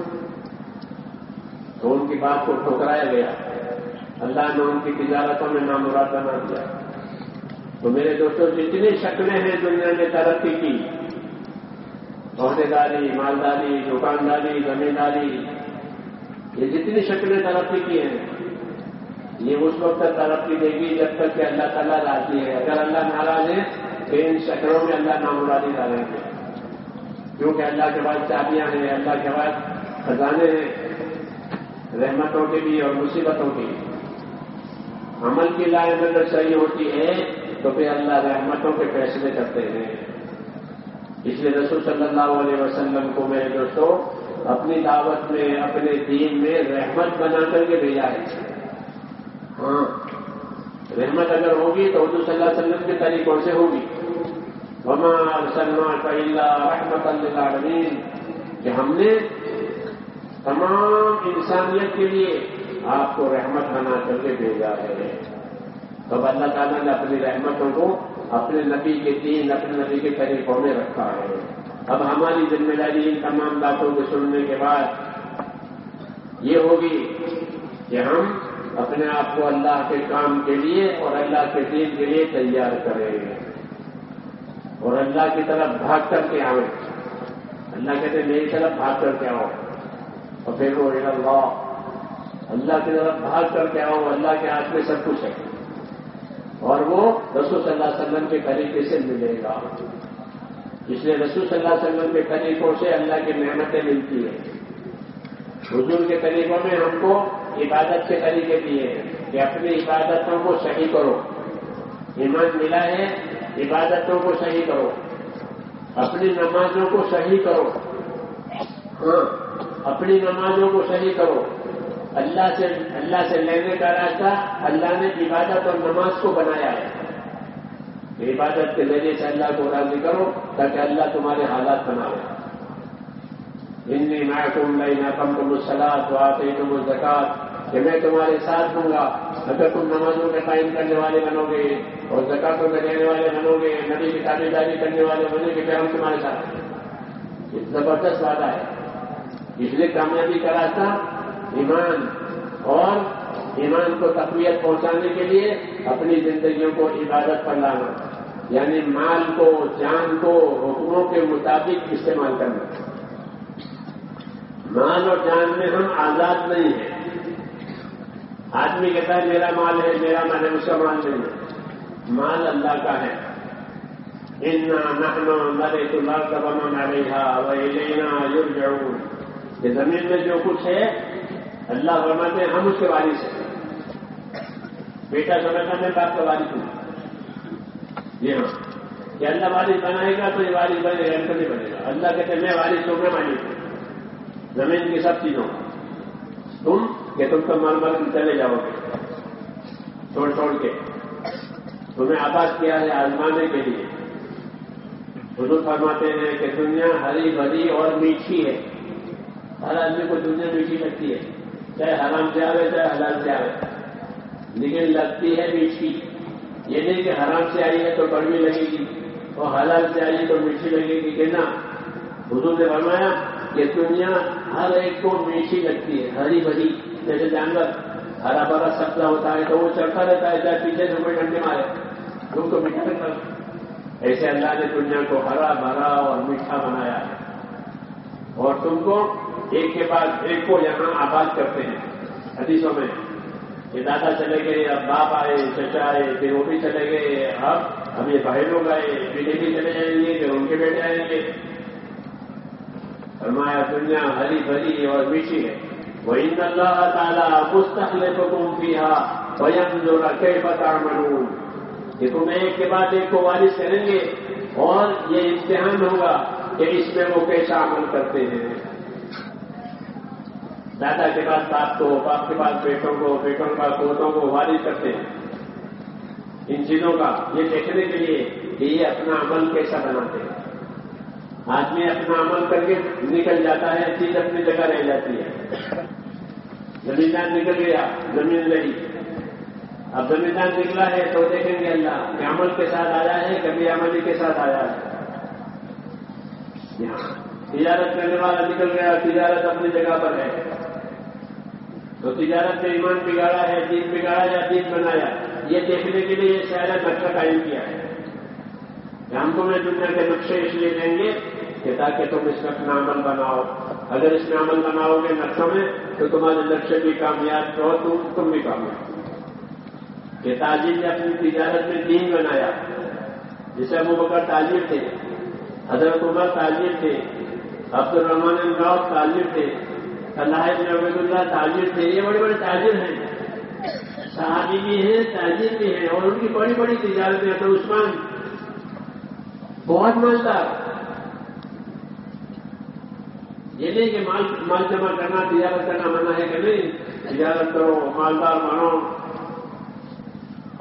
تو ان کی بات کو ٹھکرایا گیا. اللہ نے ان کی تجارتوں میں نامراد بنا دیا. تو میرے دوستوں، جتنی شکلیں ہیں دنیا نے ترقی کی، عہدیداری، مالداری، دکانداری، زمینداری، یہ جتنی شکلیں ترقی کی ہیں، یہ اس وقت تک ترقی دے گی جب تک کہ اللہ تعالیٰ راضی ہے. اگر اللہ ناراض ہے تو ان شکلوں میں اللہ نامرادی ڈالیں گے. کیونکہ اللہ کے بعد چابیاں ہیں، اللہ کے بعد خزانے ہیں، رحمتوں کی بھی اور مصیبتوں کی. عمل کی لائن اگر صحیح ہوتی ہے تو پھر اللہ رحمتوں کے فیصلے کرتے ہیں. اس لیے رسول صلی اللہ علیہ وسلم کو میرے دوستوں اپنی دعوت میں، اپنے دین میں رحمت بنا کر کے بھیجا ہے. ہاں، رحمت اگر ہوگی تو حضور صلی اللہ علیہ وسلم کے طریقوں سے ہوگی. وما ارسلناک الا رحمۃ للعالمین، کہ ہم نے تمام انسانیت کے لیے آپ کو رحمت بنا کر کے بھیجا ہے. تب اللہ تعالیٰ نے اپنی رحمتوں کو اپنے نبی کے دین، اپنے نبی کے طریقوں میں رکھا ہے. اب ہماری ذمہ داری ان تمام باتوں کو سننے کے بعد یہ ہوگی کہ ہم اپنے آپ کو اللہ کے کام کے لیے اور اللہ کے دین کے لیے تیار کریں اور اللہ کی طرف بھاگ کر کے آئیں. اللہ کہتے ہیں میری طرف بھاگ کر کے آؤ، اور پھر وہ اللہ کی طرف بھاگ کر کے آؤ. اللہ کے ہاتھ میں سب کچھ ہے اور وہ رسول صلی اللہ علیہ وسلم کے طریقے سے ملے گا. اس لیے رسول صلی اللہ علیہ وسلم کے طریقوں سے اللہ کی نعمتیں ملتی ہیں. حضور کے طریقوں میں ہم کو عبادت کے طریقے دیے ہیں کہ اپنی عبادتوں کو صحیح کرو. ایمان ملا ہے، عبادتوں کو صحیح کرو، اپنی نمازوں کو صحیح کرو. ہاں، اپنی نمازوں کو صحیح کرو. اللہ سے لینے کا راستہ اللہ نے عبادت اور نماز کو بنایا ہے. عبادت کے ذریعے سے اللہ کو راضی کرو تاکہ اللہ تمہارے حالات بنائے. انی معکم لئن اقمتم الصلاۃ وآتیتم الزکاۃ، کہ میں تمہارے ساتھ ہوں گا اگر تم نمازوں کے قائم کرنے والے بنو گے اور زکاتوں میں دینے والے بنو گے، نبی کی تابعداری کرنے والے بنو گے، پھر ہم تمہارے ساتھ ہیں. یہ زبردست وعدہ ہے. اس لیے کامیابی کا راستہ ایمان، اور ایمان کو تقویت پہنچانے کے لیے اپنی زندگیوں کو عبادت پر لانا، یعنی مال کو، جان کو حکموں کے مطابق استعمال کرنا. مال اور جان میں ہم آزاد نہیں ہیں. آدمی کہتا ہے میرا مال ہے، میرا مال ہے، اس کا مال نہیں ہے. مال اللہ کا ہے. انا نحن نرث الارض ومن علیہا والینا یرجعون، یہ زمین میں جو کچھ ہے اللہ فرماتے ہیں ہم اس کے وارث ہیں. بیٹا سمجھتا میں باپ کا وارث ہوں. جی ہاں، کہ اللہ وارث بنائے گا تو یہ وارث بنے گا، نہیں بنے گا. اللہ کہتے ہیں میں وارث ہوں، میں مالک ہوں زمین کی سب چیزوں. تم تو مال مال چلے جاؤ گے چھوڑ کے. تمہیں آباد کیا ہے آزمانے کے لیے. حضور فرماتے ہیں کہ دنیا ہری بھری اور میٹھی ہے. ہر آدمی کو دنیا میٹھی لگتی ہے، چاہے حرام سے آوے چاہے حلال سے آوے، لیکن لگتی ہے میٹھی. یہ نہیں کہ حرام سے آئی ہے تو کڑوی لگے گی اور حلال سے آئی تو میٹھی لگے گی. کہنا حضور نے فرمایا کہ دنیا ہر ایک کو میٹھی لگتی ہے، ہری بھری. جیسے جانور ہرا بھرا سبزہ ہوتا ہے تو وہ چڑھتا رہتا ہے، چاہے پیچھے سے کوئی ڈنڈے مارے لوگ تو میٹھا لگتا ہے. ایسے اللہ نے دنیا کو ہرا بھرا اور میٹھا بنایا ہے، اور تم کو ایک کے بعد ایک کو یہاں آباد کرتے ہیں. حدیثوں میں یہ دادا چلے گئے، اب باپ آئے، چچا آئے، پھر وہ بھی چلے گئے، اب یہ بھائی لوگ آئے، بیٹے بھی چلے جائیں گے، پھر ان کے بیٹے آئیں گے. فرمایا دنیا ہری بھری اور میٹھی ہے. وَإِنَّ اللَّهَ تَعَالَىٰ مُسْتَخْلِفُكُمْ فِيهَا وَيَنظُرَ كَيْفَ تَعْمَلُونَ، کہ تم ایک کے بعد ایک کو وارث کریں گے اور یہ امتحان ہوگا کہ اس میں وہ کیسا عمل کرتے ہیں. دادا کے بعد باپ کو، باپ کے بعد بیٹوں کو، بیٹوں کے بعد پوتوں کو وارث کرتے ہیں. ان چیزوں کا یہ دیکھنے کے لیے کہ یہ اپنا عمل کیسا بناتے ہیں. آدمی اپنا عمل کر کے نکل جاتا ہے، چیز اپنی جگہ رہ جاتی ہے. زمیندار نکل گیا، زمین لڑی. اب زمیندار نکلا ہے تو دیکھیں گے اللہ کہ عمل کے ساتھ آیا ہے، کبھی عملی کے ساتھ آیا ہے. تجارت کرنے والا نکل گیا، تجارت اپنی جگہ پر ہے، تو تجارت میں ایمان بگاڑا ہے، دین بگاڑا یا دین بنایا، یہ دیکھنے کے لیے یہ سارا نقشہ قائم کیا ہے. ہم تمہیں دنیا کے نقشے اس لیے دیں گے کہ تاکہ تم اس میں اپنا عمل بناؤ. اگر اس میں عمل بناؤ گے نقشوں میں تو تمہارے نقشے بھی کامیاب ہو، تم بھی کامیاب. کہ تاجر نے اپنی تجارت میں دین بنایا، جسے ابو بکر تاجر تھے، حضرت عمر تاجر تھے، عبد الرحمن بن عوف تاجر تھے، طلحہ بن عبید اللہ تاجر تھے. یہ بڑے بڑے تاجر ہیں، صحابی بھی ہیں، تاجر بھی ہیں، اور ان کی بڑی بڑی تجارتیں. تو عثمان بہت مالدار. یہ نہیں کہ مال جمع کرنا، تجارت کرنا منع ہے کہ نہیں، تجارت کرو، مالدار بنو.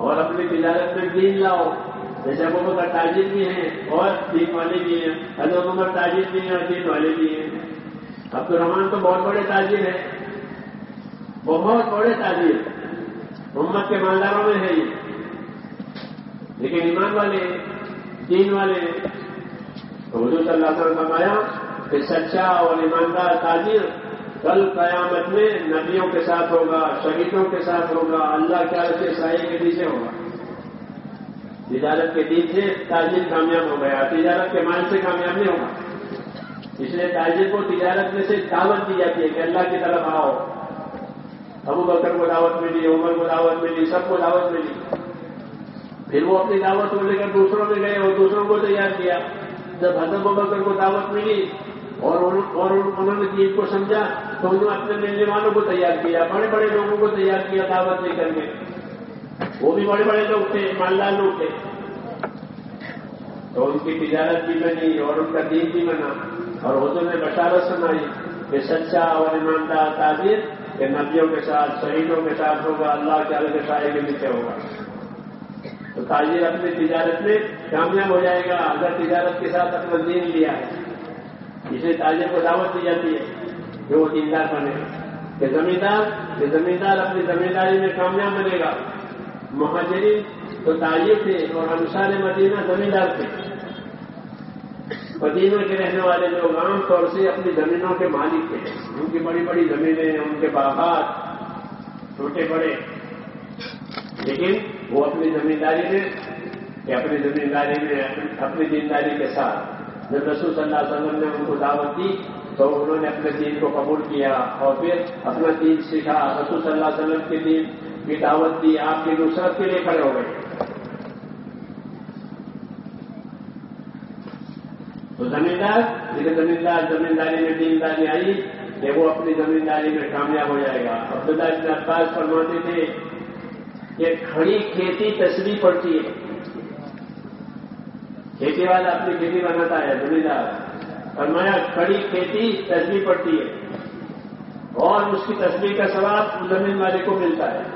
اور اپنی تجارت میں دین لاؤ. جیسے ابو بکر تاجر بھی ہیں اور دین والے بھی ہیں, حضرت عمر تاجر بھی ہیں اور دین والے بھی ہیں. عبدالرحمان تو بہت بڑے تاجر ہیں, بہت بڑے تاجر, امت کے مالداروں میں ہے یہ, لیکن ایمان والے دین والے. تو حضور صلی اللہ علیہ وسلم نے فرمایا کہ سچا اور ایماندار تاجر کل قیامت میں نبیوں کے ساتھ ہوگا, شہیدوں کے ساتھ ہوگا, اللہ کے عرش کے سائے کے نیچے ہوگا. تجارت کے دین سے تاجر کامیاب ہو گیا, تجارت کے مال سے کامیاب نہیں ہوگا. اس لیے تاجر کو تجارت میں سے دعوت دی جاتی ہے کہ اللہ کی طرف آؤ. ابو بکر کو دعوت ملی, عمر کو دعوت ملی, سب کو دعوت ملی. پھر وہ اپنی دعوت کو لے کر دوسروں میں گئے اور دوسروں کو تیار کیا. جب حضرت ابو بکر کو دعوت ملی اور انہوں نے دین کو سمجھا تو انہوں نے اپنے ملنے والوں کو تیار کیا, بڑے بڑے لوگوں کو تیار کیا دعوت دے کر کے. وہ بھی بڑے بڑے لوگ تھے, مالدار لوگ تھے. تو ان کی تجارت بھی بنی اور ان کا دین بھی بنا. اور حضور نے بشارت سنائی کہ سچا اور ایماندار تاجر کہ نبیوں کے ساتھ, شہیدوں کے ساتھ ہوگا, اللہ کے عرش کے سائے کے نیچے ہوگا. تو تاجر اپنی تجارت میں کامیاب ہو جائے گا اگر تجارت کے ساتھ اپنا دین لیا ہے. اس لیے تاجر کو دعوت دی جاتی ہے کہ وہ دیندار بنے. کہ زمیندار اپنی زمینداری میں کامیاب بنے گا. مہاجرین تو تاجر تھے اور انصار مدینہ زمیندار تھے. مدینہ کے رہنے والے لوگ عام طور سے اپنی زمینوں کے مالک تھے. ان کی بڑی بڑی زمینیں, ان کے باغات چھوٹے بڑے, لیکن وہ اپنی زمینداری میں اپنی دینداری کے ساتھ جب رسول صلی اللہ علیہ وسلم نے ان کو دعوت دی تو انہوں نے اپنے دین کو قبول کیا اور پھر اپنا دین سیکھا. رسول صلی اللہ علیہ وسلم کے دین کی دعوت دی, آپ کی نصرت کے لیے کھڑے ہو گئے. تو زمینداری میں دینداری آئی کہ وہ اپنی زمینداری میں کامیاب ہو جائے گا. عبداللہ بن عباس فرماتے تھے کہ کھڑی کھیتی تصریح پڑتی ہے. کھیتی والا اپنی کھیتی بناتا ہے, زمیندار. فرمایا کھڑی کھیتی تصریح پڑتی ہے اور اس کی تصریح کا ثواب زمین والے کو ملتا ہے.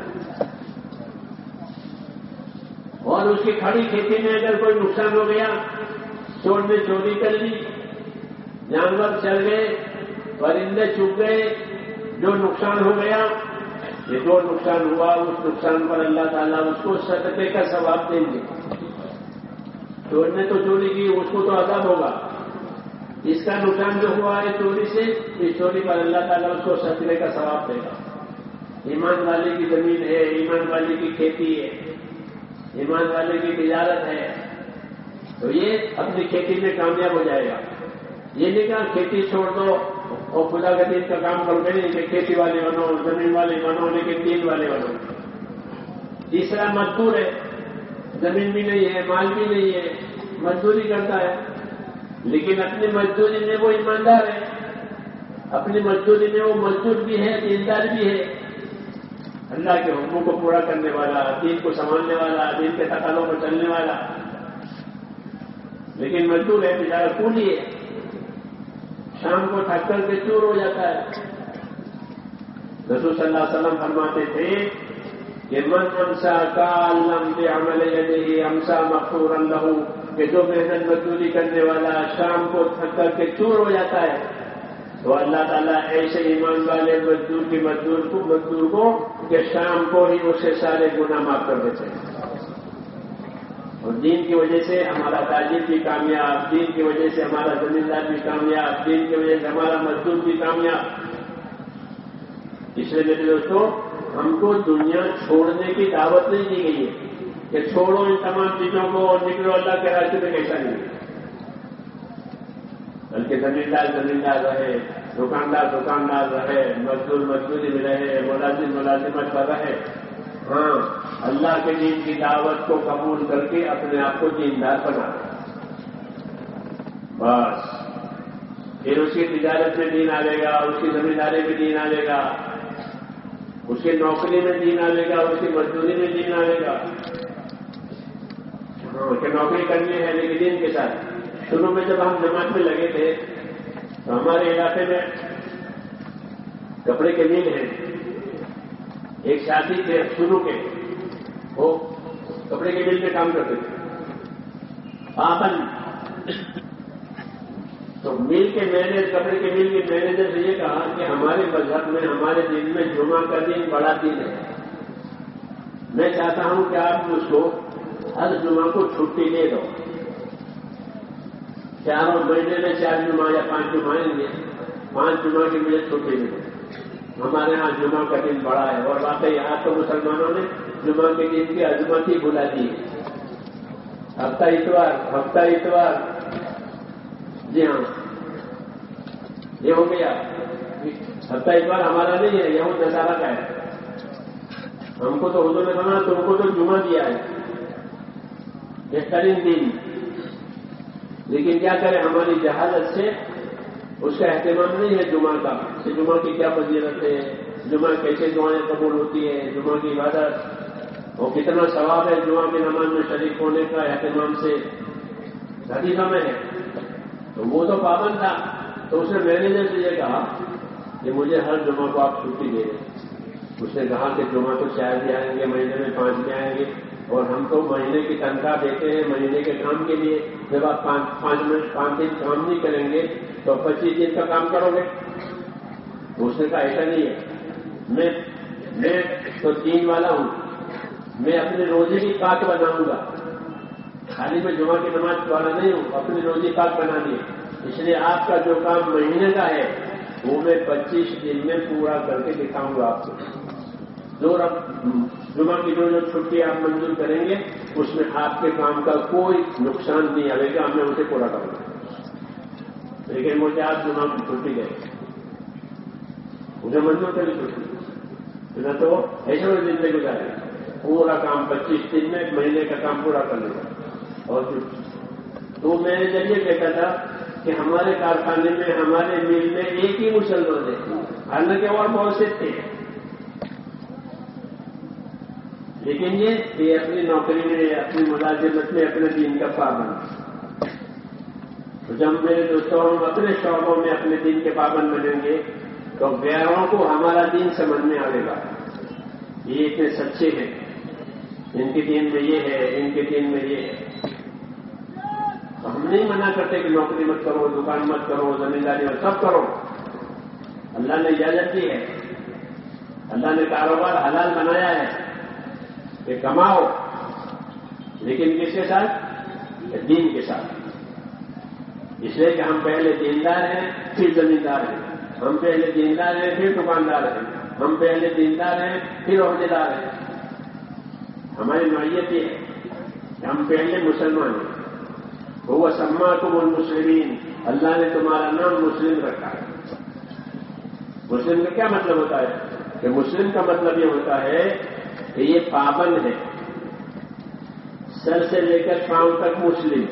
اور اس کی کھڑی کھیتی میں اگر کوئی نقصان ہو گیا, چور نے چوری کر لی, جانور چل گئے, پرندے چگ گئے, جو نقصان ہو گیا, یہ جو نقصان ہوا اس نقصان پر اللہ تعالیٰ اس کو صدقے کا ثواب دیں گے. چور نے تو چوری کی, اس کو تو عذاب ہوگا. اس کا نقصان جو ہوا ہے چوری سے, اس چوری پر اللہ تعالیٰ اس کو صدقے کا ثواب دے گا. ایمان والے کی زمین ہے, ایمان والے کی کھیتی ہے, ایمان والے کی تجارت ہے, تو یہ اپنی کھیتی میں کامیاب ہو جائے گا. یہ نہیں کہا کھیتی چھوڑ دو اور خدا کے دین کا کام کرو گے, نہیں کہ کھیتی والے بنو, زمین والے بنو, لیکن دین والے بنو. تیسرا مزدور ہے, زمین بھی نہیں ہے, مال بھی نہیں ہے, مزدوری کرتا ہے, لیکن اپنی مزدوری میں وہ ایماندار ہے, اپنی مزدوری میں وہ مزدور بھی ہے, دیندار بھی ہے, اللہ کے حکموں کو پورا کرنے والا, دین کو سنبھالنے والا, دین کے تقاضوں پر چلنے والا, لیکن مزدور ہے, بیچارہ کولی ہے, شام کو تھک کر کے چور ہو جاتا ہے. رسول صلی اللہ علیہ وسلم فرماتے تھے کہ من امسا کالم بعمل یده امسا مغفورا له, کہ جو محنت مزدوری کرنے والا شام کو تھک کر کے چور ہو جاتا ہے تو اللہ تعالیٰ ایسے ایمان والے مزدور کو کہ شام کو ہی اسے سارے گناہ معاف کر دیتے ہیں. اور دین کی وجہ سے ہمارا تاجر بھی کامیاب, دین کی وجہ سے ہمارا زمیندار بھی کامیاب, دین کی وجہ سے ہمارا مزدور بھی کامیاب. اس لیے میرے دوستوں, ہم کو دنیا چھوڑنے کی دعوت نہیں دی گئی ہے کہ چھوڑو ان تمام چیزوں کو اور نکلو اللہ کے راستے میں, کیسا نہیں, بلکہ زمیندار رہے, دکاندار رہے, مزدور مزدوری میں رہے, ملازم ملازمت پر رہے. ہاں, اللہ کے دین کی دعوت کو قبول کر کے اپنے آپ کو دیندار بنا بس. پھر اس کی تجارت میں دین آ جائے گا, اس کی زمینداری میں دین آ جائے گا, اس کی نوکری میں دین آ جائے گا, اس کی مزدوری میں دین آ جائے گا. کہ نوکری کرنی ہے لیکن دین کے ساتھ. شروع میں جب ہم جماعت میں لگے تھے تو ہمارے علاقے میں کپڑے کے میل ہیں, ایک ساتھی تھے شروع کے, وہ کپڑے کے مل میں کام کرتے تھے پابند. تو مل کے مینیجر کپڑے کے مل کے مینیجر سے یہ کہا کہ ہمارے مذہب میں ہمارے دن میں جمعہ کا دن بڑا دن ہے. میں چاہتا ہوں کہ آپ اس کو ہر جمعہ کو چھٹی دے دو. چاروں مہینے میں 4 جمعہ یا 5 جمعہ آئیں گے, 5 جمعہ کی مجھے چھٹی دے دو. ہمارے ہاں جمعہ کا دن بڑا ہے. اور واقعی آج تو مسلمانوں نے جمعہ کے دن کی عظمت ہی بھلا دی ہے. ہفتہ اتوار جی ہاں یہ ہو گیا. ہفتہ اتوار ہمارا نہیں ہے, یہود نصارہ کا ہے. ہم کو تو حضور نے بنا, تم کو تو جمعہ دیا ہے, بہترین دن. لیکن کیا کریں, ہماری جہالت سے اس کا اہتمام نہیں ہے جمعہ کا, کہ جمعہ کی کیا فضیلت ہے, جمعہ کیسے دعائیں قبول ہوتی ہے, جمعہ کی عبادت اور کتنا ثواب ہے جمعہ کی نماز میں شریک ہونے کا اہتمام سے حدیثوں میں ہے. تو وہ تو پابند تھا. تو اس نے مینیجر سے یہ کہا کہ مجھے ہر جمعہ کو آپ چھٹی دے دیں. اس نے کہا کہ جمعہ تو شاید بھی آئیں گے, مہینے میں 5 بھی آئیں گے, اور ہم تو مہینے کی تنخواہ دیتے ہیں مہینے کے کام کے لیے. جب آپ 5 دن کام نہیں کریں گے تو 25 دن کا کام کرو گے. تو اس نے کہا ایسا نہیں ہے, میں تو دین والا ہوں, میں اپنی روزی کی پاک بناؤں گا. خالی میں جمعہ کی نماز والا نہیں ہوں, اپنی روزی پاک بنانی ہے. اس لیے آپ کا جو کام مہینے کا ہے وہ میں 25 دن میں پورا کر کے دکھاؤں گا آپ کو. جمعہ کی جو چھٹی آپ منظور کریں گے اس میں آپ کے کام کا کوئی نقصان نہیں آئے گا, ہمیں اسے پورا کروں گا. لیکن مجھے آپ جمعہ کی چھٹی دیں, مجھے منظور کری چھٹی, نہ تو ایسے میں دن میں گزارے پورا کام 25 دن میں مہینے کا کام پورا کر لے گا. اور تو میں نے جب یہ کہتا تھا کہ ہمارے کارخانے میں ہمارے مل میں ایک ہی مسلمان ہے, حالانکہ اور بہت سے تھے, لیکن یہ اپنی نوکری میں اپنی ملازمت میں اپنے دین کا پابند. تو جب میرے دوستوں ہم اپنے شعبوں میں اپنے دین کے پابند بنیں گے تو غیروں کو ہمارا دین سمجھ میں آئے گا. یہ اتنے سچے ہیں, ان کے دین میں یہ ہے, ان کے دین میں یہ ہے. ہم نہیں منع کرتے کہ نوکری مت کرو, دکان مت کرو, زمینداری مت, سب کرو. اللہ نے اجازت دی ہے, اللہ نے کاروبار حلال بنایا ہے کہ کماؤ, لیکن کس کے ساتھ؟ دین کے ساتھ. اس لیے کہ ہم پہلے دیندار ہیں پھر زمیندار ہیں, ہم پہلے دیندار ہیں پھر دکاندار ہیں, ہم پہلے دیندار ہیں پھر عہدیدار ہیں. ہماری نوعیت یہ ہے کہ ہم پہلے مسلمان ہیں. وہ سماکم المسلمین, اللہ نے تمہارا نام مسلم رکھا ہے. مسلم کا کیا مطلب ہوتا ہے؟ کہ مسلم کا مطلب یہ ہوتا ہے کہ یہ پابند ہے, سر سے لے کر پاؤں تک مسلم.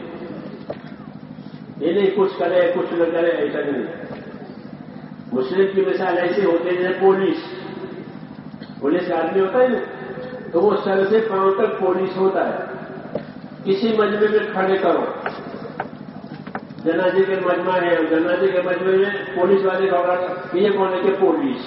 یہ نہیں کچھ کرے کچھ نہ کرے, ایسا نہیں. مسلم کی مثال ایسی ہوتی ہے جیسے پولیس کا آدمی ہوتا ہے نا, تو وہ سر سے پاؤں تک پولیس ہوتا ہے. کسی مجمع میں کھڑے کرو, جنازے کے مجمع ہے, جنازے کے مجمع میں پولیس والے کا یہ کون ہے کہ پولیس.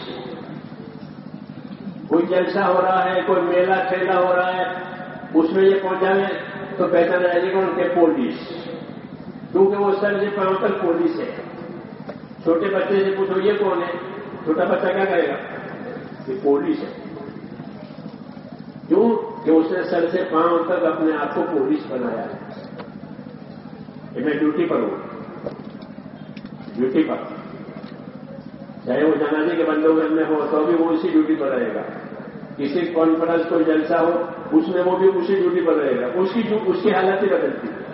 کوئی جلسہ ہو رہا ہے, کوئی میلہ ٹھیلا ہو رہا ہے, اس میں یہ پہنچانے تو پہچانا جائے گا ان کے پولیس, کیونکہ وہ سر سے پاؤں تک پولیس ہے. چھوٹے بچے سے پوچھو یہ کون ہے, چھوٹا بچہ کیا کرے گا؟ یہ پولیس ہے. کیوں کہ اس نے سر سے پاؤں تک اپنے آپ کو پولیس بنایا ہے کہ میں ڈیوٹی پر ہوں, ڈیوٹی پر. چاہے وہ جنازے کے بندوبست میں ہو تو بھی وہ اسی ڈیوٹی پر رہے گا. کسی کانفرنس کو جلسہ ہو اس میں وہ بھی اسی ڈیوٹی پر رہے گا. اس کی حالت ہی بدلتی ہے.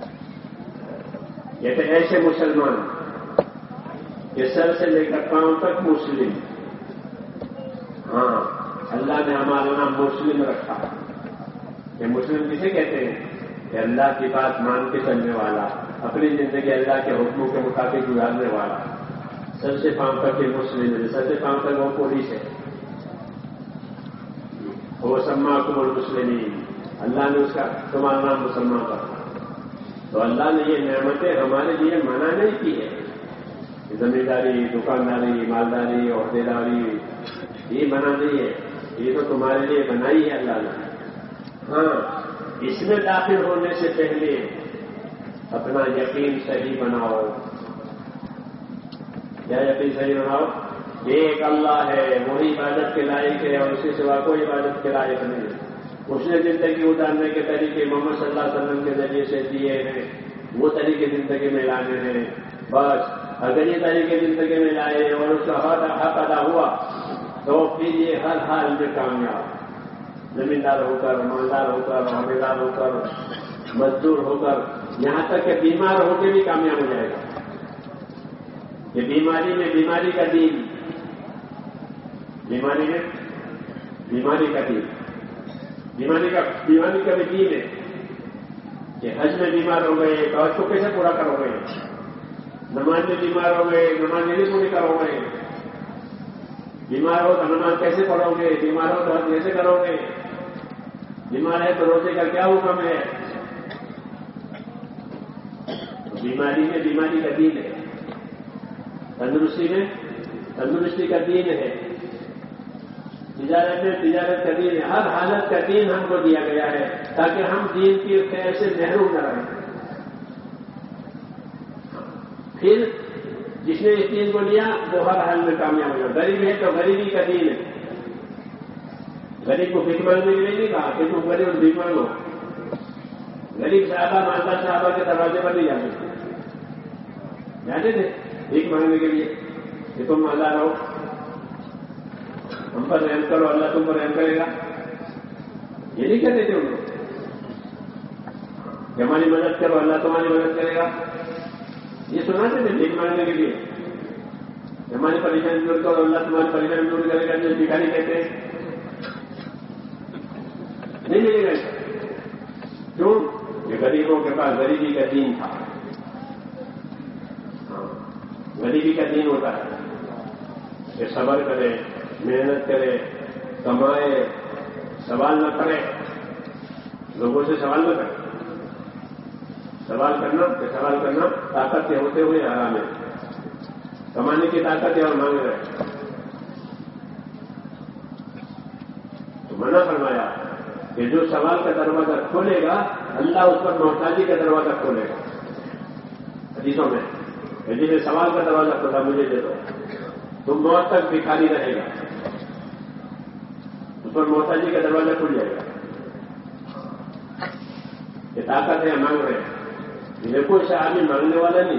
یہ تو ایسے مسلمان کہ سر سے لے کر پاؤں تک مسلم. ہاں, اللہ نے ہمارا نام مسلم رکھا. یہ مسلم کسے کہتے ہیں؟ کہ اللہ کی بات مان کے چلنے والا, اپنی زندگی اللہ کے حکموں کے مطابق گزارنے والا. سر سے پاؤں تک یہ مسلم ہے, سر سے پاؤں تک وہ پولیس ہے. وہ سماکم المسلمین, اللہ نے اس کا تمہارا نام مسلمان رکھا. تو اللہ نے یہ نعمتیں ہمارے لیے منع نہیں کی ہے. زمینداری, دکانداری, مالداری, عہدیداری, یہ منع نہیں ہے. یہ تو تمہارے لیے بنائی ہے اللہ نے. ہاں, اس میں داخل ہونے سے پہلے اپنا یقین صحیح بناؤ. کیا یقین صحیح بناؤ؟ ایک اللہ ہے، وہی عبادت کے لائق ہے اور اس کے سوا کوئی عبادت کے لائق نہیں. اس نے زندگی اتارنے کے طریقے محمد صلی اللہ علیہ وسلم کے ذریعے سے دیے ہیں، وہ طریقے زندگی میں لانے ہیں. بس اگر یہ طریقے زندگی میں لائے اور اس کا حق ادا ہوا تو پھر یہ ہر حال میں کامیاب، زمیندار ہو کر، مالدار ہو کر، حامیدار ہو کر، مزدور ہو کر، یہاں تک کہ بیمار ہو کے بھی کامیاب ہو جائے گا. یہ بیماری میں بیماری کا دین، بیماری میں بیماری کا دین، بیماری کا بھی دین ہے کہ حج میں بیمار ہو گئے تو حج کو کیسے پورا کرو گے؟ نماز میں بیمار ہو گئے، نماز نہیں پوری کرو گے. بیمار ہو تو نماز کیسے پڑھو گے؟ بیمار ہو تو حج کیسے کرو گے؟ بیمار ہے تو روزے کا کیا حکم ہے؟ بیماری میں بیماری کا دین ہے، تندرستی میں تندرستی کا دین ہے، تجارت میں تجارت کا دین ہے. ہر حالت کا دین ہم کو دیا گیا ہے تاکہ ہم دین کی خیر سے محروم نہ رہیں. پھر جس نے اس دین کو لیا وہ ہر حال میں کامیاب ہو جائے. غریب ہے تو غریبی کا دین ہے. غریب کو بھیک مانگنے کے لیے نہیں کہا کہ تم غریب اور بھیک مانگو. غریب صحابہ مالدار صحابہ کے دروازے پر نہیں جاتے تھے بھیک مانگنے کے لیے کہ تم مالدار ہو، ہم پر رحم کرو، اللہ تم پر رحم کرے گا. یہ نہیں کہتے تھے ان کو کہ ہماری مدد کرو، اللہ تمہاری مدد کرے گا. یہ سناتے تھے بھیک مانگنے کے لیے، ہماری پریشانی دور کرو، اللہ تمہاری پریشانی دور کرے گا. جو بھکاری کہتے ہیں نہیں ملے گا. کیوں؟ کہ غریبوں کے پاس غریبی کا دین تھا. غریبی کا دین ہوتا ہے کہ صبر کرے، محنت کرے، کمائے، سوال نہ کرے، لوگوں سے سوال نہ کرے. سوال کرنا طاقت کے ہوتے ہوئے حرام ہے. کمانے کی طاقت ہے اور مانگ رہے تو منع فرمایا کہ جو سوال کا دروازہ کھولے گا اللہ اس پر محتاجی کا دروازہ کھولے گا. حدیثوں میں جس نے سوال کا دروازہ کھولا مجھے دے دو تو موت تک بھکاری رہے گا، اس پر محتاجی کا دروازہ کھل جائے گا. یہ طاقت ہے، مانگ رہے ہیں. دیکھو اسے آدمی مانگنے والا نہیں،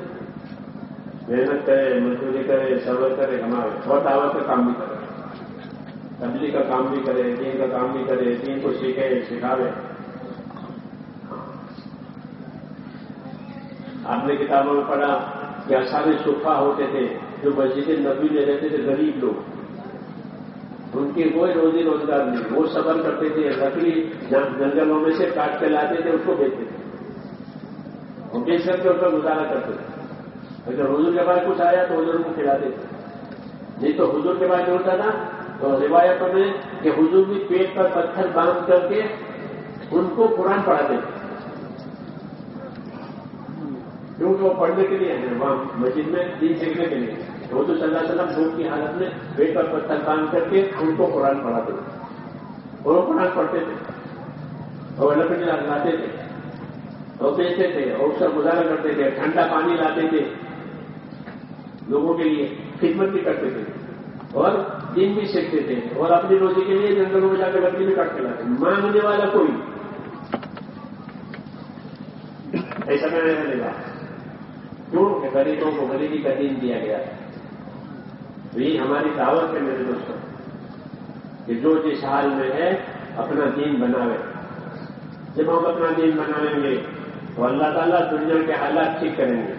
محنت کرے، مزدوری کرے، صبر کرے، کمائے اور دعوت کا کام بھی کرے، تبلیغ کا کام بھی کرے، دین کا کام بھی کرے، دین کو سیکھے، سکھاوے. آپ نے کتابوں میں پڑھا کہ اصحاب صفہ ہوتے تھے جو مسجد نبوی میں رہتے تھے، غریب لوگ، ان کی کوئی روزی روزگار نہیں. وہ صبر کرتے تھے، لکڑی جنگلوں میں سے کاٹ کے لاتے تھے، اس کو بیچتے تھے اور بیچ کر کے اس کا گزارا کرتے تھے. اگر حضور کے پاس کچھ آیا تو حضور کو کھلاتے تھے، نہیں تو حضور کے پاس جو ہوتا تھا تو روایتوں میں کہ حضور بھی پیٹ پر پتھر باندھ کر کے ان کو قرآن پڑھاتے تھے، کیونکہ وہ پڑھنے کے لیے ہیں وہاں مسجد میں دین سیکھنے کے لیے. حضور صلی اللہ علیہ وسلم بھوک کی حالت میں پیٹ پر پتھر باندھ کر کے ان کو قرآن پڑھاتے تھے اور وہ قرآن پڑھتے تھے اور لکڑی لاتے تھے اور بیچتے تھے اور اس کا گزارا کرتے تھے. ٹھنڈا پانی لاتے تھے لوگوں کے لیے، خدمت بھی کرتے تھے اور دین بھی سیکھتے تھے اور اپنی روزی کے لیے جنگلوں میں جا کے لکڑی بھی کاٹ کے لاتے. مانگنے والا کوئی ایسا نہیں رہنے گا. کیوں کہ غریبوں کو غریبی کا دین دیا گیا ہے. تو یہ ہماری دعوت ہے میرے دوستوں کہ جو جس حال میں ہے اپنا دین بناوے. جب ہم اپنا دین بنائیں گے تو اللہ تعالیٰ دنیا کے حالات ٹھیک کریں گے.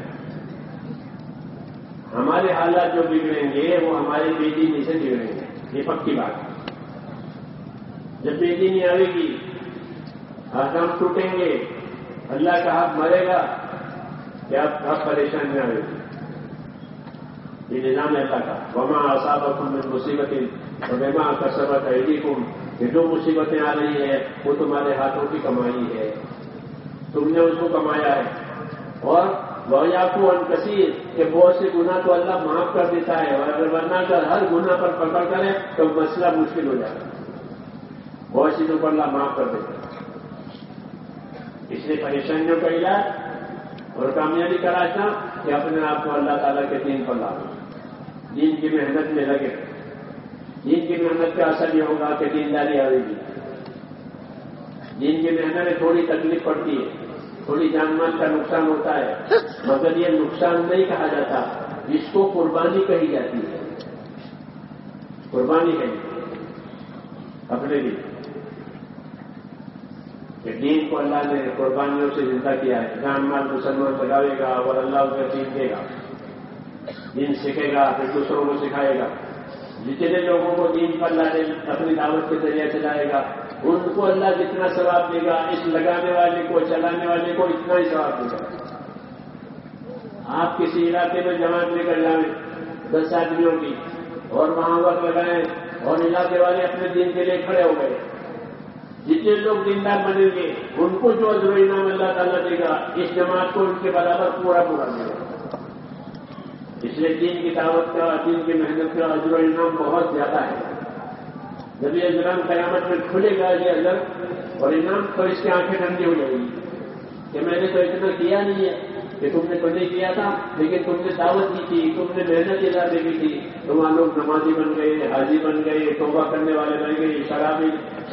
ہمارے حالات جو بگڑیں گے وہ ہماری بے دینی سے بگڑیں گے، یہ پکی بات ہے. جب بے دینی آئے گی، احکام ٹوٹیں گے، اللہ کا حق مرے گا، کیا آپ پریشان میں آئے گی. یہ نظام ہے اللہ کا. وما اصابکم من مصیبت فبما کسبت ایدیکم، کہ جو مصیبتیں آ رہی ہیں وہ تمہارے ہاتھوں کی کمائی ہے، تم نے اس کو کمایا ہے. اور وَيَعْفُو عَنْ كَثِيرٍ کہ بہت سے گناہ تو اللہ معاف کر دیتا ہے، اور اگر ورنہ کر ہر گناہ پر پکڑ کرے تو مسئلہ مشکل ہو جاتا ہے. بہت چیزوں پر اللہ معاف کر دیتا ہے. اس لیے پریشانیوں کا علاج اور کامیابی کا راستہ کہ اپنے آپ کو اللہ تعالیٰ کے دین پر لاؤ، دین کی محنت میں لگے۔ دین کی محنت کا اثر یہ ہوگا کہ دینداری آئے گی۔ دین کی محنت میں تھوڑی تکلیف پڑتی ہے، تھوڑی جان مال کا نقصان ہوتا ہے، مگر یہ نقصان نہیں کہا جاتا، اس کو قربانی کہی جاتی ہے۔ قربانی ہے اپنے لیے کہ دین کو اللہ نے قربانیوں سے زندہ کیا ہے۔ جان مال مسلمان لگاوے گا اور اللہ اسے دین دے گا، دین سیکھے گا، پھر دوسروں کو سکھائے گا۔ جتنے لوگوں کو دین پر لانے اپنی دعوت کے ذریعے چلائے گا، ان کو اللہ جتنا ثواب دے گا، اس لگانے والے کو چلانے والے کو اتنا ہی ثواب دے گا۔ آپ کسی علاقے میں جماعت لے کر جائیں 10 آدمیوں کی اور وہاں وقت لگائیں اور علاقے والے اپنے دین کے لیے کھڑے ہو گئے، جتنے لوگ دیندار بنیں گے ان کو جو اجر و انعام اللہ تعالیٰ دے گا، اس جماعت کو ان کے برابر پورا دے گا۔ اس لیے دین کی دعوت کا، دین کی محنت کا اجر و انعام بہت زیادہ ہے۔ نبی اکرم قیامت میں کھلے گا یہ اجر اور انعام، تو اس کی آنکھیں ٹھنڈی ہو جائیں گی کہ میں نے تو اتنا کیا نہیں ہے کہ تم نے تو نہیں کیا تھا، لیکن تم نے دعوت دی تھی، تم نے محنت ادارے کی تھی، تو وہاں لوگ نمازی بن گئے، حاجی بن گئے، توبہ کرنے والے بن گئے، شرابی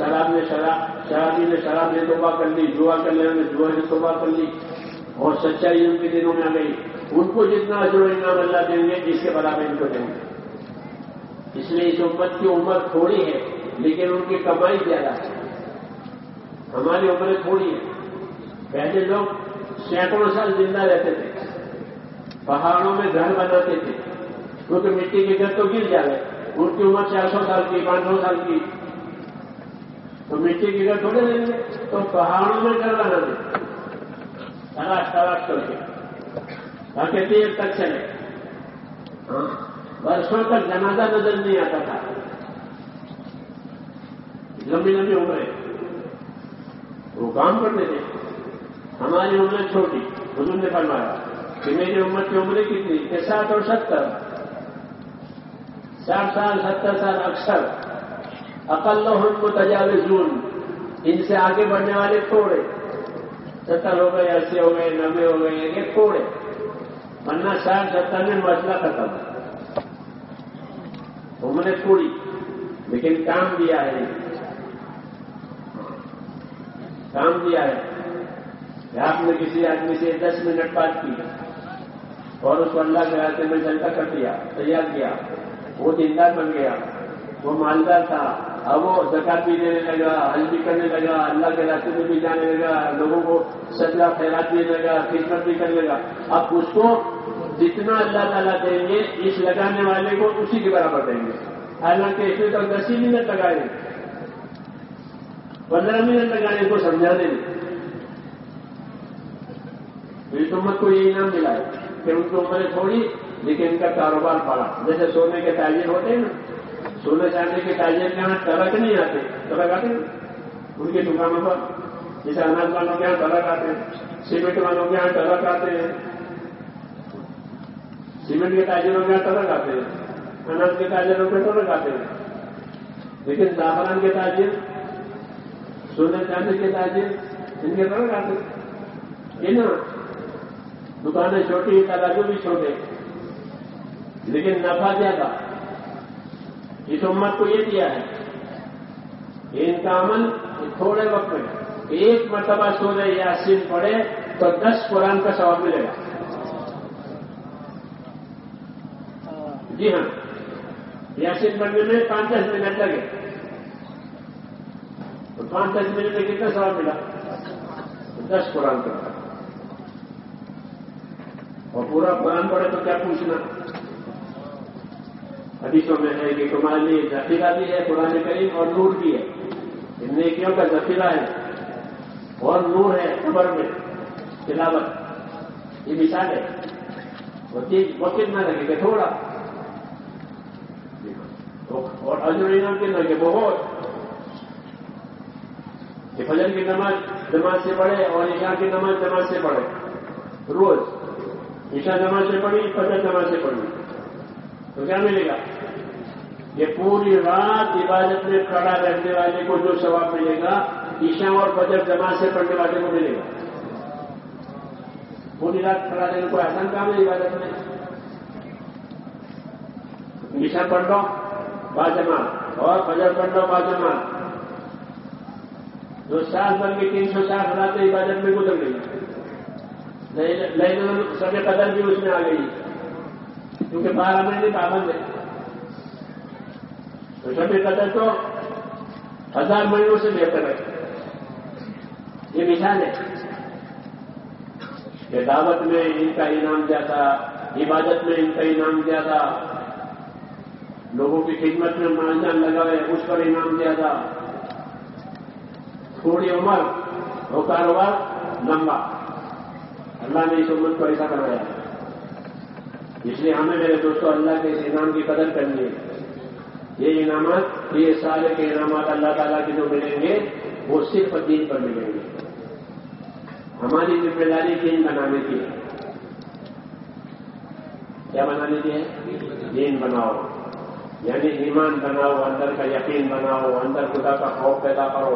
نے شراب نے توبہ کر لی، جوا کرنے والے جوا نے توبہ کر لی، اور سچائی ان کے دنوں میں آ گئی۔ ان کو جتنا اجر و انعام اللہ دیں گے، اس کے برابر ان کو دیں گے۔ اس لیے اس امت کی عمر تھوڑی ہے لیکن ان کی کمائی زیادہ ہے۔ ہماری عمریں تھوڑی ہے، پہلے لوگ سینکڑوں سال زندہ رہتے تھے، پہاڑوں میں گھر بناتے تھے، کیونکہ مٹی کے گھر تو گر جائے، ان کی عمر 400 سال کی، 500 سال کی، تو مٹی کے گھر تھوڑے دیں گے، تو پہاڑوں میں گھر بناتے تھے تلاش کر کے، تاکہ دیر تک چلے۔ برسوں تک جنازہ نظر نہیں آتا تھا، لمبی لمبی عمریں، وہ کام کرتے تھے۔ ہماری عمریں چھوٹی، حضور نے فرمایا کہ میری عمر کی عمریں کتنی کہ 60 اور 70، 60 سال 70 سال اکثر، اقلہم متجاوزون، ان سے آگے بڑھنے والے تھوڑے، 70 ہو گئے، 80 ہو گئے، 90 ہو گئے، یہ تھوڑے، ورنہ 60 70 میں مسئلہ ختم۔ عمریں تھوڑی لیکن کام دیا ہے، کام دیا ہے کہ آپ نے کسی آدمی سے 10 منٹ بات کی اور اس کو اللہ کے راستے میں جلتا کر دیا، تیار کیا، وہ دیندار بن گیا، وہ مالدار تھا، اب وہ زکات بھی دینے لگا، حج بھی کرنے لگا، اللہ کے راستے میں بھی جانے لگا، لوگوں کو صدقہ خیرات دینے لگا، خدمت بھی کرنے لگا۔ اب اس کو جتنا اللہ تعالیٰ دیں گے، اس لگانے والے کو اسی کے برابر دیں گے۔ حالانکہ اس میں تو 10 منٹ لگائے، 15 منٹ لگانے کو سمجھا دیں گے۔ اس امت کو یہ انعام ملا ہے کہ ان کی عمریں تھوڑی لیکن ان کا کاروبار بڑا۔ جیسے سونے کے تاجر ہوتے ہیں نا، سونے چاندی کے تاجر کے یہاں ٹرک نہیں آتے، ٹرک آتے ہیں ان کی دکانوں پر، جیسے اناج والوں کے یہاں ٹرک آتے ہیں، سیمنٹ والوں کے یہاں ٹرک آتے ہیں، سیمنٹ کے تاجروں کے یہاں ٹرک آتے ہیں، اناج کے تاجروں کے ٹرک آتے ہیں، لیکن زعفران کے تاجر، سونے چاندی کے تاجر، ان کے ٹرک آتے ہیں۔ یہ نا دکانیں چھوٹی، تراجو بھی چھوٹے، لیکن نفع زیادہ۔ اس امت کو یہ دیا ہے کہ ان کا عمل تھوڑے وقت میں ایک مرتبہ سورہ یاسین پڑھے تو 10 قرآن کا ثواب ملے گا۔ جی ہاں، یاسین پڑھنے میں 5-10 منٹ لگے تو 5-10 منٹ میں کتنا ثواب ملا؟ 10 قرآن کا، اور پورا قرآن پڑھے تو کیا پوچھنا۔ حدیثوں میں ہے کہ تمہارے لیے ذخیرہ بھی ہے قرآن کریم، اور نور بھی ہے، ان نیکیوں کا ذخیرہ ہے اور نور ہے قبر میں تلاوت۔ یہ مثال ہے، وہ کتنا لگے گا؟ تھوڑا، اور اجر و انعام کتنا لگے؟ بہت۔ کہ فجر کی نماز جماعت سے پڑھے اور عشاء کی نماز جماعت سے پڑھے، روز عشاء جماعت سے پڑھی، فجر جماعت سے پڑھی، تو کیا ملے گا؟ یہ پوری رات عبادت میں کھڑا رہنے والے کو جو ثواب ملے گا، عشاء اور فجر جماعت سے پڑھنے والے کو ملے گا۔ پوری رات کھڑا رہنا کوئی آسان کام ہے عبادت میں. عشاء پڑھ لو باجماعت اور فجر پڑھ لو باجماعت. جو سال بھر کی 360 راتیں عبادت میں گزر گئی. سب قدر بھی اس میں آ گئی کیونکہ 12 مہینے پابند ہے. تو سب قدر تو 1000 مہینوں سے بہتر ہے. یہ مثال ہے کہ دعوت میں ان کا انعام زیادہ، عبادت میں ان کا انعام زیادہ، لوگوں کی خدمت میں مان جان لگائے اس پر انعام زیادہ. تھوڑی عمر اور کاروبار لمبا. اللہ نے اس امت کو ایسا کروایا. اس لیے ہمیں میرے دوستوں اللہ کے اس انعام کی قدر کرنی ہے. یہ انعامات، یہ سارے کے انعامات اللہ تعالیٰ کے جو ملیں گے وہ صرف دین پر ملیں گے. ہماری ذمہ داری دین بنانے کی ہے. کیا بنانے کی ہے؟ دین بناؤ، یعنی ایمان بناؤ، اندر کا یقین بناؤ، اندر خدا کا خوف پیدا کرو.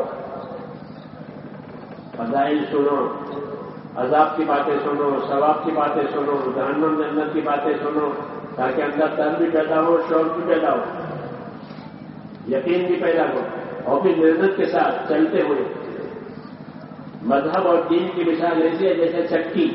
فضائل سنو، عذاب کی باتیں سنو، ثواب کی باتیں سنو، جہنم جنت کی باتیں سنو، تاکہ اندر ڈر بھی پیدا ہو، شوق بھی پیدا ہو، یقین بھی پیدا ہو. اور پھر محنت کے ساتھ چلتے ہوئے. مذہب اور دین کی مثال ایسی ہے جیسے چکی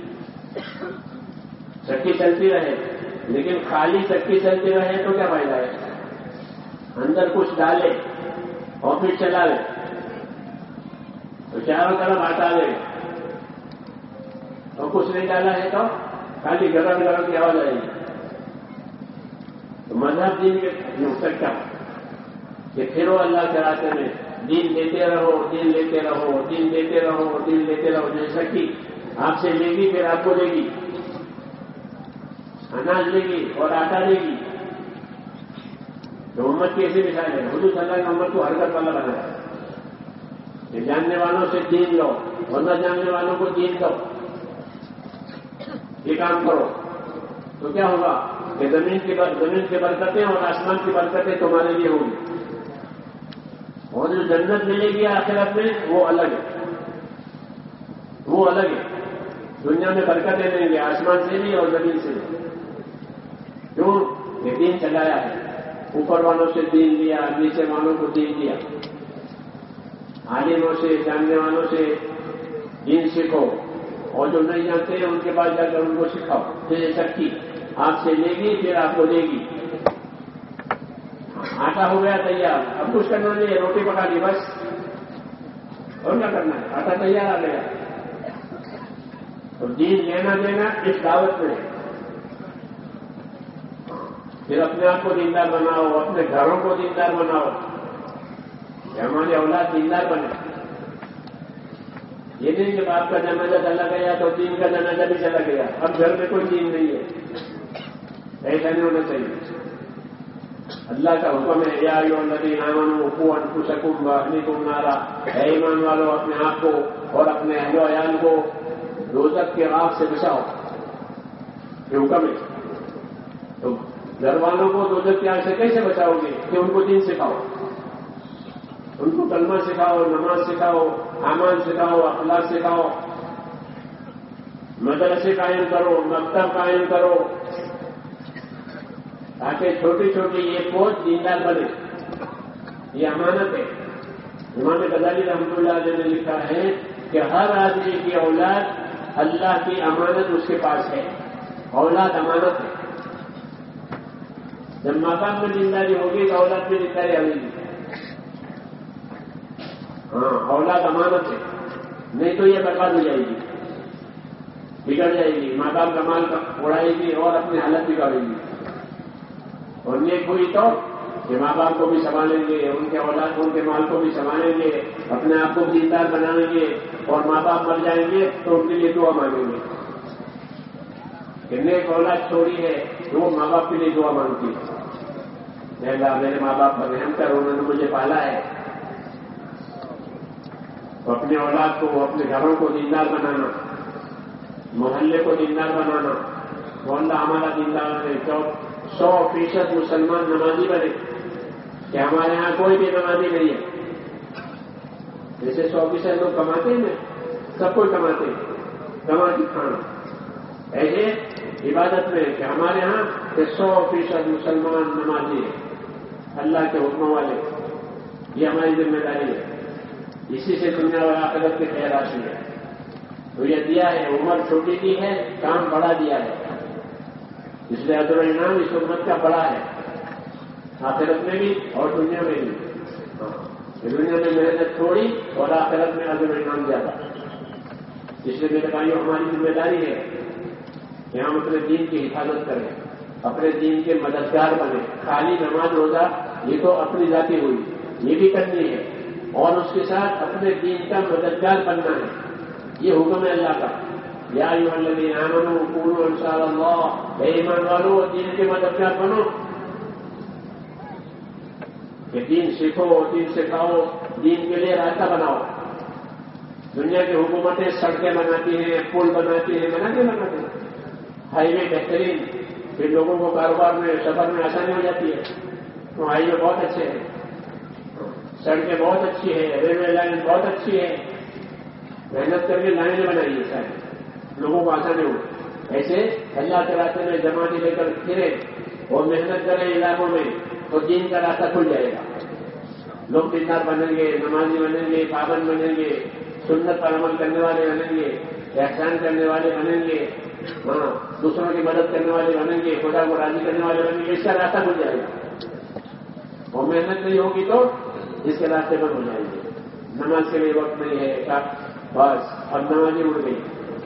چلتی رہے، لیکن خالی چکی چلتی رہے تو کیا فائدہ ہے؟ اندر کچھ ڈالے اور پھر چلا لے تو چاروں طرف ہٹا دے، اور کچھ نہیں ڈالا ہے تو خالی گرم گرم کی آواز آئے گی. تو مذہب دین کے سکتا کہ پھرو اللہ کے راستے میں، دین دیتے رہو، دین لیتے رہو، دین دیتے رہو، دین لیتے رہو. جیسا کہ آپ سے لے گی پھر آپ کو دے گی، اناج لے گی اور آٹا دے گی. تو امت کی ایسی مثال ہے. حضور صلی اللہ علیہ وسلم نے امت کو حرکت والا بنایا کہ جاننے والوں سے دین لو اور نہ جاننے والوں کو دین دو. یہ کام کرو تو کیا ہوگا کہ زمین کی برکتیں اور آسمان کی برکتیں تمہارے لیے ہوگی. اور جو جنت ملے گی آخرت میں وہ الگ ہے، وہ الگ ہے. دنیا میں برکتیں دیں گے آسمان سے بھی اور زمین سے بھی. کیوں؟ یہ دین چلایا ہے. اوپر والوں سے دین لیا، نیچے والوں کو دین دیا. عالموں سے، جاننے والوں سے دین سیکھو، اور جو نہیں جانتے ہیں ان کے پاس جا کر ان کو سکھاؤ. جیسے چکی آپ سے لے گی پھر آپ کو دے گی. آٹا ہو گیا تیار، اب کچھ کرنا نہیں ہے، روٹی پکا دی بس. اور کیا کرنا ہے؟ آٹا تیار آ گیا. تو دین لینا دینا اس دعوت میں. پھر اپنے آپ کو دیندار بناؤ، اپنے گھروں کو دیندار بناؤ کہ ہماری اولاد دیندار بنے. یہ نہیں کہ باپ کا جنازہ چلا گیا تو دین کا جنازہ بھی چلا گیا، اب گھر میں کوئی دین نہیں ہے. ایسا نہیں ہونا چاہیے. اللہ کا حکم ہے یا ایھا الذین آمنوا قوا انفسکم واہلیکم نارا. اے ایمان والو اپنے آپ کو اور اپنے اہل و عیال کو دوزخ کے آگ سے بچاؤ. یہ حکم ہے. تو گھر والوں کو دوزخ کی آگ سے کیسے بچاؤ گے؟ کہ ان کو دین سکھاؤ، ان کو کلمہ سکھاؤ، نماز سکھاؤ، اعمال سکھاؤ، اخلاق سکھاؤ. مدرسے قائم کرو، مکتب قائم کرو، تاکہ چھوٹی چھوٹی یہ فوج دیندار بنے. یہ امانت ہے. امام غزالی رحمۃ اللہ علیہ نے لکھا ہے کہ ہر آدمی کی اولاد اللہ کی امانت اس کے پاس ہے. اولاد امانت ہے. جب ماں باپ میں دینداری ہوگی تو اولاد میں دینداری آئے گی. ہاں، اولاد امانت ہے، نہیں تو یہ برباد ہو جائے گی، بگڑ جائے گی. ماں باپ کا مال اڑائے گی اور اپنی حالت بگاڑے گی. اور نیک ہوئی تو کہ ماں باپ کو بھی سنبھالیں گے، ان کے اولاد ان کے مال کو بھی سنبھالیں گے، اپنے آپ کو دیندار بنائیں گے. اور ماں باپ مر جائیں گے تو ان کے لیے دعا مانگیں گے کہ نیک اولاد چھوڑی ہے تو وہ ماں باپ کے لیے دعا مانگتی ہے. اللہ میرے ماں باپ پر رحم کر، انہوں نے مجھے پالا ہے. تو اپنے اولاد کو، اپنے گھروں کو دیندار بنانا، محلے کو دیندار بنانا. محلہ ہمارا دیندار ہے، 100% مسلمان نمازی بنے. کہ ہمارے ہاں کوئی بھی نمازی نہیں ہے. جیسے 100% لوگ کماتے ہیں نا، سب کوئی کماتے ہیں، کما کے کھانا. ایسے عبادت میں کہ ہمارے ہاں 100% مسلمان نمازی ہیں، اللہ کے حکموں والے، یہ ہماری ذمہ داری ہے، اسی سے دنیا اور آخرت کی خیر حاصل ہے۔ تو یہ دیا ہے، عمر چھوٹی کی ہے، کام بڑا دیا ہے، اس لیے اجر و انعام اس امت کا بڑا ہے، آخرت میں بھی اور دنیا میں بھی۔ دنیا میں محنت تھوڑی اور آخرت میں اجر و انعام زیادہ۔ اس لیے میرے بھائیوں، ہماری ذمہ داری ہے کہ ہم اپنے دین کی حفاظت کریں، اپنے دین کے مددگار بنیں۔ خالی نماز روزہ یہ تو اپنی ذاتی ہوئی، یہ بھی کرنی ہے، اور اس کے ساتھ اپنے دین کا مددگار بننا ہے، یہ حکم ہے اللہ کا۔ یا ایھا الذین آمنوا کونوا انصار اللہ، اے ایمان والو دین کے مددگار بنو، کہ دین سیکھو، دین سکھاؤ، دین کے لیے راستہ بناؤ۔ دنیا کی حکومتیں سڑکیں بناتی ہیں، پل بناتی ہیں، بناتے ہیں، ہائی وے بہترین، پھر لوگوں کو کاروبار میں سفر میں آسانی ہو جاتی ہے، تو ہائی وے بہت اچھے ہیں، سڑکیں بہت اچھی ہے، ریلوے لائن بہت اچھی ہے، محنت کر کے لائنیں بنائی ہے سارے، لوگوں کو آسانی ہو۔ ایسے اللہ کے راستے میں جماعتیں لے کر پھرے اور محنت کریں علاقوں میں، تو دین کا راستہ کھل جائے گا، لوگ دیندار بنیں گے، نمازی بنیں گے، پابند بنیں گے، سنت پر عمل کرنے والے بنیں گے، احسان کرنے والے بنیں گے، ہاں دوسروں کی مدد کرنے والے بنیں گے، خدا کو راضی کرنے والے بنیں گے، اس کا راستہ کھل جائے گا۔ اور محنت نہیں ہوگی تو اس کے راستے بند ہو جائیں گے۔ نماز کے لیے وقت نہیں ہے، بس اب نمازی اڑ گئی،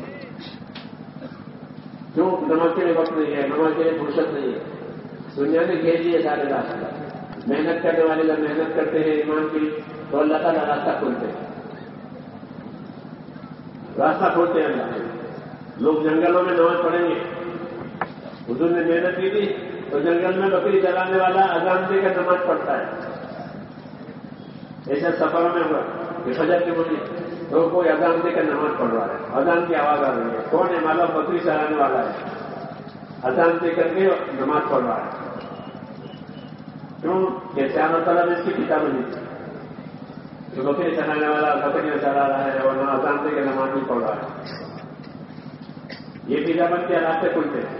کیوں؟ نماز کے لیے وقت نہیں ہے، نماز کے لیے فرصت نہیں ہے، دنیا نے گھیر لیے سارے راستہ۔ محنت کرنے والے جب محنت کرتے ہیں ایمان کی، تو اللہ تعالیٰ راستہ کھولتے ہیں، راستہ کھولتے ہیں اللہ۔ لوگ جنگلوں میں نماز پڑھیں گے، حضور نے محنت کی تھی تو جنگل میں بکری چلانے والا اذان دے کر نماز پڑھتا ہے۔ ایسے سفروں میں ہوا کہ فجر کے بجے تو کوئی اذان دے کر نماز پڑھ رہا ہے، اذان کی آواز آ رہی ہے، کون ہے؟ معلوم بکری چلانے والا ہے، اذان دے کر کے نماز پڑھ رہا ہے۔ کیوں کہ چاروں طرف اس کی کتابیں نہیں تھی، جو بکری چلانے والا بکریاں چلا رہا ہے اور اذان دے کر نماز بھی پڑھ رہا ہے، یہ کتابت کے راستے کھلتے ہیں۔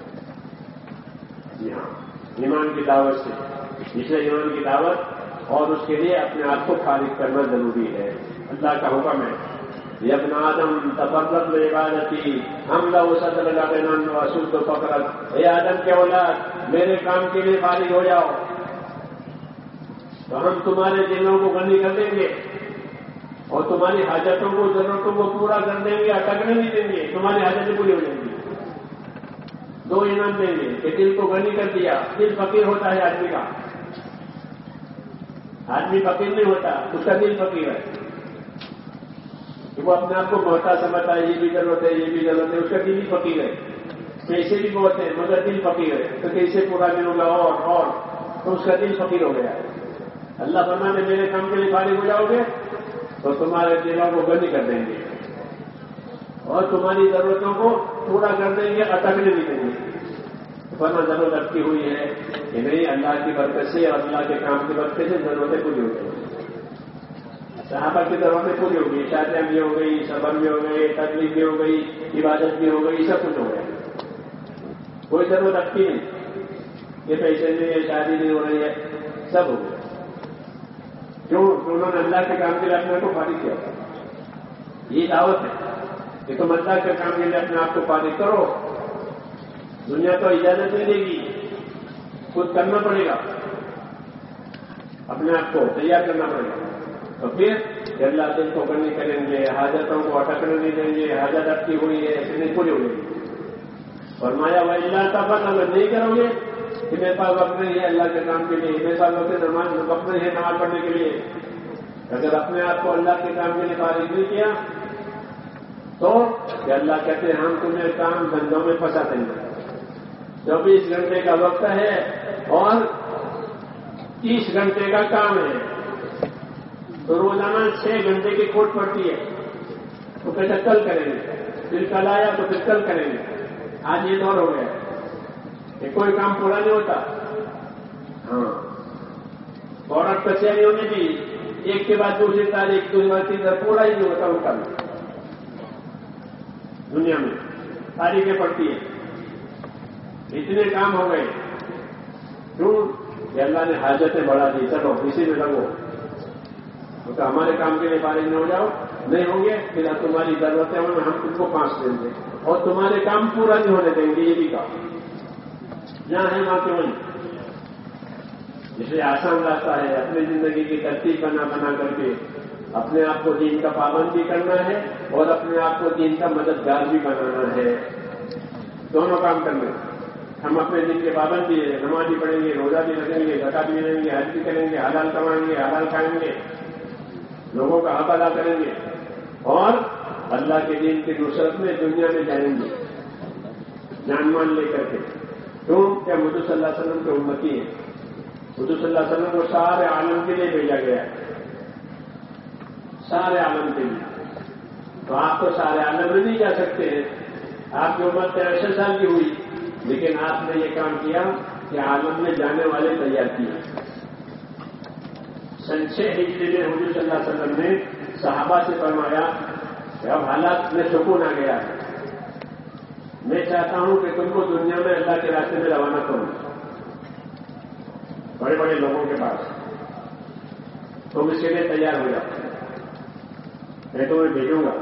جی ہاں، ایمان کی دعوت سے، اس لیے ایمان کی دعوت اور اس کے لیے اپنے آپ کو خارج کرنا ضروری ہے۔ اللہ کا حکم ہے، یا ابن آدم تفرغ لعبادتی ہم لو صدرک غنا واسد فقرت، اے آدم کے اولاد میرے کام کے لیے فارغ ہو جاؤ، تو ہم تمہارے دلوں کو غنی کر دیں گے اور تمہاری حاجتوں کو، ضرورتوں کو پورا کر دیں گے، اٹکنے نہیں دیں گے، تمہاری حاجتیں پوری ہو جائیں گی۔ دو انعام دیں گے کہ دل کو غنی کر دیا۔ دل فقیر ہوتا ہے آدمی کا، آدمی فقیر نہیں ہوتا، اس کا دل فقیر ہے، وہ اپنے آپ کو محتاج سمجھتا ہے، یہ بھی ضرورت ہے، یہ بھی ضرورت ہے، اس کا دل ہی فقیر ہے۔ پیسے بھی بہت ہیں مگر دل فقیر ہے، تو کیسے پورا ملوں گا اور تو اس کا دل فقیر ہو گیا۔ اللہ فرمانے میرے کام کے لیے فارغ ہو جاؤ گے تو تمہارے دلوں کو غنی کر دیں گے اور تمہاری ضرورتوں کو پورا کر دیں گے، اٹکنے نہیں دیں گے۔ فرما ضرورت رکھی ہوئی ہے کہ نہیں، اللہ کی برکت سے اور اللہ کے کام کی برکت سے ضرورتیں پوری ہو گئی۔ صحابہ کی ضرورتیں پوری ہو گئی، شادیاں بھی ہو گئی، صبر بھی ہو گئی، تکلیف بھی ہو گئی، عبادت بھی ہو گئی، سب کچھ ہو گیا، کوئی ضرورت رکھتی نہیں، یہ پیسے نہیں ہے، شادی نہیں ہو رہی ہے، سب ہو گیا۔ کیوں؟ انہوں نے اللہ کے کام کے لیے اپنے کو فارغ کیا تھا۔ یہ دعوت ہے کہ تم اللہ کے کام کے لیے اپنے آپ کو فارغ کرو، دنیا تو اجازت نہیں دے گی، خود کرنا پڑے گا، اپنے آپ کو تیار کرنا پڑے گا، تو پھر اللہ دل کو غنی کریں گے، حاجتوں کو اٹکنے نہیں دیں گے، حاجت اٹکی ہوئی ہے ایسے نہیں پوری ہو گئی۔ فرمایا وَإِلَّا تَفْعَلُوا، اگر نہیں کرو گے کہ میرے پاس وقت نہیں ہے اللہ کے کام کے لیے، میرے پاس وقت نہیں ہے نماز پڑھنے کے لیے، اگر اپنے آپ کو اللہ کے کام کے لیے فارغ نہیں کیا تو کہ اللہ کہتے ہیں ہم تمہیں کام دھندوں میں پھنسا دیں گے۔ 24 گھنٹے کا وقت ہے اور 30 گھنٹے کا کام ہے، تو روزانہ 6 گھنٹے کی کھوٹ پڑتی ہے، تو کہتے کل کریں گے، پھر کل آیا تو پھر کل کریں گے۔ آج یہ دور ہو گیا کہ کوئی کام پورا نہیں ہوتا۔ ہاں، کورٹ کچہریوں میں بھی ایک کے بعد دوسری تاریخ، دوسری بار تیسری، پورا ہی نہیں ہوتا ان کا دنیا میں۔ تاریخیں پڑتی ہیں، اتنے کام ہو گئے، کیوں کہ اللہ نے حاجتیں بڑھا دی، چلو اسی میں لگو، تو ہمارے کام کے لیے فارغ نہ ہو جاؤ، نہیں ہوں گے پھر تمہاری ضرورتیں ہوں ہم تم کو 5 دیں گے اور تمہارے کام پورا نہیں ہونے دیں گے، یہ بھی کام جہاں ہے وہاں کیوں نہیں۔ اس لیے آسان راستہ ہے اپنی زندگی کی ترتیب بنا کر کے اپنے آپ کو دین کا پابند بھی کرنا ہے اور اپنے آپ کو دین کا مددگار بھی بنانا ہے، دونوں کام کرنے۔ ہم اپنے دین کے پابند بھی ہیں، نماز بھی پڑھیں گے، روزہ بھی رکھیں گے، زکات بھی لیں گے، حج بھی کریں گے، حلال کمائیں گے، حلال کھائیں گے، لوگوں کا حق ادا کریں گے اور اللہ کے دین کی نصرت میں دنیا میں جائیں گے جان مان لے کر کے۔ کیوں کہ حضور صلی اللہ علیہ وسلم کے امتی ہیں، حضور صلی اللہ علیہ وسلم کو سارے عالم کے لیے بھیجا گیا ہے، سارے عالم کے لیے۔ تو آپ تو سارے عالم میں نہیں جا سکتے ہیں، آپ کی عمر 63 سال کی ہوئی، لیکن آپ نے یہ کام کیا کہ عالم میں جانے والے تیار کیے۔ سن 6 ہجری میں حضور صلی اللہ علیہ وسلم نے صحابہ سے فرمایا کہ اب حالات میں سکون آ گیا ہے، میں چاہتا ہوں کہ تم کو دنیا میں اللہ کے راستے میں روانہ کروں، بڑے بڑے لوگوں کے پاس، تم اس کے لیے تیار ہو جاؤ، میں تمہیں بھیجوں گا۔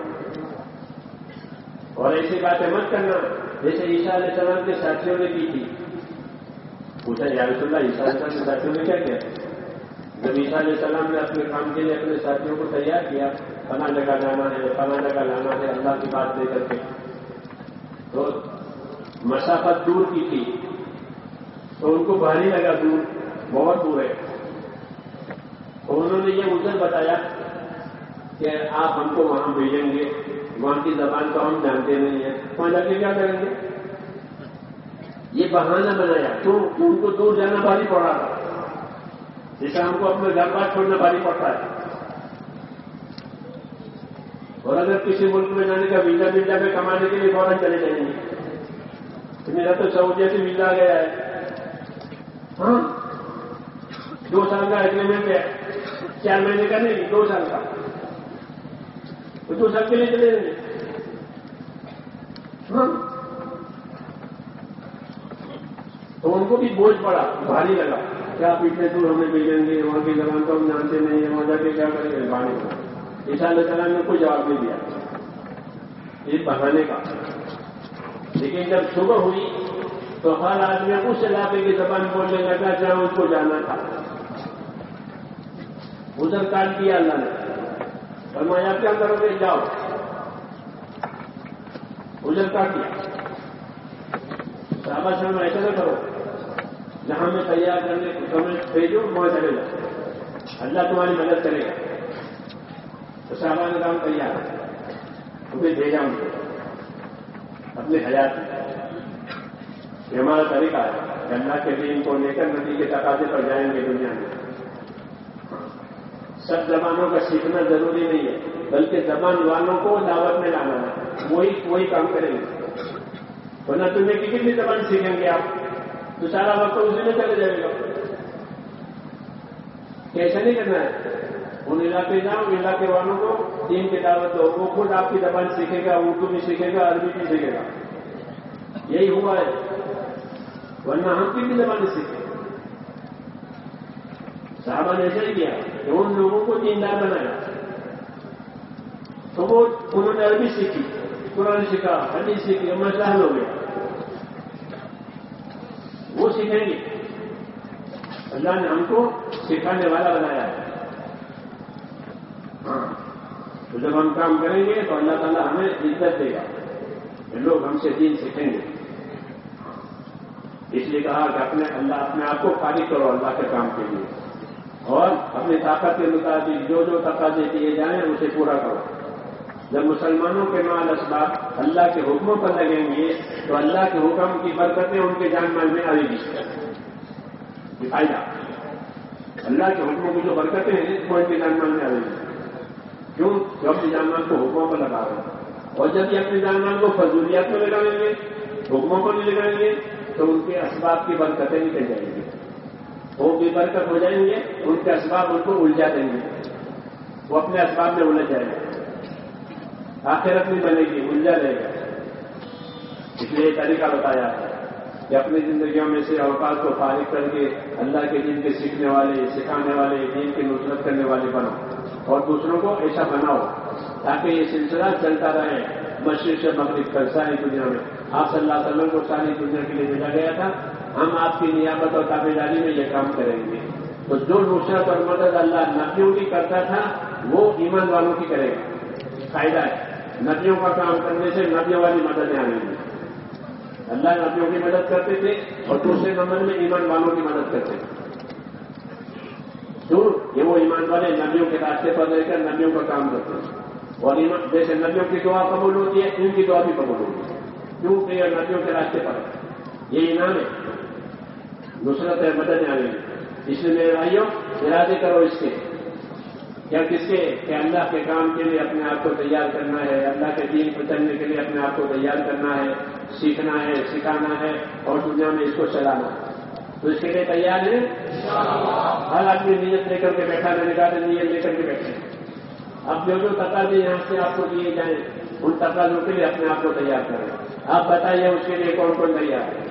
اور ایسی باتیں مت کرنا جیسے عیسیٰ علیہ السلام کے ساتھیوں نے کی تھی۔ پوچھا یا رسول اللہ عیسیٰ علیہ السلام کے ساتھیوں نے کیا کیا؟ جب عیسیٰ علیہ السلام نے اپنے کام کے لیے اپنے ساتھیوں کو تیار کیا، فلاں جگہ جانا ہے، فلاں جگہ لانا ہے، اللہ کی بات دے کر کے، تو مسافت دور کی تھی تو ان کو بھاری لگا، دور بہت دور ہے، تو انہوں نے یہ عذر بتایا کہ آپ ہم کو وہاں بھیجیں گے، وہاں کی زبان تو ہم جانتے نہیں ہیں، وہاں جا کے کیا کریں گے؟ یہ بہانہ بنایا، تو ان کو دور جانا بھاری پڑ رہا تھا، جیسے ہم کو اپنے گھر بار چھوڑنا بھاری پڑتا ہے۔ اور اگر کسی ملک میں جانے کا ویزا مل جائے کمانے کے لیے فوراً چلے جائیں گے، تو میرا تو سعودیہ سے ویزا آ گیا ہے، ہاں 2 سال کا ایگریمنٹ ہے، 4 مہینے کا نہیں، 2 سال کا، تو 2 سال کے لیے چلے جائیں گے، ہاں تو ان کو بھی بوجھ پڑا، بھاری لگا، کیا آپ اتنے دور ہمیں بھیجیں گے، وہاں کی زبان تو ہم جانتے نہیں ہیں، وہاں جا کے کیا کریں گے؟ بھانے کا۔ عیسیٰ علیہ السلام نے کوئی جواب نہیں دیا، یہ بہانے کا۔ لیکن جب صبح ہوئی تو ہر آدمی اس علاقے کی زبان بولنے لگا جہاں ان کو جانا تھا، ادھر کاٹ دیا اللہ نے، فرمایا کیا کرو گے؟ جاؤ، ادھر کاٹ دیا۔ صحابہ سے ایسا نہ کرو، جہاں میں تیار کرنے تمہیں بھیجو وہاں چلے جاؤ، اللہ تمہاری مدد کرے گا۔ تو صحابہ نے کام تیار ہے، تمہیں بھیجا ان کو اپنے حیات میں۔ یہ ہمارا طریقہ ہے کہ اللہ کے دین کو لے کر نبی کے تقاضے پر جائیں گے دنیا میں۔ سب زبانوں کا سیکھنا ضروری نہیں ہے، بلکہ زبان والوں کو دعوت میں لانا ہے، وہی کام کریں گے۔ ورنہ دنیا کی کتنی زبان سیکھیں گے آپ؟ تو سارا وقت اسی میں چلے جائے گا۔ ایسا نہیں کرنا ہے، ان علاقے جاؤ، علاقے والوں کو دین کی دعوت دو، وہ خود آپ کی زبان سیکھے گا، اردو بھی سیکھے گا، عربی بھی سیکھے گا، یہی ہوا ہے۔ ورنہ ہم کتنی زبانیں سیکھیں؟ صحابہ نے ایسا ہی کیا کہ ان لوگوں کو دیندار بنایا، تو وہ انہوں نے عربی سیکھی، قرآن سیکھا، حدیث سیکھی، مسائل ہو گیا، وہ سیکھیں گے۔ اللہ نے ہم کو سکھانے والا بنایا ہے، ہاں تو جب ہم کام کریں گے تو اللہ تعالیٰ ہمیں عزت دے گا کہ لوگ ہم سے دین سیکھیں گے۔ اس لیے کہا کہ اپنے آپ کو فارغ کرو اللہ کے کام کے لیے، اور اپنی طاقت کے مطابق جو تقاضے دیے جائیں اسے پورا کرو۔ جب مسلمانوں کے مال اسباب اللہ کے حکموں پر لگیں گے تو اللہ کے حکم کی برکتیں ان کے جان مال میں آئے گی، فائدہ اللہ کے حکموں کی جو برکتیں ہیں وہ ان کے جان مال میں آئے گی۔ کیوں؟ جو اپنے جان مال کو حکموں پر لگا رہے ہیں، اور جب یہ اپنے جان مال کو فضولیات میں لگائیں گے، حکموں پر نہیں لگائیں گے، تو ان کے اسباب کی برکتیں نکل جائیں گی، وہ بے برکت ہو جائیں گے، ان کے اسباب ان کو الجھا دیں گے، وہ اپنے اسباب میں الجھ جائے گا، آخرت نہیں بنے گی، الجھا رہے گا۔ اس لیے طریقہ بتایا ہے کہ اپنی زندگیوں میں سے اوقات کو فارغ کر کے اللہ کے دین کے سیکھنے والے، سکھانے والے، دین کی نصرت کرنے والے بنو اور دوسروں کو ایسا بناؤ تاکہ یہ سلسلہ چلتا رہے مشرق سے مغرب تک ساری دنیا میں۔ آپ صلی اللہ علیہ وسلم کو ساری دنیا کے لیے بھیجا گیا تھا، ہم آپ کی نیابت اور تابع داری میں یہ کام کریں گے۔ تو جو نصرت اور مدد اللہ نبیوں کی کرتا تھا وہ ایمان والوں کی کرے گا۔ فائدہ ہے نبیوں کا کام کرنے سے نبیوں والی مددیں آئیں گی۔ اللہ نبیوں کی مدد کرتے تھے اور دوسرے نمبر میں ایمان والوں کی مدد کرتے تھے۔ یہ وہ ایمان والے نبیوں کے راستے پر رہ کر نبیوں کا کام کرتے ہیں اور جیسے نبیوں کی دعا قبول ہوتی ہے ان کی دعا بھی قبول ہوتی ہے، کیونکہ یہ نبیوں کے راستے پر ہے۔ یہ انعام ہے، نصرت ہے، مدد آ گئی۔ اس لیے میرے بھائیوں ارادے کرو اس کے، کیا کس کے کہ اللہ کے کام کے لیے اپنے آپ کو تیار کرنا ہے، اللہ کے دین پر چلنے کے لیے اپنے آپ کو تیار کرنا ہے، سیکھنا ہے، سکھانا ہے اور دنیا میں اس کو چلانا ہے۔ تو اس کے لیے تیار ہے ہر آدمی نیت لے کر کے بیٹھا، میں نے کہا نیت لے کر کے بیٹھے۔ اب جو تقاضے یہاں سے آپ کو دیے جائیں ان تقاضوں کے لیے اپنے آپ کو تیار کریں۔ آپ بتائیے اس کے لیے کون کون تیار ہے؟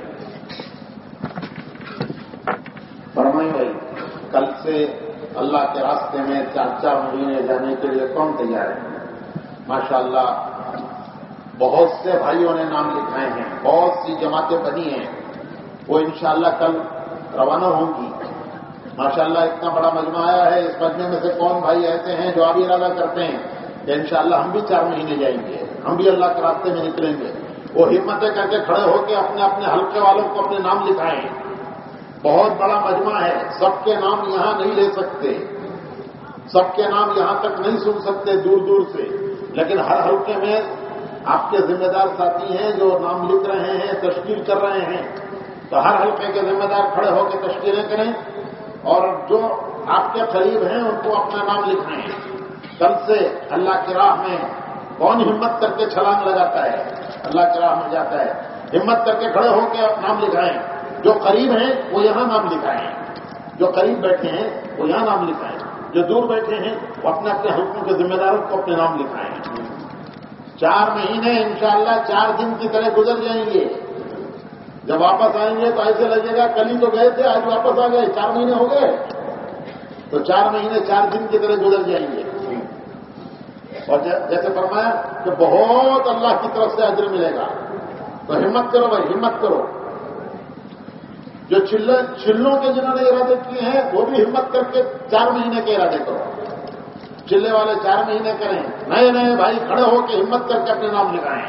فرمائیں بھائی، کل سے اللہ کے راستے میں 4 مہینے جانے کے لیے کون تیار ہے؟ ماشاءاللہ بہت سے بھائیوں نے نام لکھائے ہیں، بہت سی جماعتیں بنی ہیں، وہ انشاءاللہ کل روانہ ہوں گی۔ ماشاءاللہ اتنا بڑا مجمع آیا ہے، اس مجمع میں سے کون بھائی ایسے ہیں جو ابھی ارادہ کرتے ہیں کہ انشاءاللہ ہم بھی 4 مہینے جائیں گے، ہم بھی اللہ کے راستے میں نکلیں گے؟ وہ ہمتیں کر کے کھڑے ہو کے اپنے اپنے حلقے والوں کو اپنے نام لکھائیں۔ بہت بڑا مجمع ہے، سب کے نام یہاں نہیں لے سکتے، سب کے نام یہاں تک نہیں سن سکتے دور دور سے، لیکن ہر حلقے میں آپ کے ذمہ دار ساتھی ہیں جو نام لکھ رہے ہیں، تشکیل کر رہے ہیں۔ تو ہر حلقے کے ذمہ دار کھڑے ہو کے تشکیلیں کریں اور جو آپ کے قریب ہیں ان کو اپنا نام لکھائیں۔ کل سے اللہ کی راہ میں کون ہمت کر کے چھلانگ لگاتا ہے، اللہ کی راہ میں جاتا ہے، ہمت کر کے کھڑے ہو کے نام لکھائیں۔ جو قریب ہیں وہ یہاں نام لکھائیں، جو قریب بیٹھے ہیں وہ یہاں نام لکھائیں، جو دور بیٹھے ہیں وہ اپنے اپنے حلقوں کے ذمہ داروں کو اپنے نام لکھائیں۔ 4 مہینے انشاءاللہ 4 دن کی طرح گزر جائیں گے۔ جب واپس آئیں گے تو ایسے لگے گا کل ہی تو گئے تھے، آج واپس آ گئے، 4 مہینے ہو گئے۔ تو 4 مہینے 4 دن کی طرح گزر جائیں گے۔ اور جیسے فرمایا کہ بہت اللہ کی طرف سے اجر ملے گا۔ تو ہمت کرو بھائی، ہمت کرو۔ جو چلوں کے جنہوں نے ارادے کیے ہیں وہ بھی ہمت کر کے 4 مہینے کے ارادے کرو۔ چلے والے 4 مہینے کریں، نئے نئے بھائی کھڑے ہو کے ہمت کر کے اپنے نام لکھائیں۔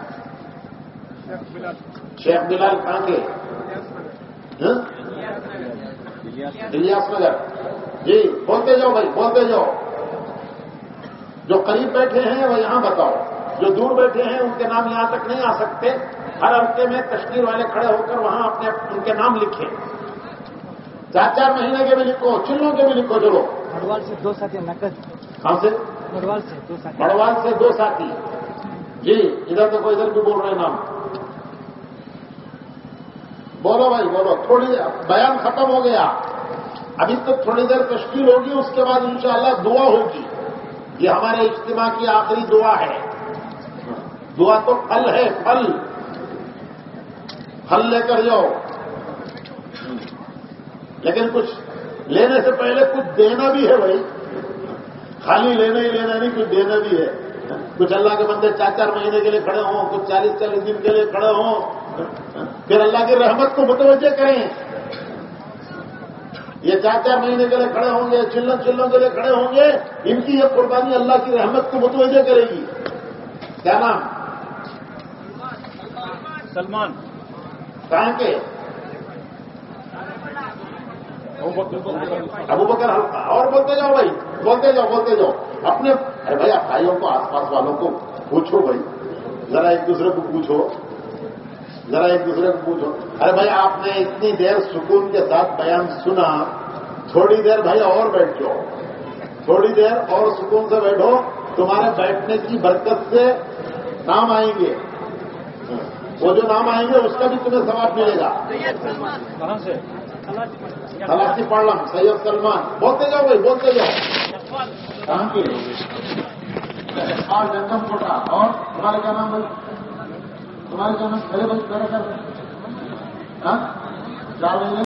شیخ بلال کہاں کے؟ الیاس نگر۔ جی بولتے جاؤ بھائی، بولتے جاؤ۔ جو قریب بیٹھے ہیں وہ یہاں بتاؤ، جو دور بیٹھے ہیں ان کے نام یہاں تک نہیں آ سکتے۔ ہر ہفتے میں تشکیل والے کھڑے ہو کر وہاں اپنے ان کے نام لکھیں۔ 4 مہینے کے بھی لکھو، چلوں کے بھی لکھو۔ چلو بڑوال سے 2 ساتھی نقد، کہاں سے؟ بڑوال سے 2 ساتھی، بڑوال سے 2 ساتھی۔ جی ادھر دیکھو، ادھر بھی بول رہے ہیں نام۔ بولو بھائی بولو، تھوڑی بیان ختم ہو گیا، ابھی تک تھوڑی دیر تشکیل ہوگی، اس کے بعد انشاءاللہ دعا ہوگی۔ یہ ہمارے اجتماع کی آخری دعا ہے۔ دعا تو پھل ہے، پھل لے کر جاؤ، لیکن کچھ لینے سے پہلے کچھ دینا بھی ہے بھائی، خالی لینا ہی لینا نہیں، کچھ دینا بھی ہے۔ کچھ اللہ کے بندے 4 مہینے کے لیے کھڑے ہوں، کچھ 40 دن کے لیے کھڑے ہوں، پھر اللہ کی رحمت کو متوجہ کریں۔ یہ 4 مہینے کے لیے کھڑے ہوں گے، چلوں کے لیے کھڑے ہوں گے، ان کی یہ قربانی اللہ کی رحمت کو متوجہ کرے گی۔ کیا نام؟ سلمان۔ کہاں کے؟ ابو بکر حلقہ۔ اور بولتے جاؤ بھائی، بولتے جاؤ، بولتے جاؤ۔ اپنے ارے بھائی بھائیوں کو، آس پاس والوں کو پوچھو بھائی، ذرا ایک دوسرے کو پوچھو، ذرا ایک دوسرے کو پوچھو۔ ارے بھائی آپ نے اتنی دیر سکون کے ساتھ بیان سنا، تھوڑی دیر بھائی اور بیٹھ جاؤ، تھوڑی دیر اور سکون سے بیٹھو، تمہارے بیٹھنے کی برکت سے نام آئیں گے، وہ جو نام آئیں گے اس کا بھی تمہیں ثواب ملے گا۔ کہاں سے؟ خلاصی پڑھلم، سید سلمان۔ بولتے جاؤ بھائی، بولتے جاؤ۔ کہاں کے؟ اور جنگم کوٹا۔ اور تمہارا کیا نام بھائی؟ تمہارے جانا پہلے بجے پیرا کر رہے ہیں 4 بجے